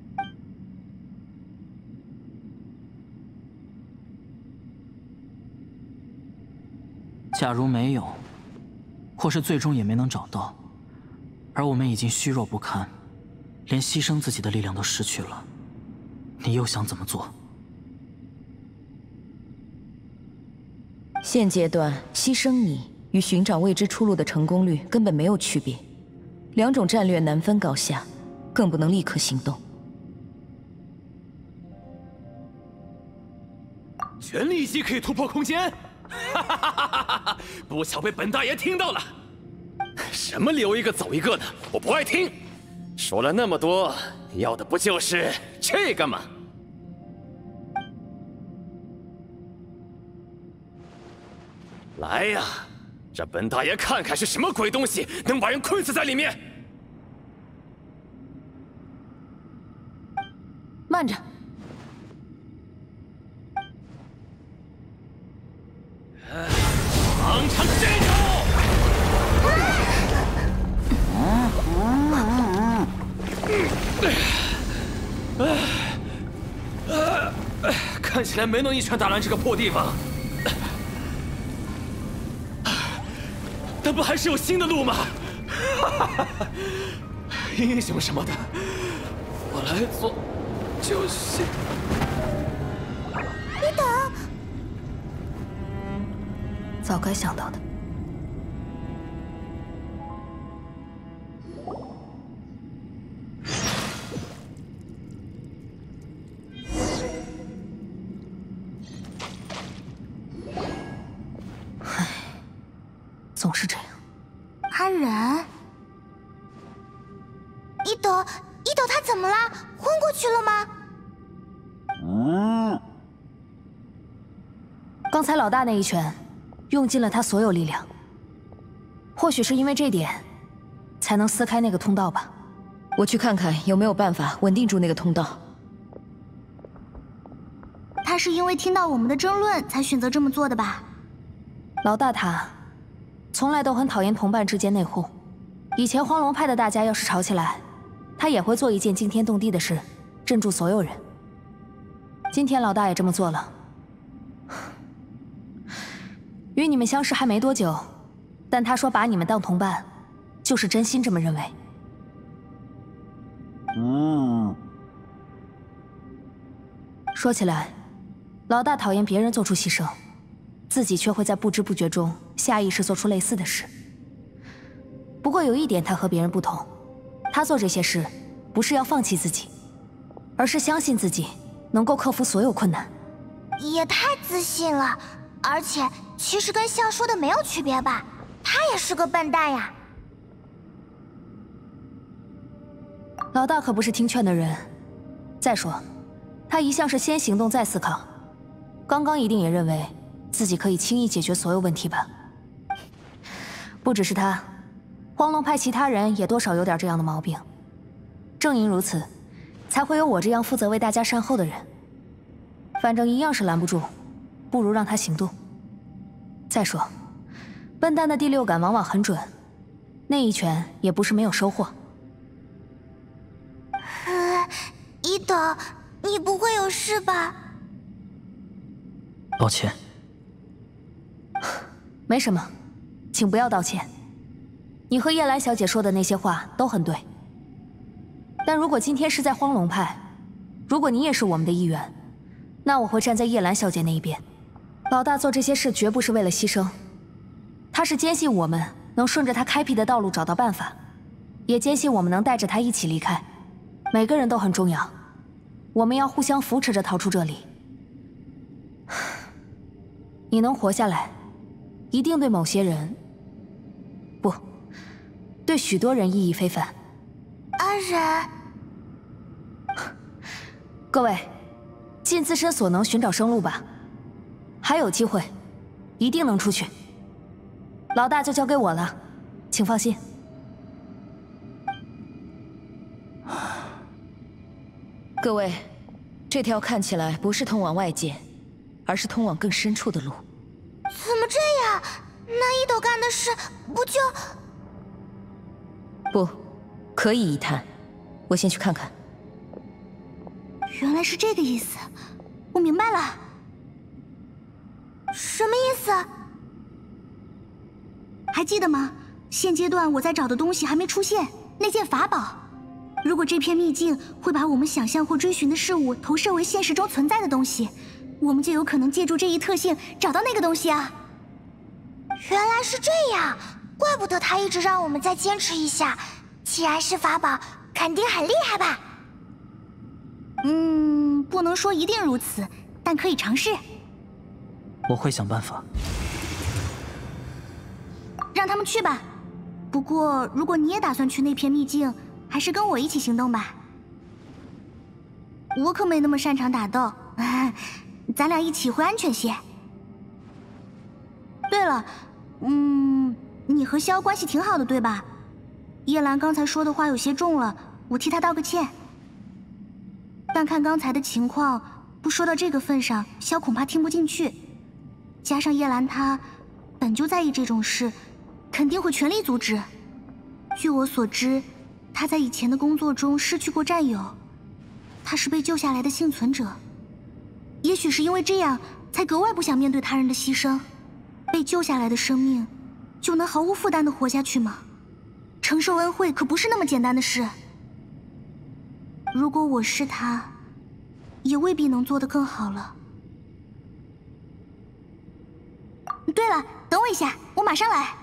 假如没有，或是最终也没能找到，而我们已经虚弱不堪，连牺牲自己的力量都失去了，你又想怎么做？ 现阶段牺牲你与寻找未知出路的成功率根本没有区别，两种战略难分高下，更不能立刻行动。 全力一击可以突破空间，哈哈哈哈哈！不巧被本大爷听到了。什么留一个走一个的，我不爱听。说了那么多，要的不就是这个吗？来呀，让本大爷看看是什么鬼东西，能把人困死在里面。 慢着。 尝尝这个！ 起来没能一拳打烂这个破地方，但不还是有新的路吗？英雄什么的，我来做就行。 你等， 早该想到的。唉，总是这样。 安仁，伊斗，他怎么了？昏过去了吗？ 刚才老大那一拳，用尽了他所有力量。或许是因为这点，才能撕开那个通道吧。 我去看看有没有办法稳定住那个通道。 他是因为听到我们的争论才选择这么做的吧？ 老大他，从来都很讨厌同伴之间内讧。以前荒龙派的大家要是吵起来，他也会做一件惊天动地的事，镇住所有人。今天老大也这么做了。与你们相识还没多久，但他说把你们当同伴，就是真心这么认为。说起来，老大讨厌别人做出牺牲，自己却会在不知不觉中下意识做出类似的事。不过有一点他和别人不同，他做这些事不是要放弃自己，而是相信自己能够克服所有困难。 也太自信了，而且其实跟笑说的没有区别吧？他也是个笨蛋呀。 老大可不是听劝的人。再说，他一向是先行动再思考，刚刚一定也认为自己可以轻易解决所有问题吧？不只是他，荒龙派其他人也多少有点这样的毛病。正因如此，才会有我这样负责为大家善后的人。反正一样是拦不住，不如让他行动。再说，笨蛋的第六感往往很准，那一拳也不是没有收获。 伊斗，你不会有事吧？ 抱歉。 没什么，请不要道歉。你和叶兰小姐说的那些话都很对。但如果今天是在荒龙派，如果你也是我们的一员，那我会站在叶兰小姐那一边。老大做这些事绝不是为了牺牲，他是坚信我们能顺着他开辟的道路找到办法，也坚信我们能带着他一起离开。每个人都很重要，我们要互相扶持着逃出这里。你能活下来，一定对某些人，不，对许多人意义非凡。 安仁， 各位，尽自身所能寻找生路吧，还有机会，一定能出去。老大就交给我了，请放心。 各位，这条看起来不是通往外界，而是通往更深处的路。 怎么这样？那伊斗干的事不就…… 不，可以一探。我先去看看。 原来是这个意思，我明白了。 什么意思？ 还记得吗？现阶段我在找的东西还没出现，那件法宝。如果这片秘境会把我们想象或追寻的事物投射为现实中存在的东西，我们就有可能借助这一特性找到那个东西啊！ 原来是这样，怪不得他一直让我们再坚持一下。既然是法宝，肯定很厉害吧？ 不能说一定如此，但可以尝试。 我会想办法。 让他们去吧。不过，如果你也打算去那片秘境，还是跟我一起行动吧。我可没那么擅长打斗，咱俩一起会安全些。对了，你和萧关系挺好的，对吧？叶兰刚才说的话有些重了，我替她道个歉。但看刚才的情况，不说到这个份上，萧恐怕听不进去。加上叶兰她本就在意这种事，肯定会全力阻止。据我所知，她在以前的工作中失去过战友，她是被救下来的幸存者。 也许是因为这样，才格外不想面对他人的牺牲。被救下来的生命，就能毫无负担地活下去吗？承受恩惠可不是那么简单的事。如果我是他，也未必能做得更好了。对了，等我一下，我马上来。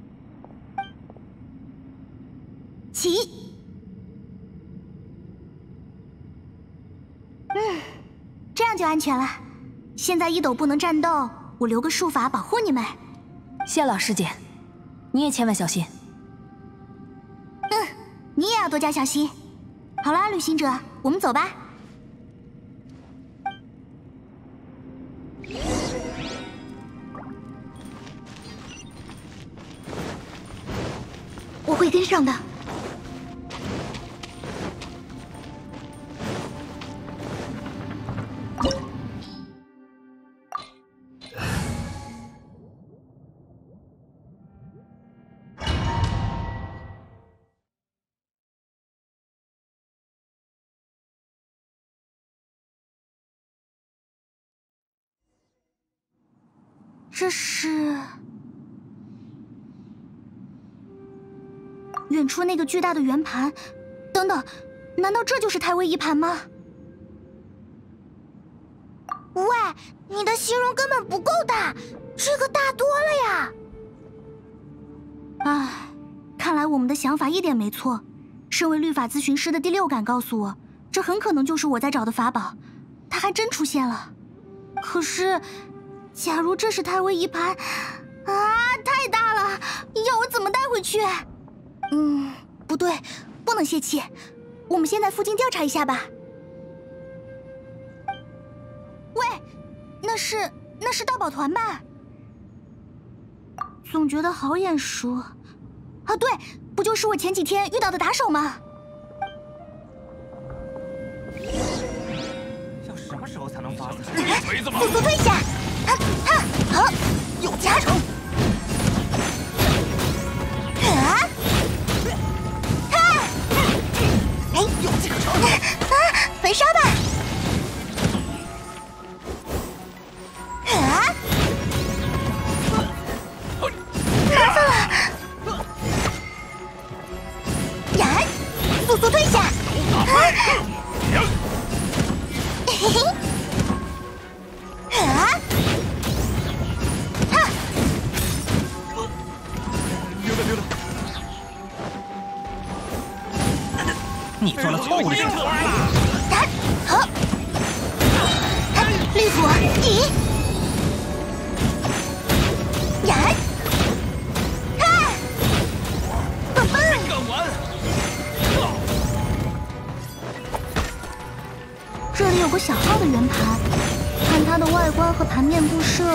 起。这样就安全了。现在一斗不能战斗，我留个术法保护你们。 谢老师姐，你也千万小心。 你也要多加小心。好啦，旅行者，我们走吧。我会跟上的。这是远处那个巨大的圆盘。等等，难道这就是太微仪盘吗？ 喂，你的形容根本不够大，这个大多了呀！ 唉，看来我们的想法一点没错。身为律法咨询师的第六感告诉我，这很可能就是我在找的法宝。它还真出现了。可是，假如这是太微仪盘，太大了，要我怎么带回去？不对，不能泄气。我们先在附近调查一下吧。喂，那是盗宝团吧？总觉得好眼熟。对，不就是我前几天遇到的打手吗？ 要什么时候才能发财？ 速速退下！好，有加成。 有机可乘！ 焚烧吧！麻烦了！呀，速速退下！ 你做了错误的选择。 好，绿火抵，呀，棒棒！ 干完。 这里有个小号的圆盘，看它的外观和盘面布设，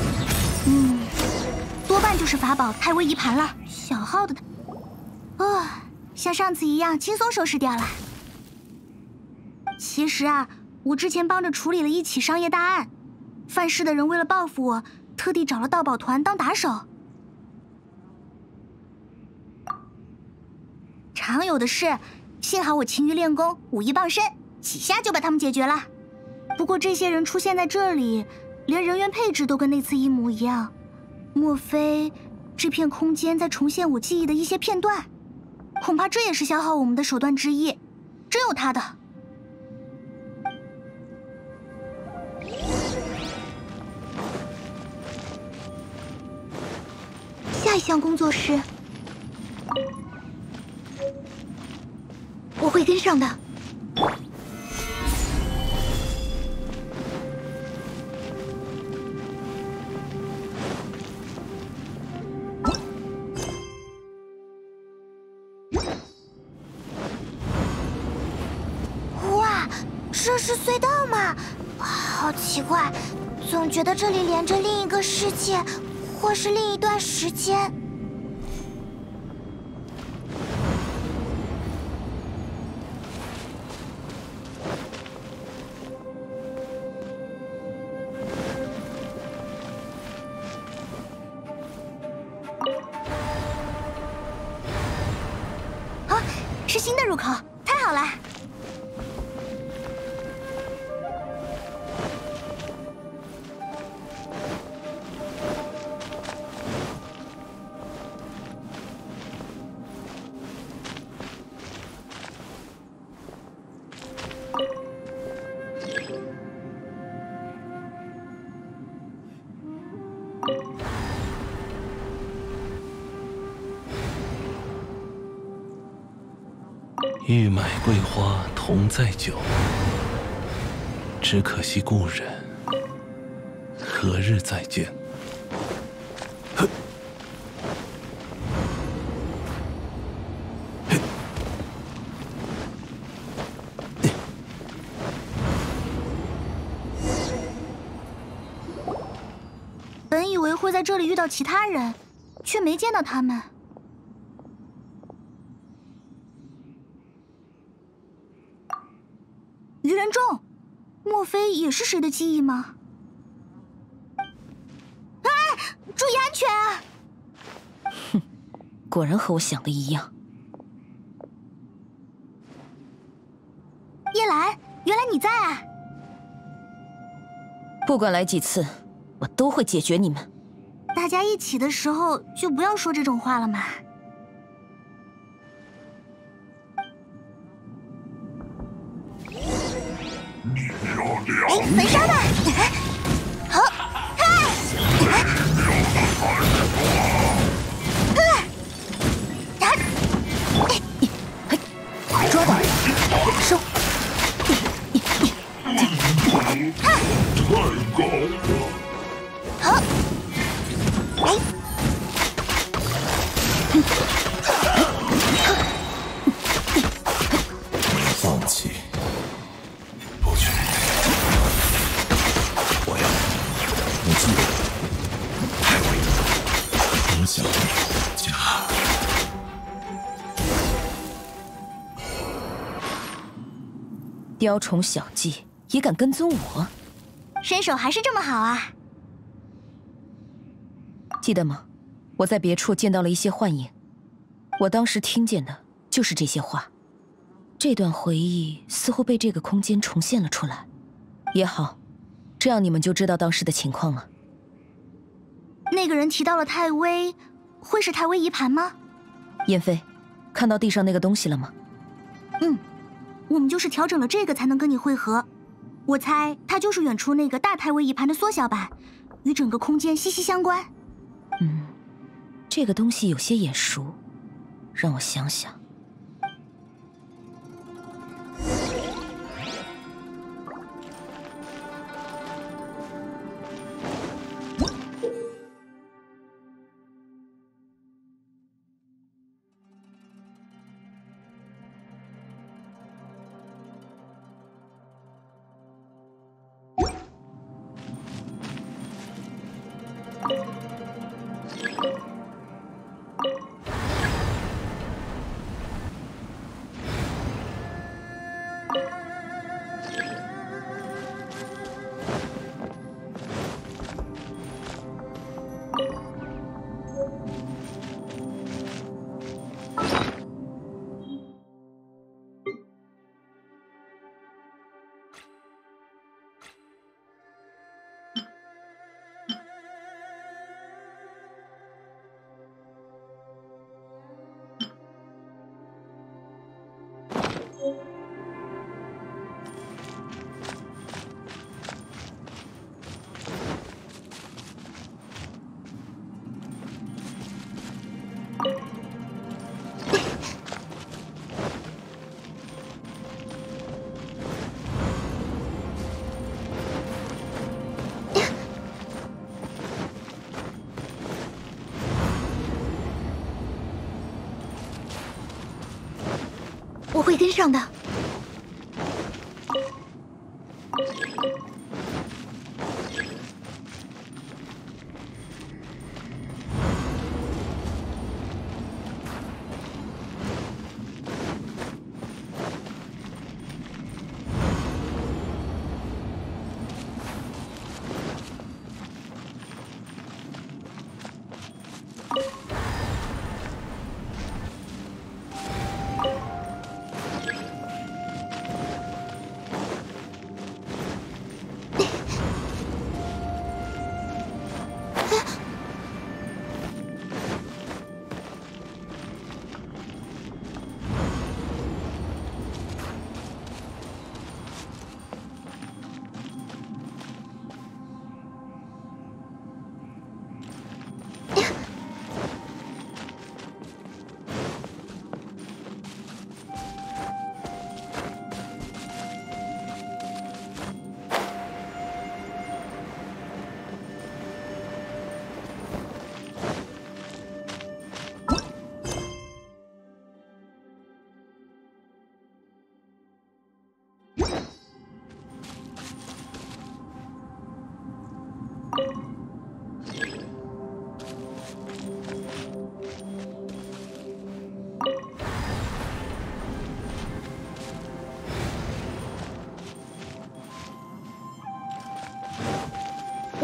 多半就是法宝太微仪盘了。小号的，像上次一样轻松收拾掉了。其实我之前帮着处理了一起商业大案，犯事的人为了报复我，特地找了盗宝团当打手。常有的事，幸好我勤于练功，武艺傍身，几下就把他们解决了。不过这些人出现在这里，连人员配置都跟那次一模一样，莫非这片空间在重现我记忆的一些片段？恐怕这也是消耗我们的手段之一，真有他的。下一项工作是，我会跟上的。 这是隧道吗？好奇怪，总觉得这里连着另一个世界，或是另一段时间。 是新的入口，太好了！ 欲买桂花同载酒，只可惜故人，何日再见？ 本以为会在这里遇到其他人，却没见到他们。愚人众，莫非也是谁的记忆吗？哎，注意安全啊！ 哼，果然和我想的一样。 叶兰，原来你在啊！ 不管来几次，我都会解决你们。 大家一起的时候就不要说这种话了嘛。哎，焚烧吧！好， 抓到，收。 太高了！ 好，哎， 放弃，不去。我要你记得，太尉，影响家。 雕虫小技也敢跟踪我？ 身手还是这么好啊！ 记得吗？我在别处见到了一些幻影，我当时听见的就是这些话。这段回忆似乎被这个空间重现了出来。也好，这样你们就知道当时的情况了。 那个人提到了太微，会是太微遗盘吗？ 燕飞，看到地上那个东西了吗？ 嗯，我们就是调整了这个才能跟你会合。我猜它就是远处那个大太微遗盘的缩小版，与整个空间息息相关。 这个东西有些眼熟，让我想想。 我会跟上的。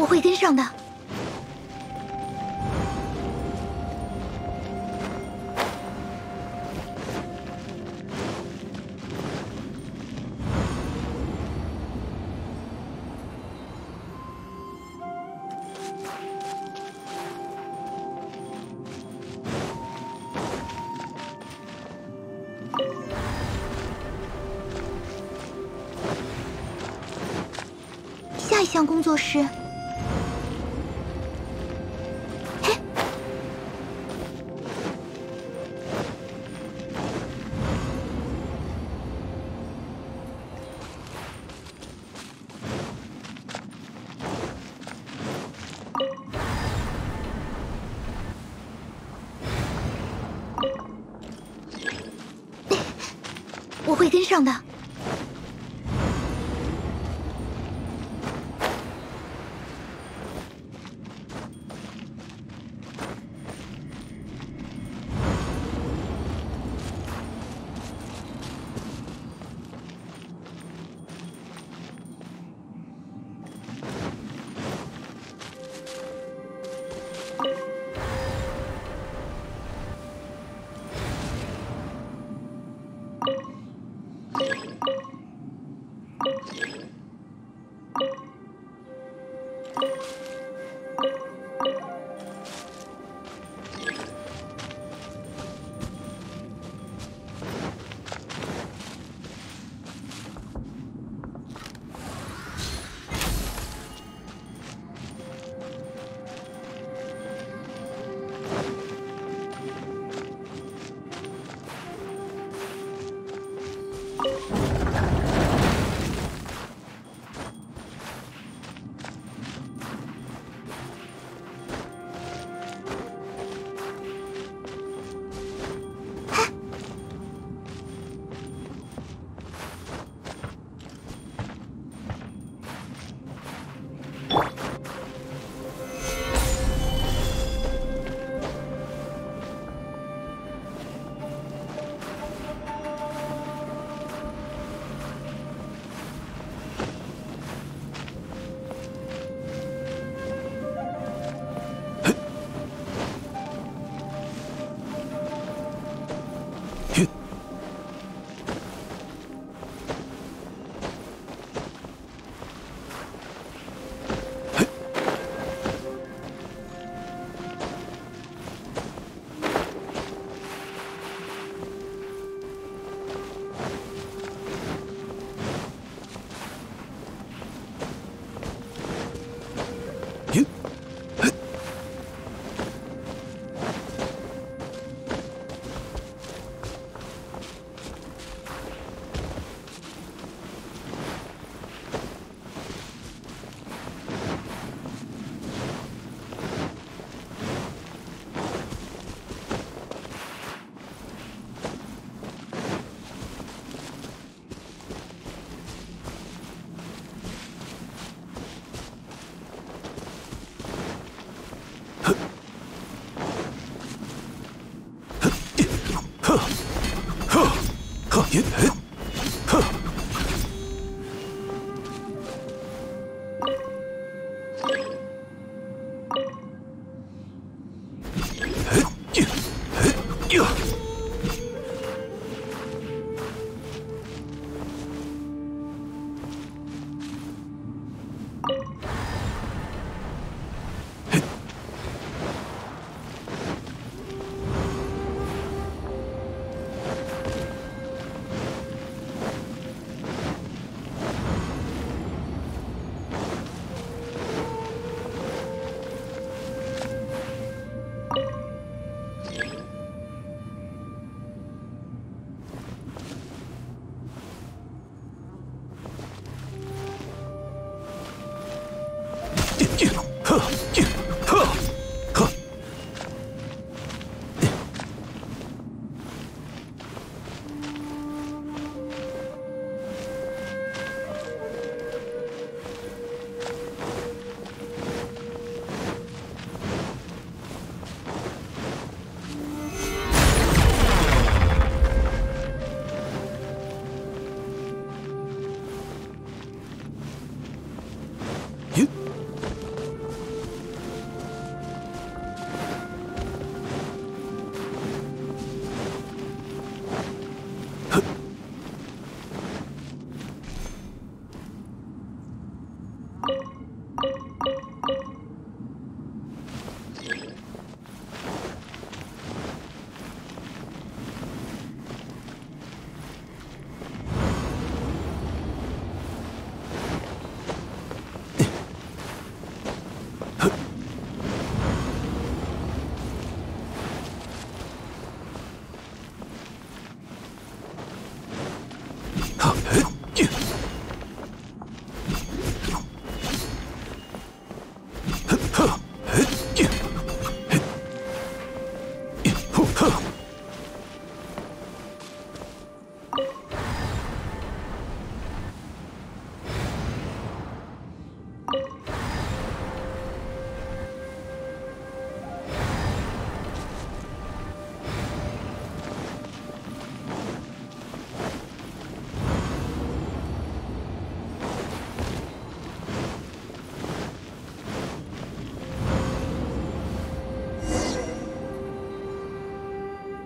会跟上的。下一项工作是，嘿，我会跟上的。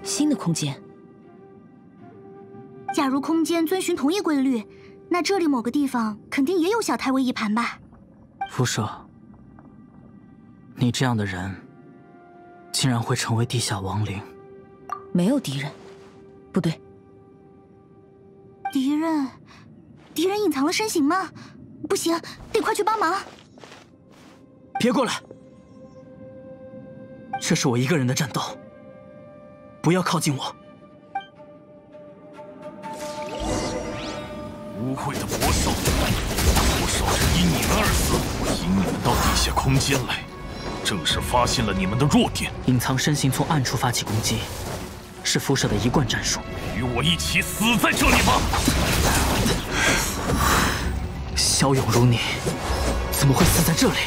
新的空间。 假如空间遵循同一规律，那这里某个地方肯定也有小太尉一盘吧？ 辐射，你这样的人，竟然会成为地下亡灵？ 没有敌人，不对。 敌人隐藏了身形吗？不行，得快去帮忙！ 别过来！这是我一个人的战斗，不要靠近我。 污秽的魔兽，多少人因你们而死。我引你们到地下空间来，正是发现了你们的弱点。 隐藏身形，从暗处发起攻击，是辐射的一贯战术。 与我一起死在这里吧！ 骁勇如你，怎么会死在这里？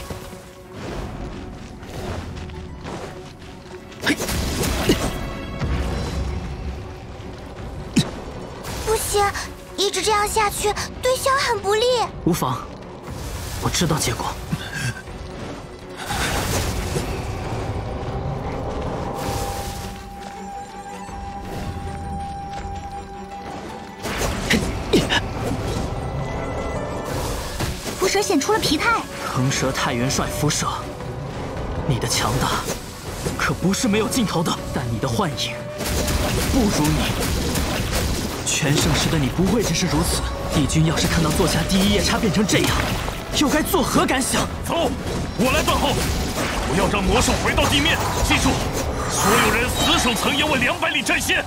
不行，一直这样下去对萧很不利。 无妨，我知道结果。 辐射显出了疲态。 腾蛇太元帅辐射，你的强大可不是没有尽头的，但你的幻影不如你。全盛时的你不会只是如此。帝君要是看到座下第一夜叉变成这样，又该作何感想？ 走，我来断后，不要让魔兽回到地面。记住，所有人死守层岩为200里战线。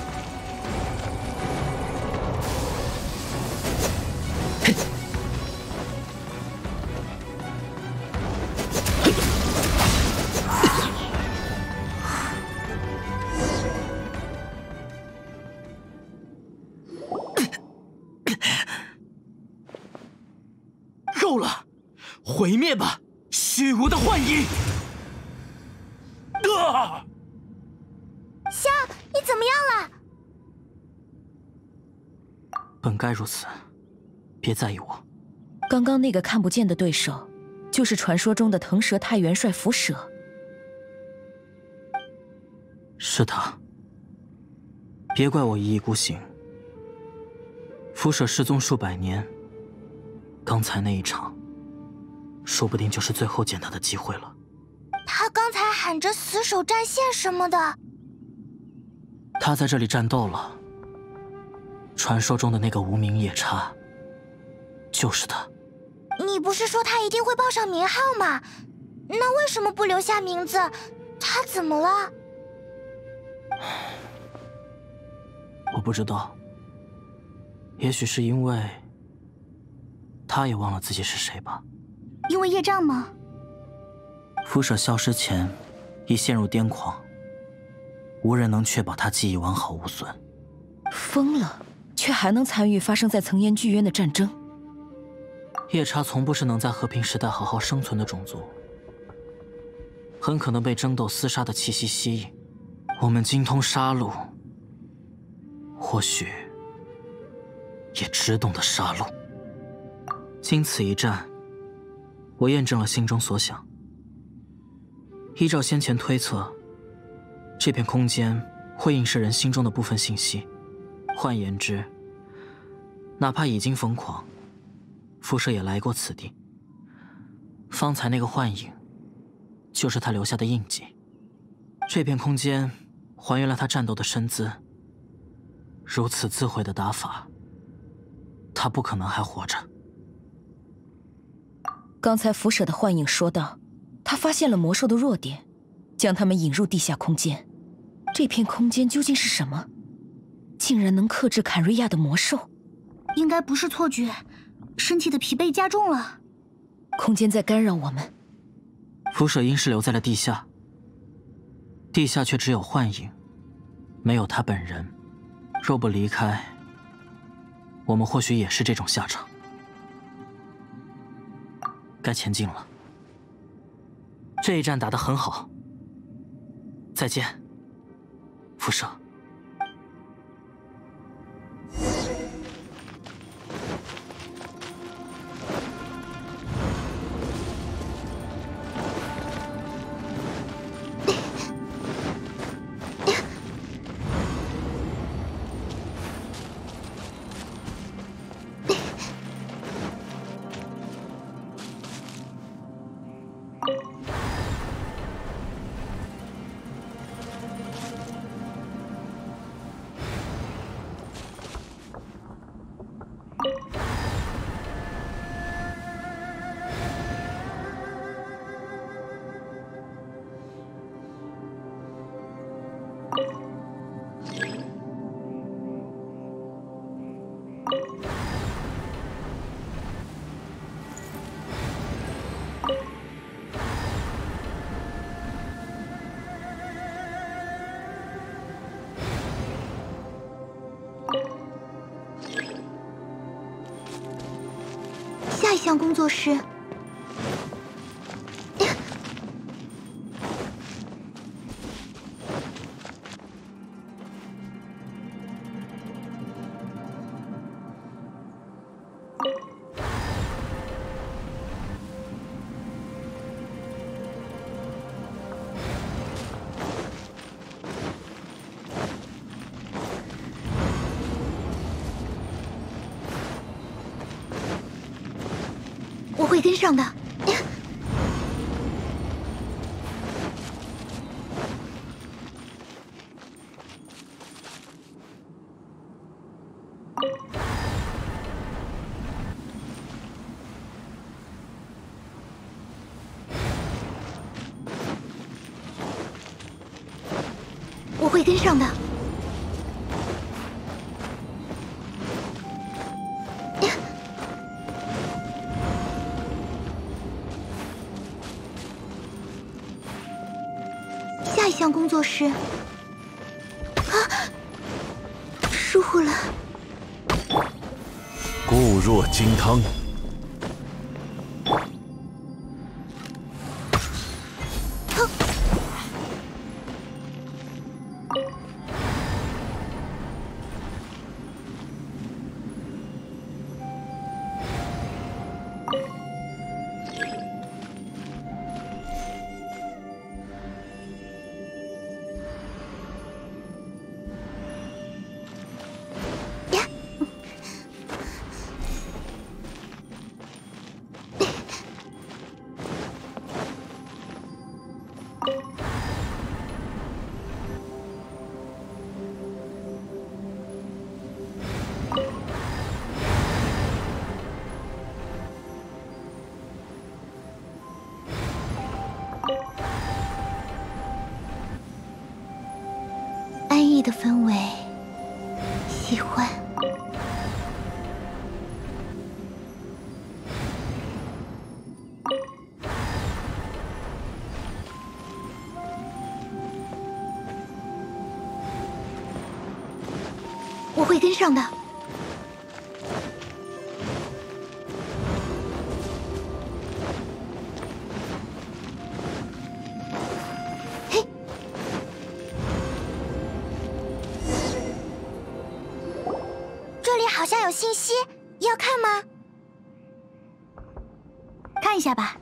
够了，毁灭吧，虚无的幻影！ 萧，你怎么样了？ 本该如此，别在意我。 刚刚那个看不见的对手，就是传说中的腾蛇太元帅辐射。 是他，别怪我一意孤行。辐射失踪数百年。刚才那一场，说不定就是最后见他的机会了。 他刚才喊着死守战线什么的。 他在这里战斗了。传说中的那个无名夜叉，就是他。 你不是说他一定会报上名号吗？那为什么不留下名字？他怎么了？ 我不知道。也许是因为他也忘了自己是谁吧。 因为业障吗？ 辐射消失前已陷入癫狂，无人能确保他记忆完好无损。 疯了，却还能参与发生在层岩剧院的战争。 夜叉从不是能在和平时代好好生存的种族，很可能被争斗厮杀的气息吸引。我们精通杀戮，或许也只懂得杀戮。经此一战，我验证了心中所想。依照先前推测，这片空间会映射人心中的部分信息。换言之，哪怕已经疯狂，辐射也来过此地。方才那个幻影，就是他留下的印记。这片空间还原了他战斗的身姿。如此自毁的打法，他不可能还活着。 刚才辐射的幻影说道，他发现了魔兽的弱点，将他们引入地下空间。这片空间究竟是什么？竟然能克制坎瑞亚的魔兽？ 应该不是错觉，身体的疲惫加重了。 空间在干扰我们。 辐射因是留在了地下，地下却只有幻影，没有他本人。若不离开，我们或许也是这种下场。该前进了。这一战打得很好。再见，辐射。 项工作室。我会跟上的。我会跟上的。下一项工作室。啊！疏忽了。 固若金汤。 安逸的氛围，喜欢。我会跟上的。嘿， 这里好像有信息，要看吗？ 看一下吧。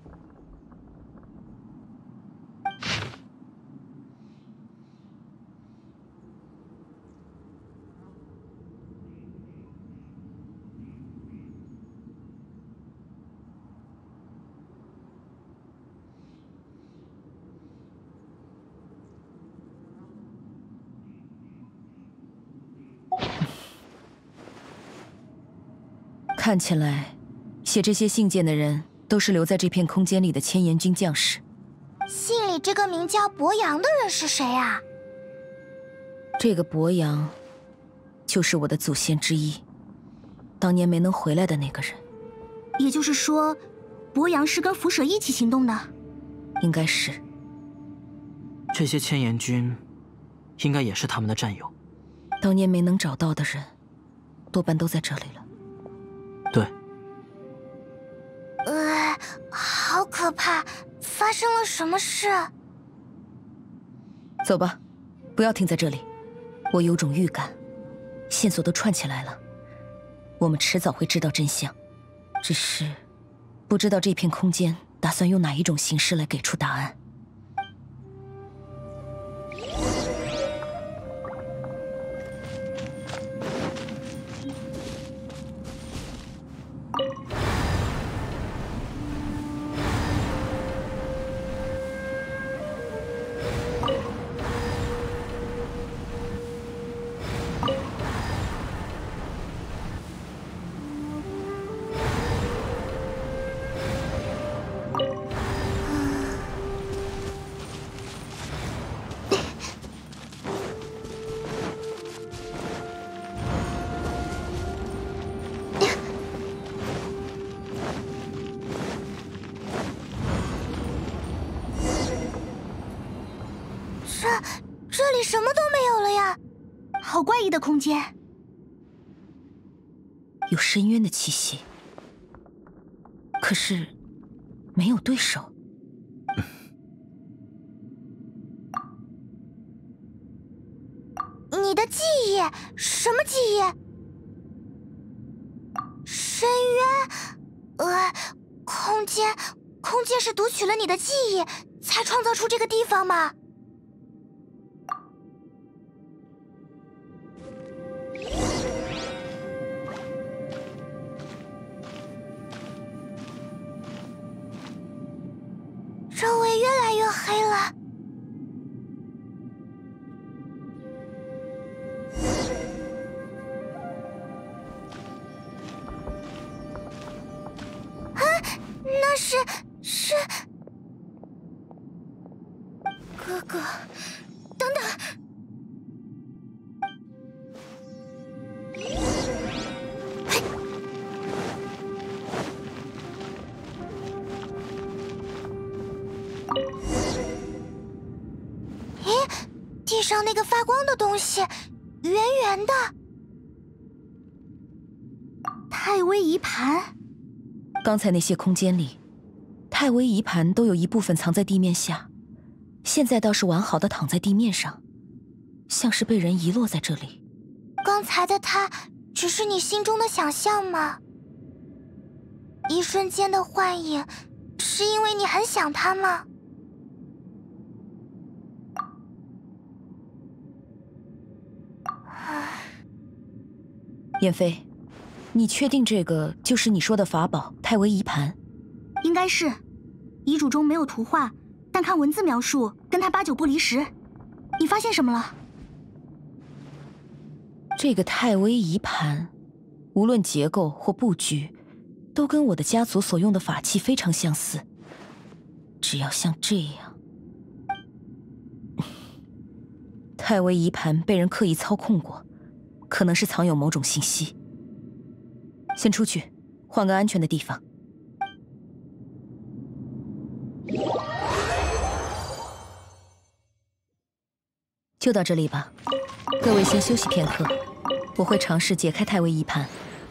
看起来，写这些信件的人都是留在这片空间里的千岩军将士。 信里这个名叫博阳的人是谁啊？ 这个博阳，就是我的祖先之一，当年没能回来的那个人。 也就是说，博阳是跟辐射一起行动的？ 应该是。 这些千岩军，应该也是他们的战友。 当年没能找到的人，多半都在这里了。 对。 好可怕！发生了什么事？ 走吧，不要停在这里。我有种预感，线索都串起来了，我们迟早会知道真相。只是，不知道这片空间打算用哪一种形式来给出答案。 这里什么都没有了呀！ 好怪异的空间， 有深渊的气息。 可是没有对手。 你的记忆？什么记忆？深渊？空间是读取了你的记忆，才创造出这个地方吗？周围越来越黑了。那是哥哥，等等。咦，地上那个发光的东西，圆圆的。 太微仪盘。 刚才那些空间里，太微仪盘都有一部分藏在地面下，现在倒是完好的躺在地面上，像是被人遗落在这里。 刚才的他，只是你心中的想象吗？一瞬间的幻影，是因为你很想他吗？ 燕飞，你确定这个就是你说的法宝太微仪盘？ 应该是，遗嘱中没有图画，但看文字描述，跟他8九不离十。你发现什么了？ 这个太微仪盘，无论结构或布局，都跟我的家族所用的法器非常相似。只要像这样，太微仪盘被人刻意操控过，可能是藏有某种信息。先出去，换个安全的地方。就到这里吧，各位先休息片刻，我会尝试解开太微仪盘。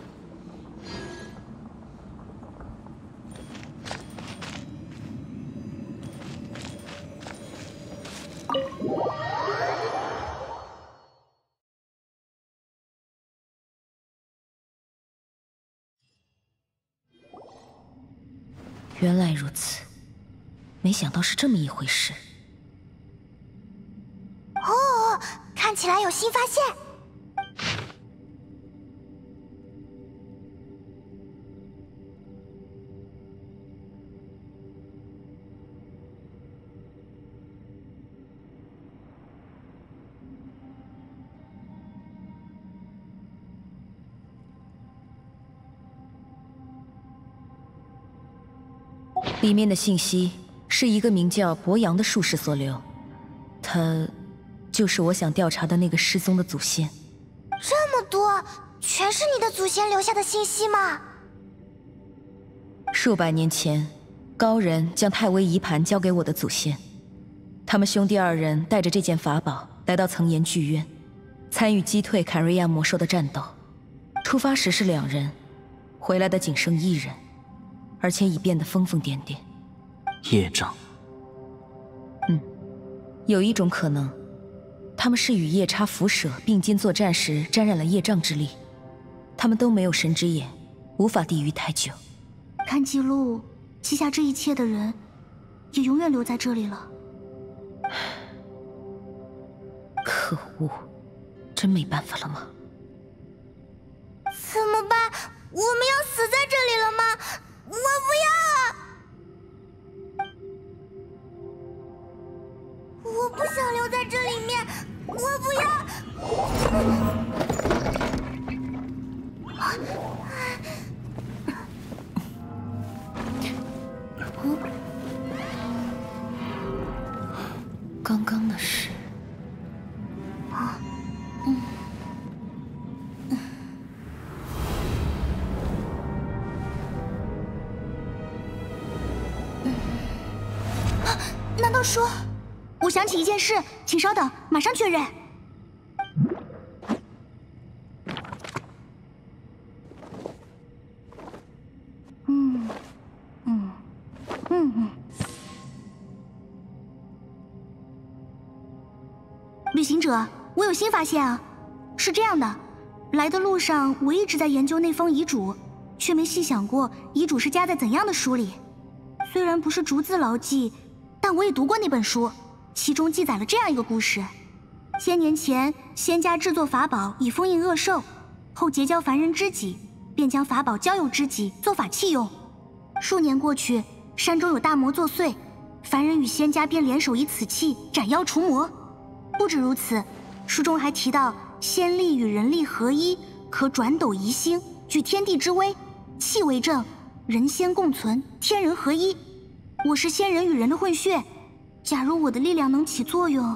原来如此，没想到是这么一回事。 哦，看起来有新发现。 里面的信息是一个名叫博阳的术士所留，他就是我想调查的那个失踪的祖先。 这么多，全是你的祖先留下的信息吗？ 数百年前，高人将太微仪盘交给我的祖先，他们兄弟2人带着这件法宝来到层岩剧院，参与击退坎瑞亚魔兽的战斗。出发时是2人，回来的仅剩1人。而且已变得疯疯癫癫。 业障。 有一种可能，他们是与夜叉辐射并肩作战时沾染了业障之力，他们都没有神之眼，无法抵御太久。 看记录，记下这一切的人，也永远留在这里了。 可恶，真没办法了吗？ 怎么办？我们要死在这里了吗？我不要！我不想留在这里面，我不要！ 刚刚的事…… 难道说……我想起一件事，请稍等，马上确认。 者，我有新发现啊！是这样的，来的路上我一直在研究那封遗嘱，却没细想过遗嘱是夹在怎样的书里。虽然不是逐字牢记，但我也读过那本书，其中记载了这样一个故事：千年前，仙家制作法宝以封印恶兽，后结交凡人知己，便将法宝交由知己做法器用。数年过去，山中有大魔作祟，凡人与仙家便联手以此器斩妖除魔。不止如此，书中还提到仙力与人力合一，可转斗移星，举天地之威。气为证，人仙共存，天人合一。我是仙人与人的混血，假如我的力量能起作用，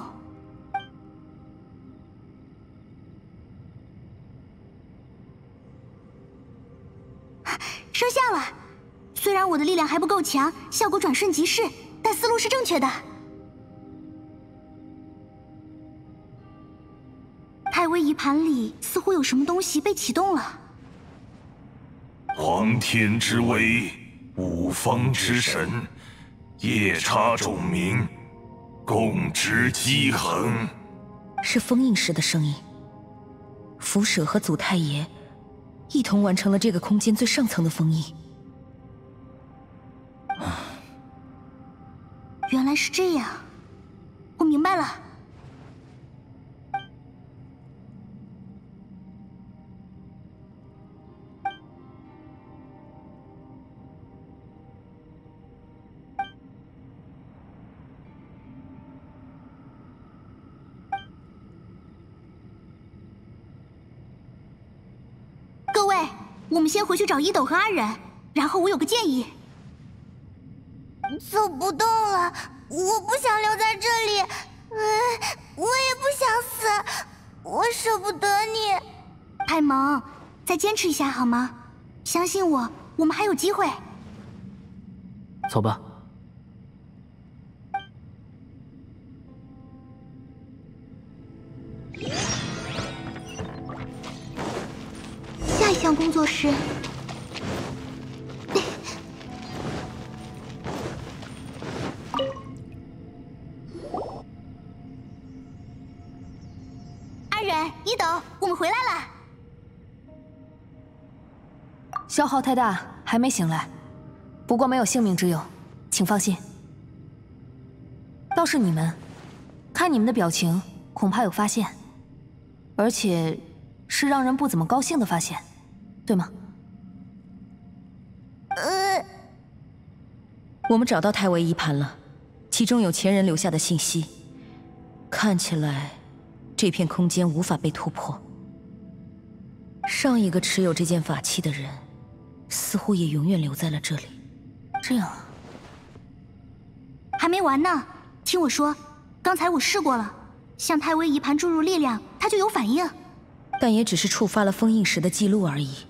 生效了。虽然我的力量还不够强，效果转瞬即逝，但思路是正确的。太微仪盘里似乎有什么东西被启动了。 皇天之威，五方之神，夜叉种民，共执机衡。 是封印时的声音。符舍和祖太爷一同完成了这个空间最上层的封印。 原来是这样，我明白了。各位，我们先回去找一斗和阿忍，然后我有个建议。 走不动了，我不想留在这里，我也不想死，我舍不得你。 太萌，再坚持一下好吗？相信我，我们还有机会。 走吧。 下一项工作是阿忍、一斗，我们回来了。 消耗太大，还没醒来，不过没有性命之忧，请放心。倒是你们，看你们的表情，恐怕有发现，而且是让人不怎么高兴的发现，对吗？ 我们找到太微仪盘了，其中有前人留下的信息，看起来这片空间无法被突破。上一个持有这件法器的人，似乎也永远留在了这里。 这样啊， 还没完呢。听我说，刚才我试过了，向太微仪盘注入力量，它就有反应， 但也只是触发了封印时的记录而已。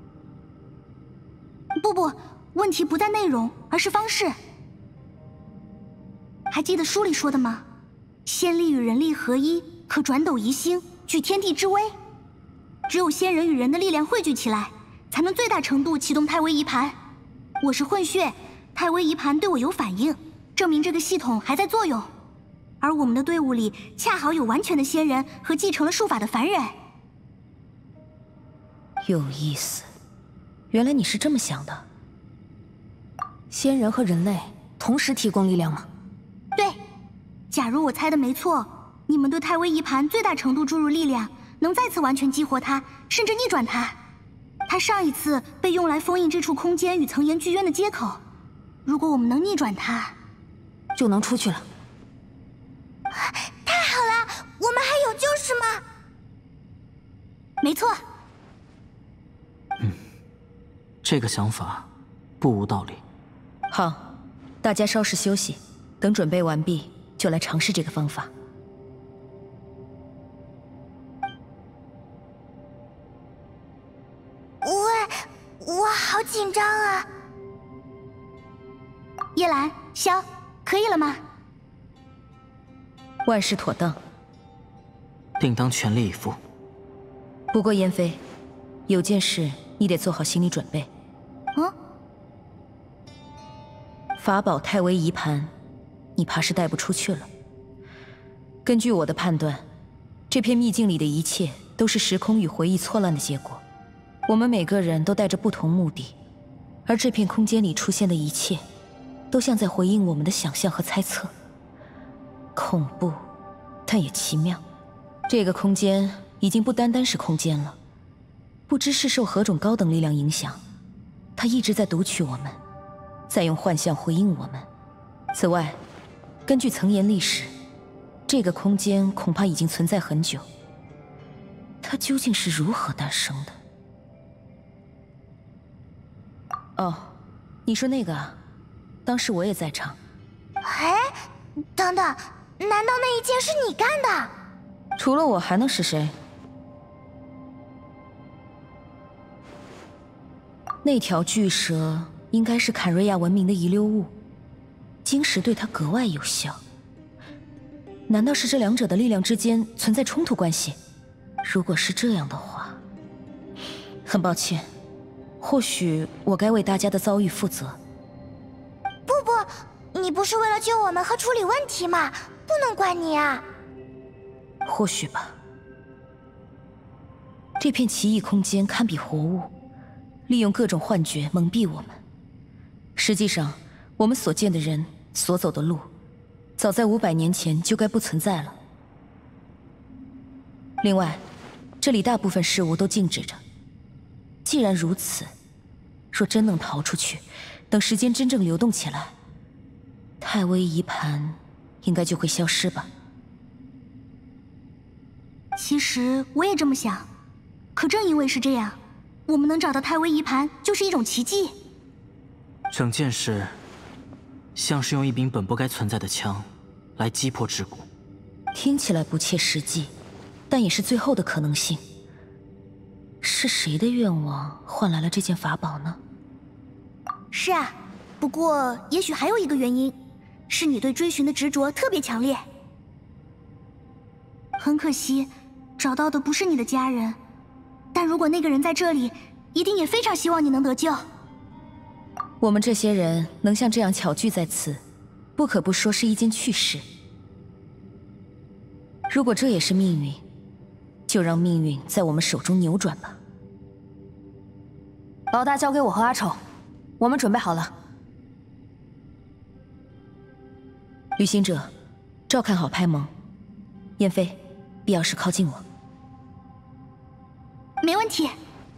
不，问题不在内容，而是方式。还记得书里说的吗？仙力与人力合一，可转斗移星，举天地之威。只有仙人与人的力量汇聚起来，才能最大程度启动太微仪盘。我是混血，太微仪盘对我有反应，证明这个系统还在作用。而我们的队伍里恰好有完全的仙人和继承了术法的凡人。 有意思，原来你是这么想的。 仙人和人类同时提供力量吗？ 对，假如我猜的没错，你们对太微仪盘最大程度注入力量，能再次完全激活它，甚至逆转它。它上一次被用来封印这处空间与层岩剧院的接口，如果我们能逆转它， 就能出去了。 太好了，我们还有救是吗？ 没错。 这个想法不无道理。 好，大家稍事休息，等准备完毕，就来尝试这个方法。 我好紧张啊！ 叶兰、萧，可以了吗？ 万事妥当， 定当全力以赴。 不过燕飞，有件事你得做好心理准备。法宝太微仪盘，你怕是带不出去了。根据我的判断， 这片秘境里的一切都是时空与回忆错乱的结果。我们每个人都带着不同目的，而这片空间里出现的一切，都像在回应我们的想象和猜测。恐怖，但也奇妙。这个空间已经不单单是空间了，不知是受何种高等力量影响，它一直在读取我们，在用幻象回应我们。此外，根据曾言历史，这个空间恐怕已经存在很久。它究竟是如何诞生的？哦，你说那个啊，当时我也在场。 哎，等等，难道那一件是你干的？ 除了我还能是谁？那条巨蛇应该是坎瑞亚文明的遗留物，晶石对它格外有效。难道是这两者的力量之间存在冲突关系？如果是这样的话，很抱歉，或许我该为大家的遭遇负责。 不，你不是为了救我们和处理问题吗？不能怪你啊。 或许吧。这片奇异空间堪比活物，利用各种幻觉蒙蔽我们。实际上，我们所见的人，所走的路，早在500年前就该不存在了。另外，这里大部分事物都静止着。既然如此，若真能逃出去，等时间真正流动起来，泰威遗盘应该就会消失吧。 其实我也这么想，可正因为是这样，我们能找到泰威遗盘就是一种奇迹。 整件事像是用一柄本不该存在的枪来击破桎梏。 听起来不切实际，但也是最后的可能性。是谁的愿望换来了这件法宝呢？ 是啊，不过也许还有一个原因，是你对追寻的执着特别强烈。很可惜，找到的不是你的家人，但如果那个人在这里，一定也非常希望你能得救。 我们这些人能像这样巧聚在此，不可不说是一件趣事。如果这也是命运，就让命运在我们手中扭转吧。 老大交给我和阿丑，我们准备好了。 旅行者，照看好拍蒙。燕飞，必要时靠近我。 没问题。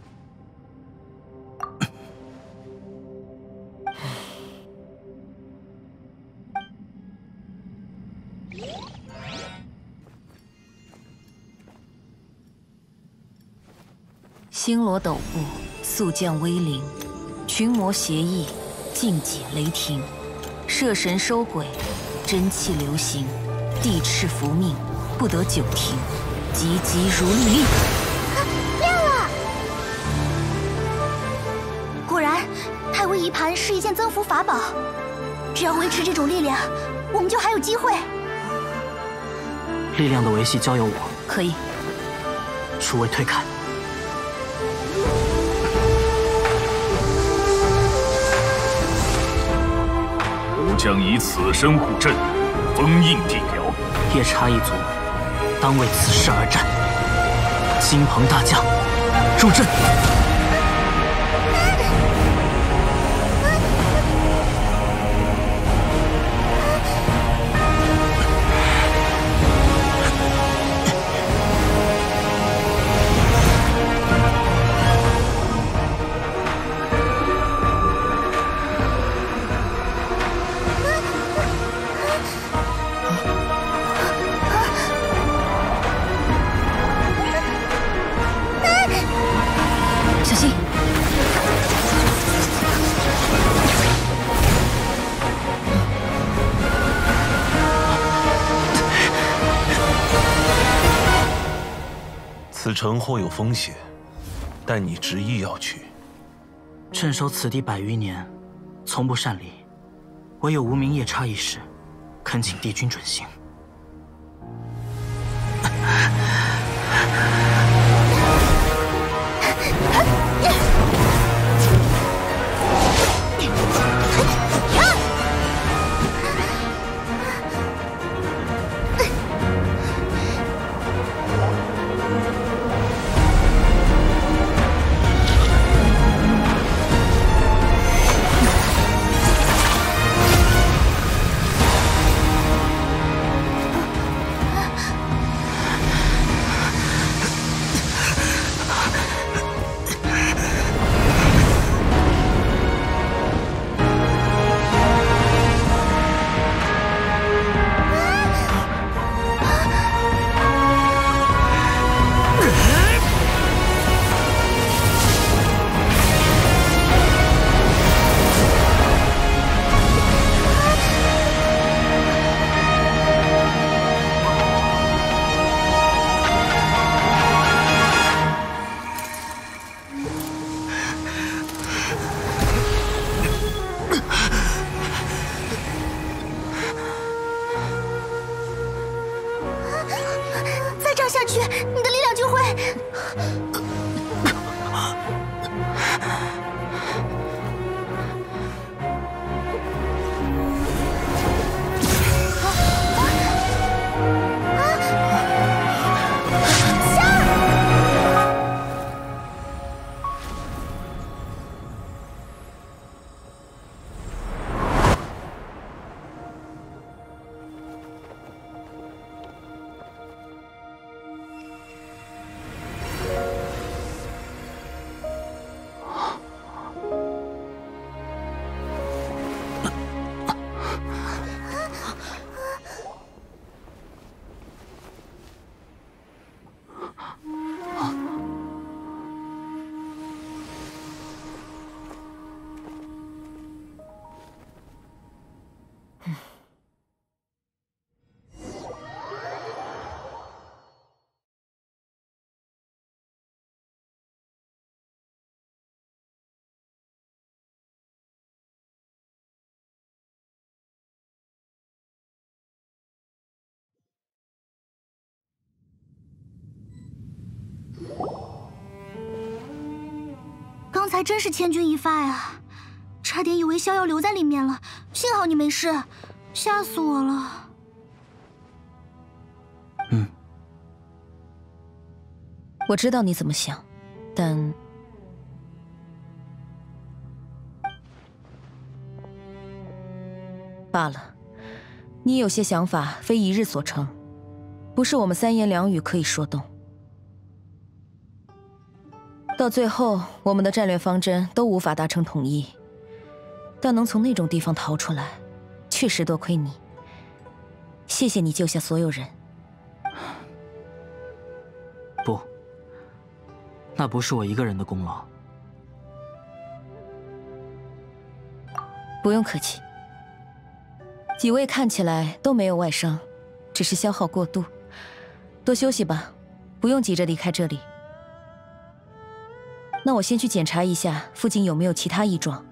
星罗斗布，速降威灵；群魔协议，尽解雷霆；摄神收鬼，真气流行；地赤伏命，不得久停；急急如律令。 亮了！ 果然，泰威遗盘是一件增幅法宝。只要维持这种力量，我们就还有机会。 力量的维系交由我。 可以。 诸位退开。 吾将以此身护阵，封印地辽。 夜叉一族当为此事而战。金鹏大将，入阵。 此城或有风险，但你执意要去。 镇守此地100余年，从不擅离，唯有无名夜叉一事，恳请帝君准行。 刚才真是千钧一发呀，差点以为逍遥留在里面了，幸好你没事，吓死我了。 我知道你怎么想，但罢了。你有些想法非一日所成，不是我们三言两语可以说动。到最后，我们的战略方针都无法达成统一，但能从那种地方逃出来，确实多亏你。谢谢你救下所有人。 不，那不是我一个人的功劳。 不用客气。几位看起来都没有外伤，只是消耗过度，多休息吧，不用急着离开这里。那我先去检查一下附近有没有其他异状。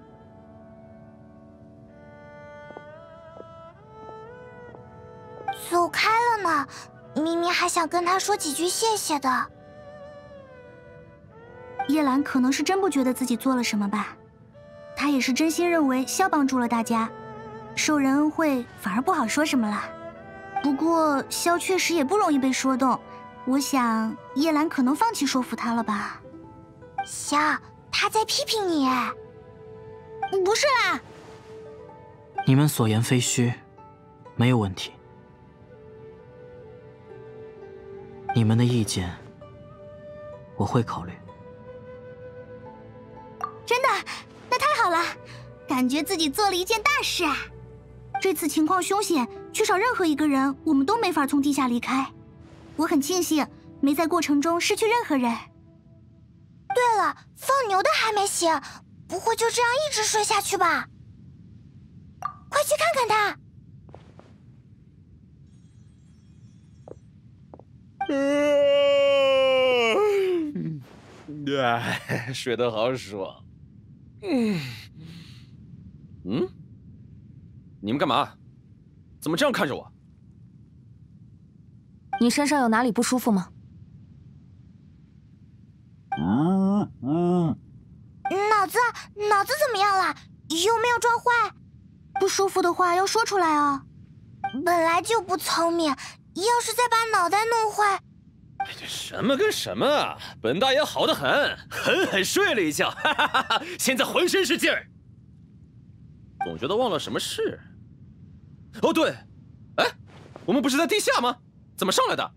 走开了呢，明明还想跟他说几句谢谢的。 叶兰可能是真不觉得自己做了什么吧，她也是真心认为萧帮助了大家，受人恩惠反而不好说什么了。不过萧确实也不容易被说动，我想叶兰可能放弃说服他了吧。 萧，他在批评你哎。 不是啦， 你们所言非虚，没有问题。你们的意见我会考虑。 真的，那太好了，感觉自己做了一件大事啊！这次情况凶险，缺少任何一个人，我们都没法从地下离开。我很庆幸没在过程中失去任何人。 对了，放牛的还没醒，不会就这样一直睡下去吧？快去看看他！ 睡得好爽。你们干嘛？怎么这样看着我？ 你身上有哪里不舒服吗？ 脑子怎么样了？有没有撞坏？ 不舒服的话要说出来啊。 本来就不聪明，要是再把脑袋弄坏…… 这什么跟什么啊！本大爷好得很，狠狠睡了一觉，哈哈哈，现在浑身是劲儿。总觉得忘了什么事。哦对，哎，我们不是在地下吗？怎么上来的？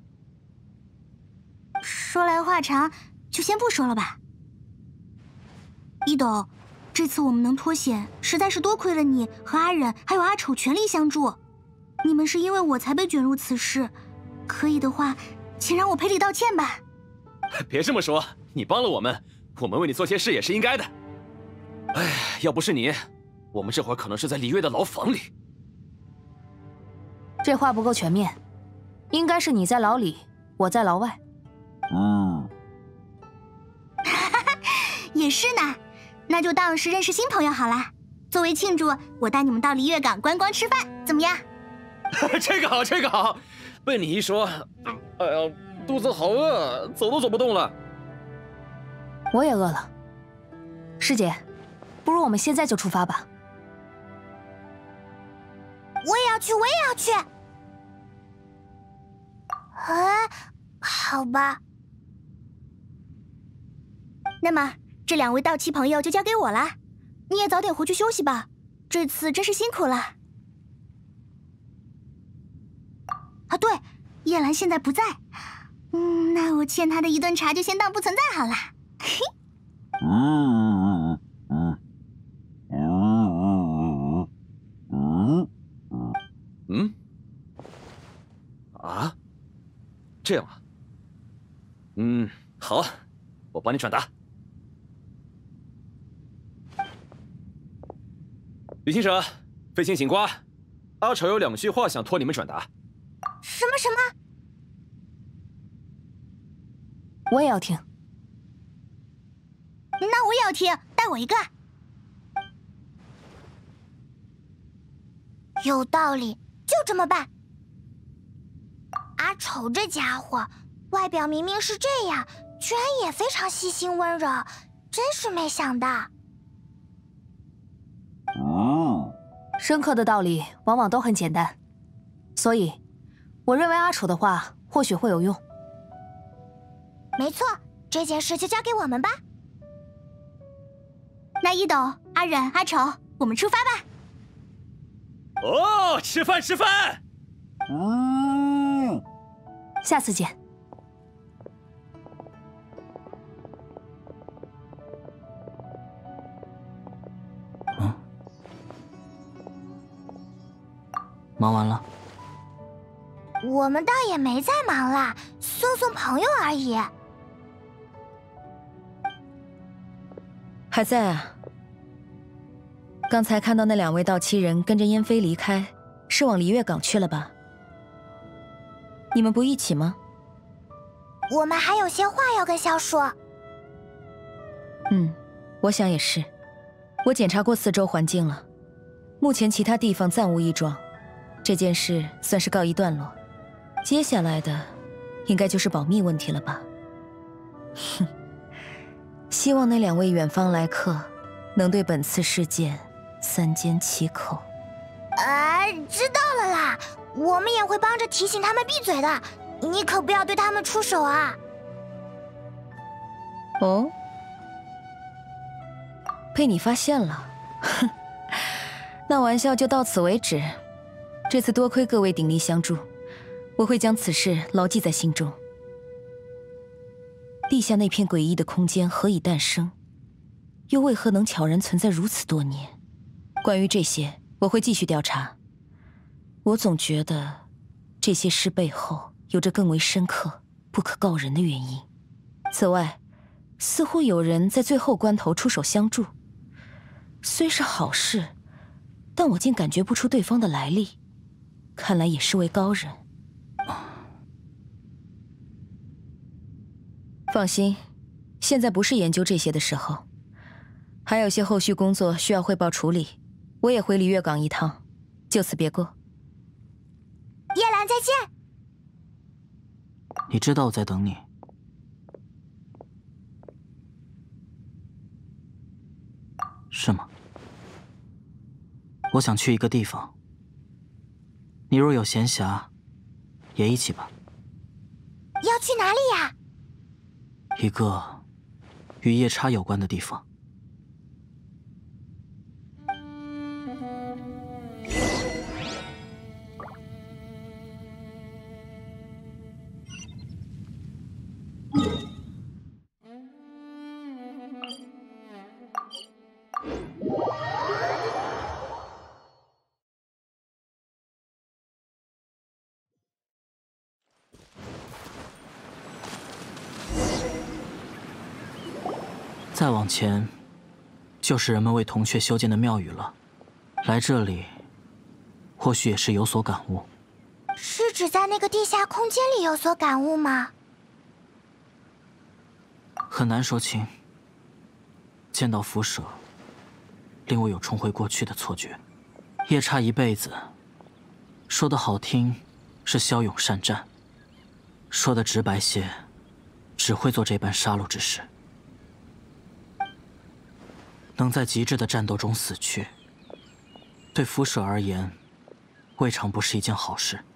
说来话长，就先不说了吧。一斗，这次我们能脱险，实在是多亏了你和阿忍还有阿丑全力相助。你们是因为我才被卷入此事，可以的话，请让我赔礼道歉吧。 别这么说，你帮了我们为你做些事也是应该的。哎，要不是你，我们这会儿可能是在李月的牢房里。 这话不够全面，应该是你在牢里，我在牢外。 也是呢，那就当是认识新朋友好了。作为庆祝，我带你们到璃月港观光吃饭，怎么样？ 这个好，这个好。被你一说，哎呀，肚子好饿，走都走不动了。 我也饿了。师姐，不如我们现在就出发吧。 我也要去，我也要去。好吧。 那么这两位到期朋友就交给我了，你也早点回去休息吧，这次真是辛苦了。啊，对，叶兰现在不在，那我欠她的一顿茶就先当不存在好了。嘿。 啊，这样啊。好，我帮你转达。旅行者，飞行警瓜，阿丑有2句话想托你们转达。 什么？ 我也要听。 那我也要听，带我一个。 有道理，就这么办。阿丑这家伙，外表明明是这样，居然也非常细心温柔， 真是没想到。 深刻的道理往往都很简单，所以我认为阿丑的话或许会有用。 没错，这件事就交给我们吧。 那一斗、阿忍、阿丑，我们出发吧。 哦，吃饭吃饭。 下次见。 忙完了？ 我们倒也没在忙啦，送送朋友而已。 还在啊。刚才看到那2位盗妻人跟着燕飞离开，是往璃月港去了吧？你们不一起吗？ 我们还有些话要跟萧说。 我想也是。我检查过四周环境了，目前其他地方暂无异状，这件事算是告一段落。接下来的，应该就是保密问题了吧？哼，希望那2位远方来客，能对本次事件3缄其口。 知道了啦，我们也会帮着提醒他们闭嘴的。你可不要对他们出手啊！ 哦，被你发现了，哼，那玩笑就到此为止。这次多亏各位鼎力相助，我会将此事牢记在心中。地下那片诡异的空间何以诞生？又为何能悄然存在如此多年？关于这些，我会继续调查。我总觉得这些事背后有着更为深刻、不可告人的原因。此外，似乎有人在最后关头出手相助，虽是好事，但我竟感觉不出对方的来历，看来也是位高人。放心，现在不是研究这些的时候，还有些后续工作需要汇报处理，我也回璃月港一趟，就此别过。 叶兰，再见。 你知道我在等你。是吗？我想去一个地方，你若有闲暇，也一起吧。 要去哪里呀？ 一个与夜叉有关的地方。再往前，就是人们为铜雀修建的庙宇了。来这里，或许也是有所感悟。 是指在那个地下空间里有所感悟吗？ 很难说清。见到符蛇，令我有重回过去的错觉。夜叉一辈子，说得好听是骁勇善战，说得直白些，只会做这般杀戮之事。能在极致的战斗中死去，对符蛇而言，未尝不是一件好事。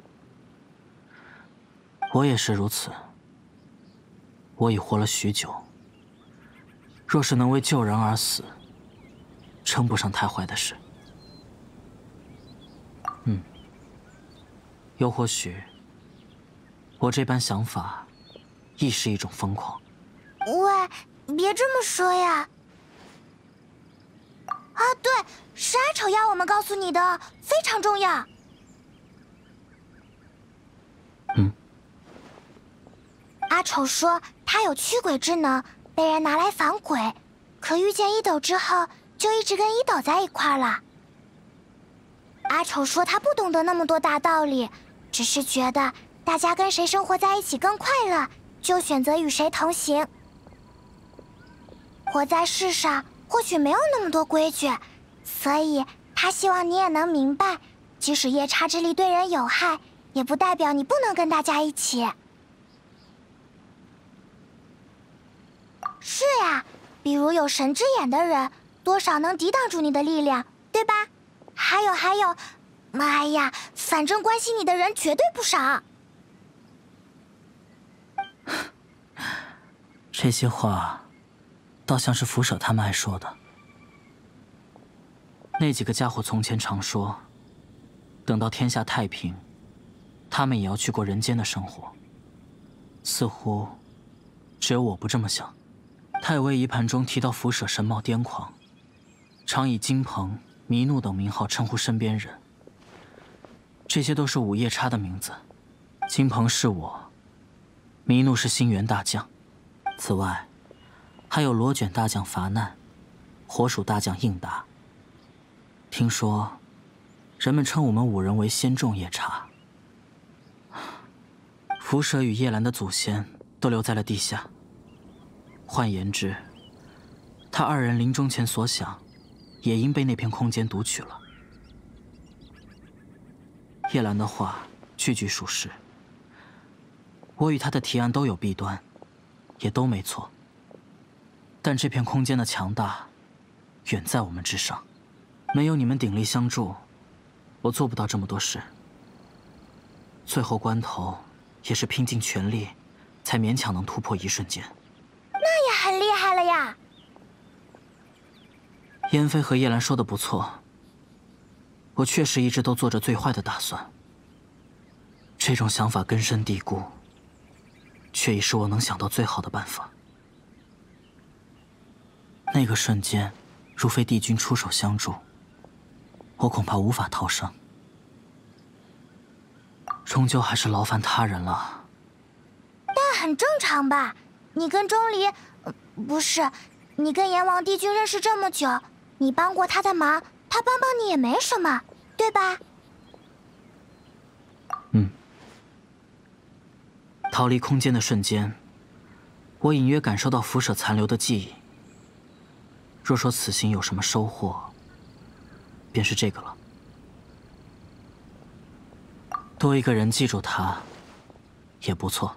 我也是如此。我已活了许久，若是能为救人而死，称不上太坏的事。又或许，我这般想法，亦是一种疯狂。 喂，别这么说呀！啊，对，是阿丑要我们告诉你的，非常重要。阿丑说他有驱鬼之能，被人拿来防鬼，可遇见一斗之后，就一直跟一斗在一块了。阿丑说他不懂得那么多大道理，只是觉得大家跟谁生活在一起更快乐，就选择与谁同行。活在世上或许没有那么多规矩，所以他希望你也能明白，即使夜叉之力对人有害，也不代表你不能跟大家一起。是呀，比比如有神之眼的人，多少能抵挡住你的力量，对吧？还有，哎呀，反正关心你的人绝对不少。 这些话，倒像是福舍他们爱说的。那几个家伙从前常说，等到天下太平，他们也要去过人间的生活。似乎只有我不这么想。太尉遗盘中提到福舍神貌癫狂，常以金鹏、弥怒等名号称呼身边人。这些都是午夜叉的名字。金鹏是我，弥怒是星元大将。此外，还有罗卷大将伐难，火鼠大将应达。听说，人们称我们5人为仙众夜叉。福舍与叶兰的祖先都留在了地下。换言之，他2人临终前所想，也因被那片空间读取了。叶兰的话句句属实。我与他的提案都有弊端，也都没错。但这片空间的强大，远在我们之上。没有你们鼎力相助，我做不到这么多事。最后关头，也是拼尽全力，才勉强能突破1瞬间。 那也很厉害了呀！ 燕飞和叶兰说的不错，我确实一直都做着最坏的打算。这种想法根深蒂固，却已是我能想到最好的办法。那个瞬间，如非帝君出手相助，我恐怕无法逃生。终究还是劳烦他人了。 但很正常吧？你跟钟离，不是，你跟阎王帝君认识这么久，你帮过他的忙，他帮帮你也没什么，对吧？ 逃离空间的瞬间，我隐约感受到福舍残留的记忆。若说此行有什么收获，便是这个了。多一个人记住他，也不错。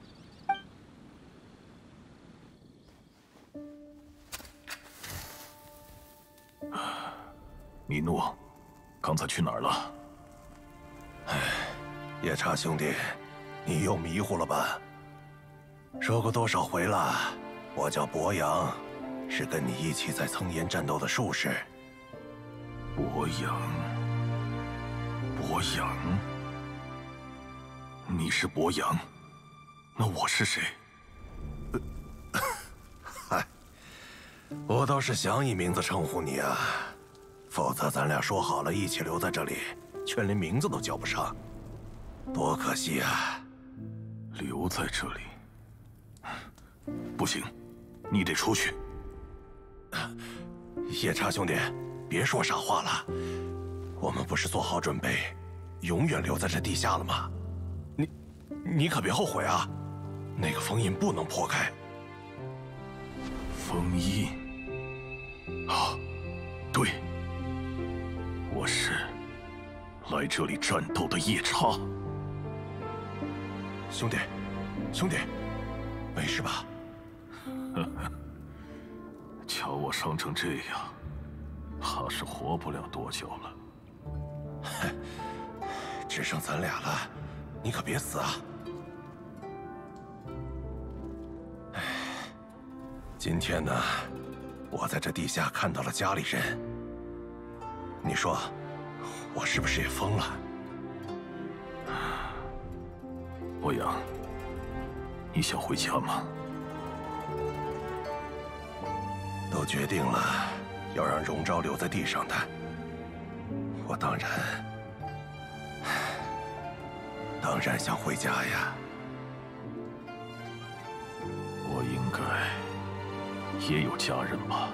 米诺，刚才去哪儿了？ 夜叉兄弟，你又迷糊了吧？说过多少回了，我叫博阳，是跟你一起在苍岩战斗的术士。 博阳，博阳，你是博阳，那我是谁？ 嗨，我倒是想以名字称呼你啊，否则咱俩说好了一起留在这里，却连名字都叫不上，多可惜啊！ 留在这里，不行，你得出去。 夜叉兄弟，别说傻话了，我们不是做好准备，永远留在这地下了吗？你可别后悔啊！那个封印不能破开。 封印？啊，对，我是来这里战斗的夜叉。 兄弟，兄弟，没事吧？ 瞧我伤成这样，怕是活不了多久了。 只剩咱俩了，你可别死啊！今天呢，我在这地下看到了家里人。你说，我是不是也疯了？ 博阳，你想回家吗？ 都决定了要让荣昭留在地上的，我当然想回家呀。 我应该也有家人吧？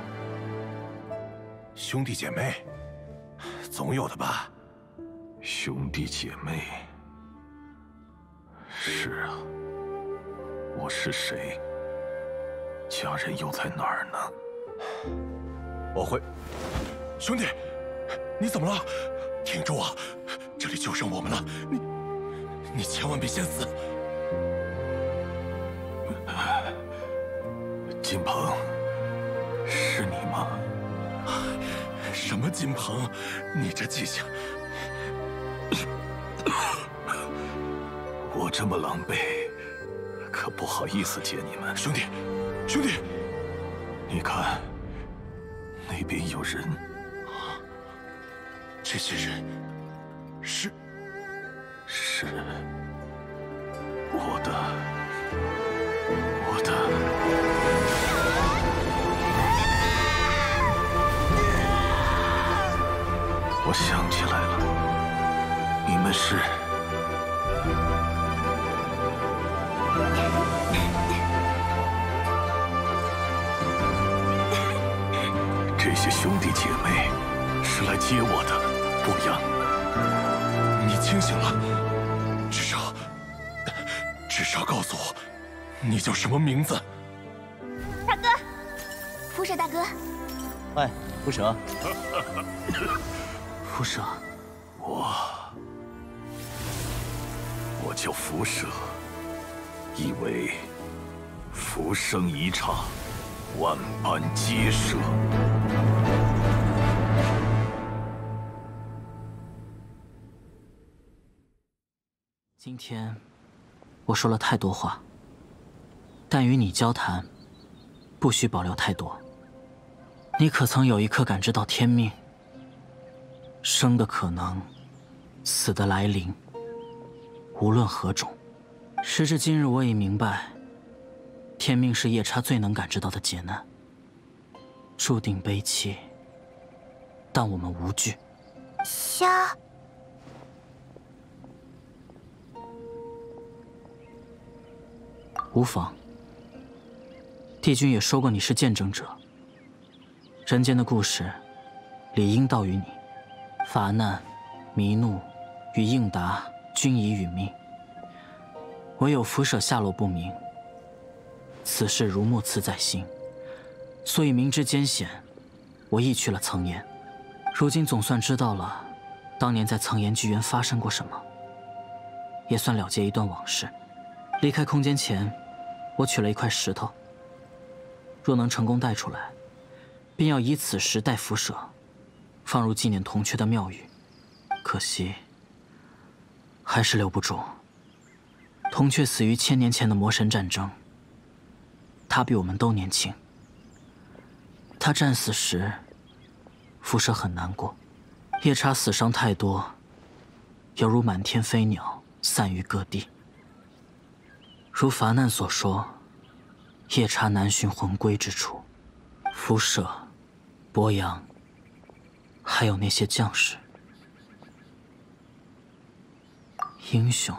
兄弟姐妹，总有的吧？ 兄弟姐妹。是啊，我是谁？家人又在哪儿呢？ 我会。兄弟，你怎么了？挺住啊！这里就剩我们了，你千万别先死。 金鹏， 是你吗？ 什么金鹏，你这记性！ 我这么狼狈，可不好意思接你们。 兄弟，兄弟， 你看，那边有人。 这些人是我的。我想起来了，你们是这些兄弟姐妹是来接我的，不阳。 你清醒了，至少告诉我，你叫什么名字？ 大哥，辐射大哥。 喂，辐射。辐射， 我叫辐射，意为浮生一刹，万般皆舍。 今天我说了太多话，但与你交谈，不需保留太多。你可曾有一刻感知到天命？生的可能，死的来临，无论何种。时至今日，我已明白，天命是夜叉最能感知到的劫难，注定悲戚，但我们无惧。 虾， 无妨。帝君也说过你是见证者，人间的故事理应道于你。法难、弥怒与应答均已殒命，唯有辐射下落不明。此事如木刺在心，所以明知艰险，我亦去了层岩。如今总算知道了当年在层岩剧院发生过什么，也算了结一段往事。离开空间前，我取了一块石头，若能成功带出来，便要以此石代辐射，放入纪念铜雀的庙宇。可惜还是留不住。铜雀死于1000年前的魔神战争，他比我们都年轻。他战死时，辐射很难过。夜叉死伤太多，犹如满天飞鸟散于各地。如伐难所说，夜叉难寻魂归之处。辐射、博阳，还有那些将士，英雄，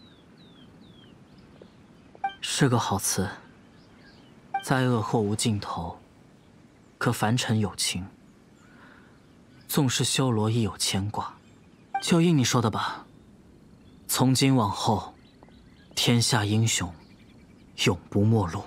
是个好词。灾厄或无尽头，可凡尘有情。纵是修罗亦有牵挂。就应你说的吧，从今往后，天下英雄永不陌路。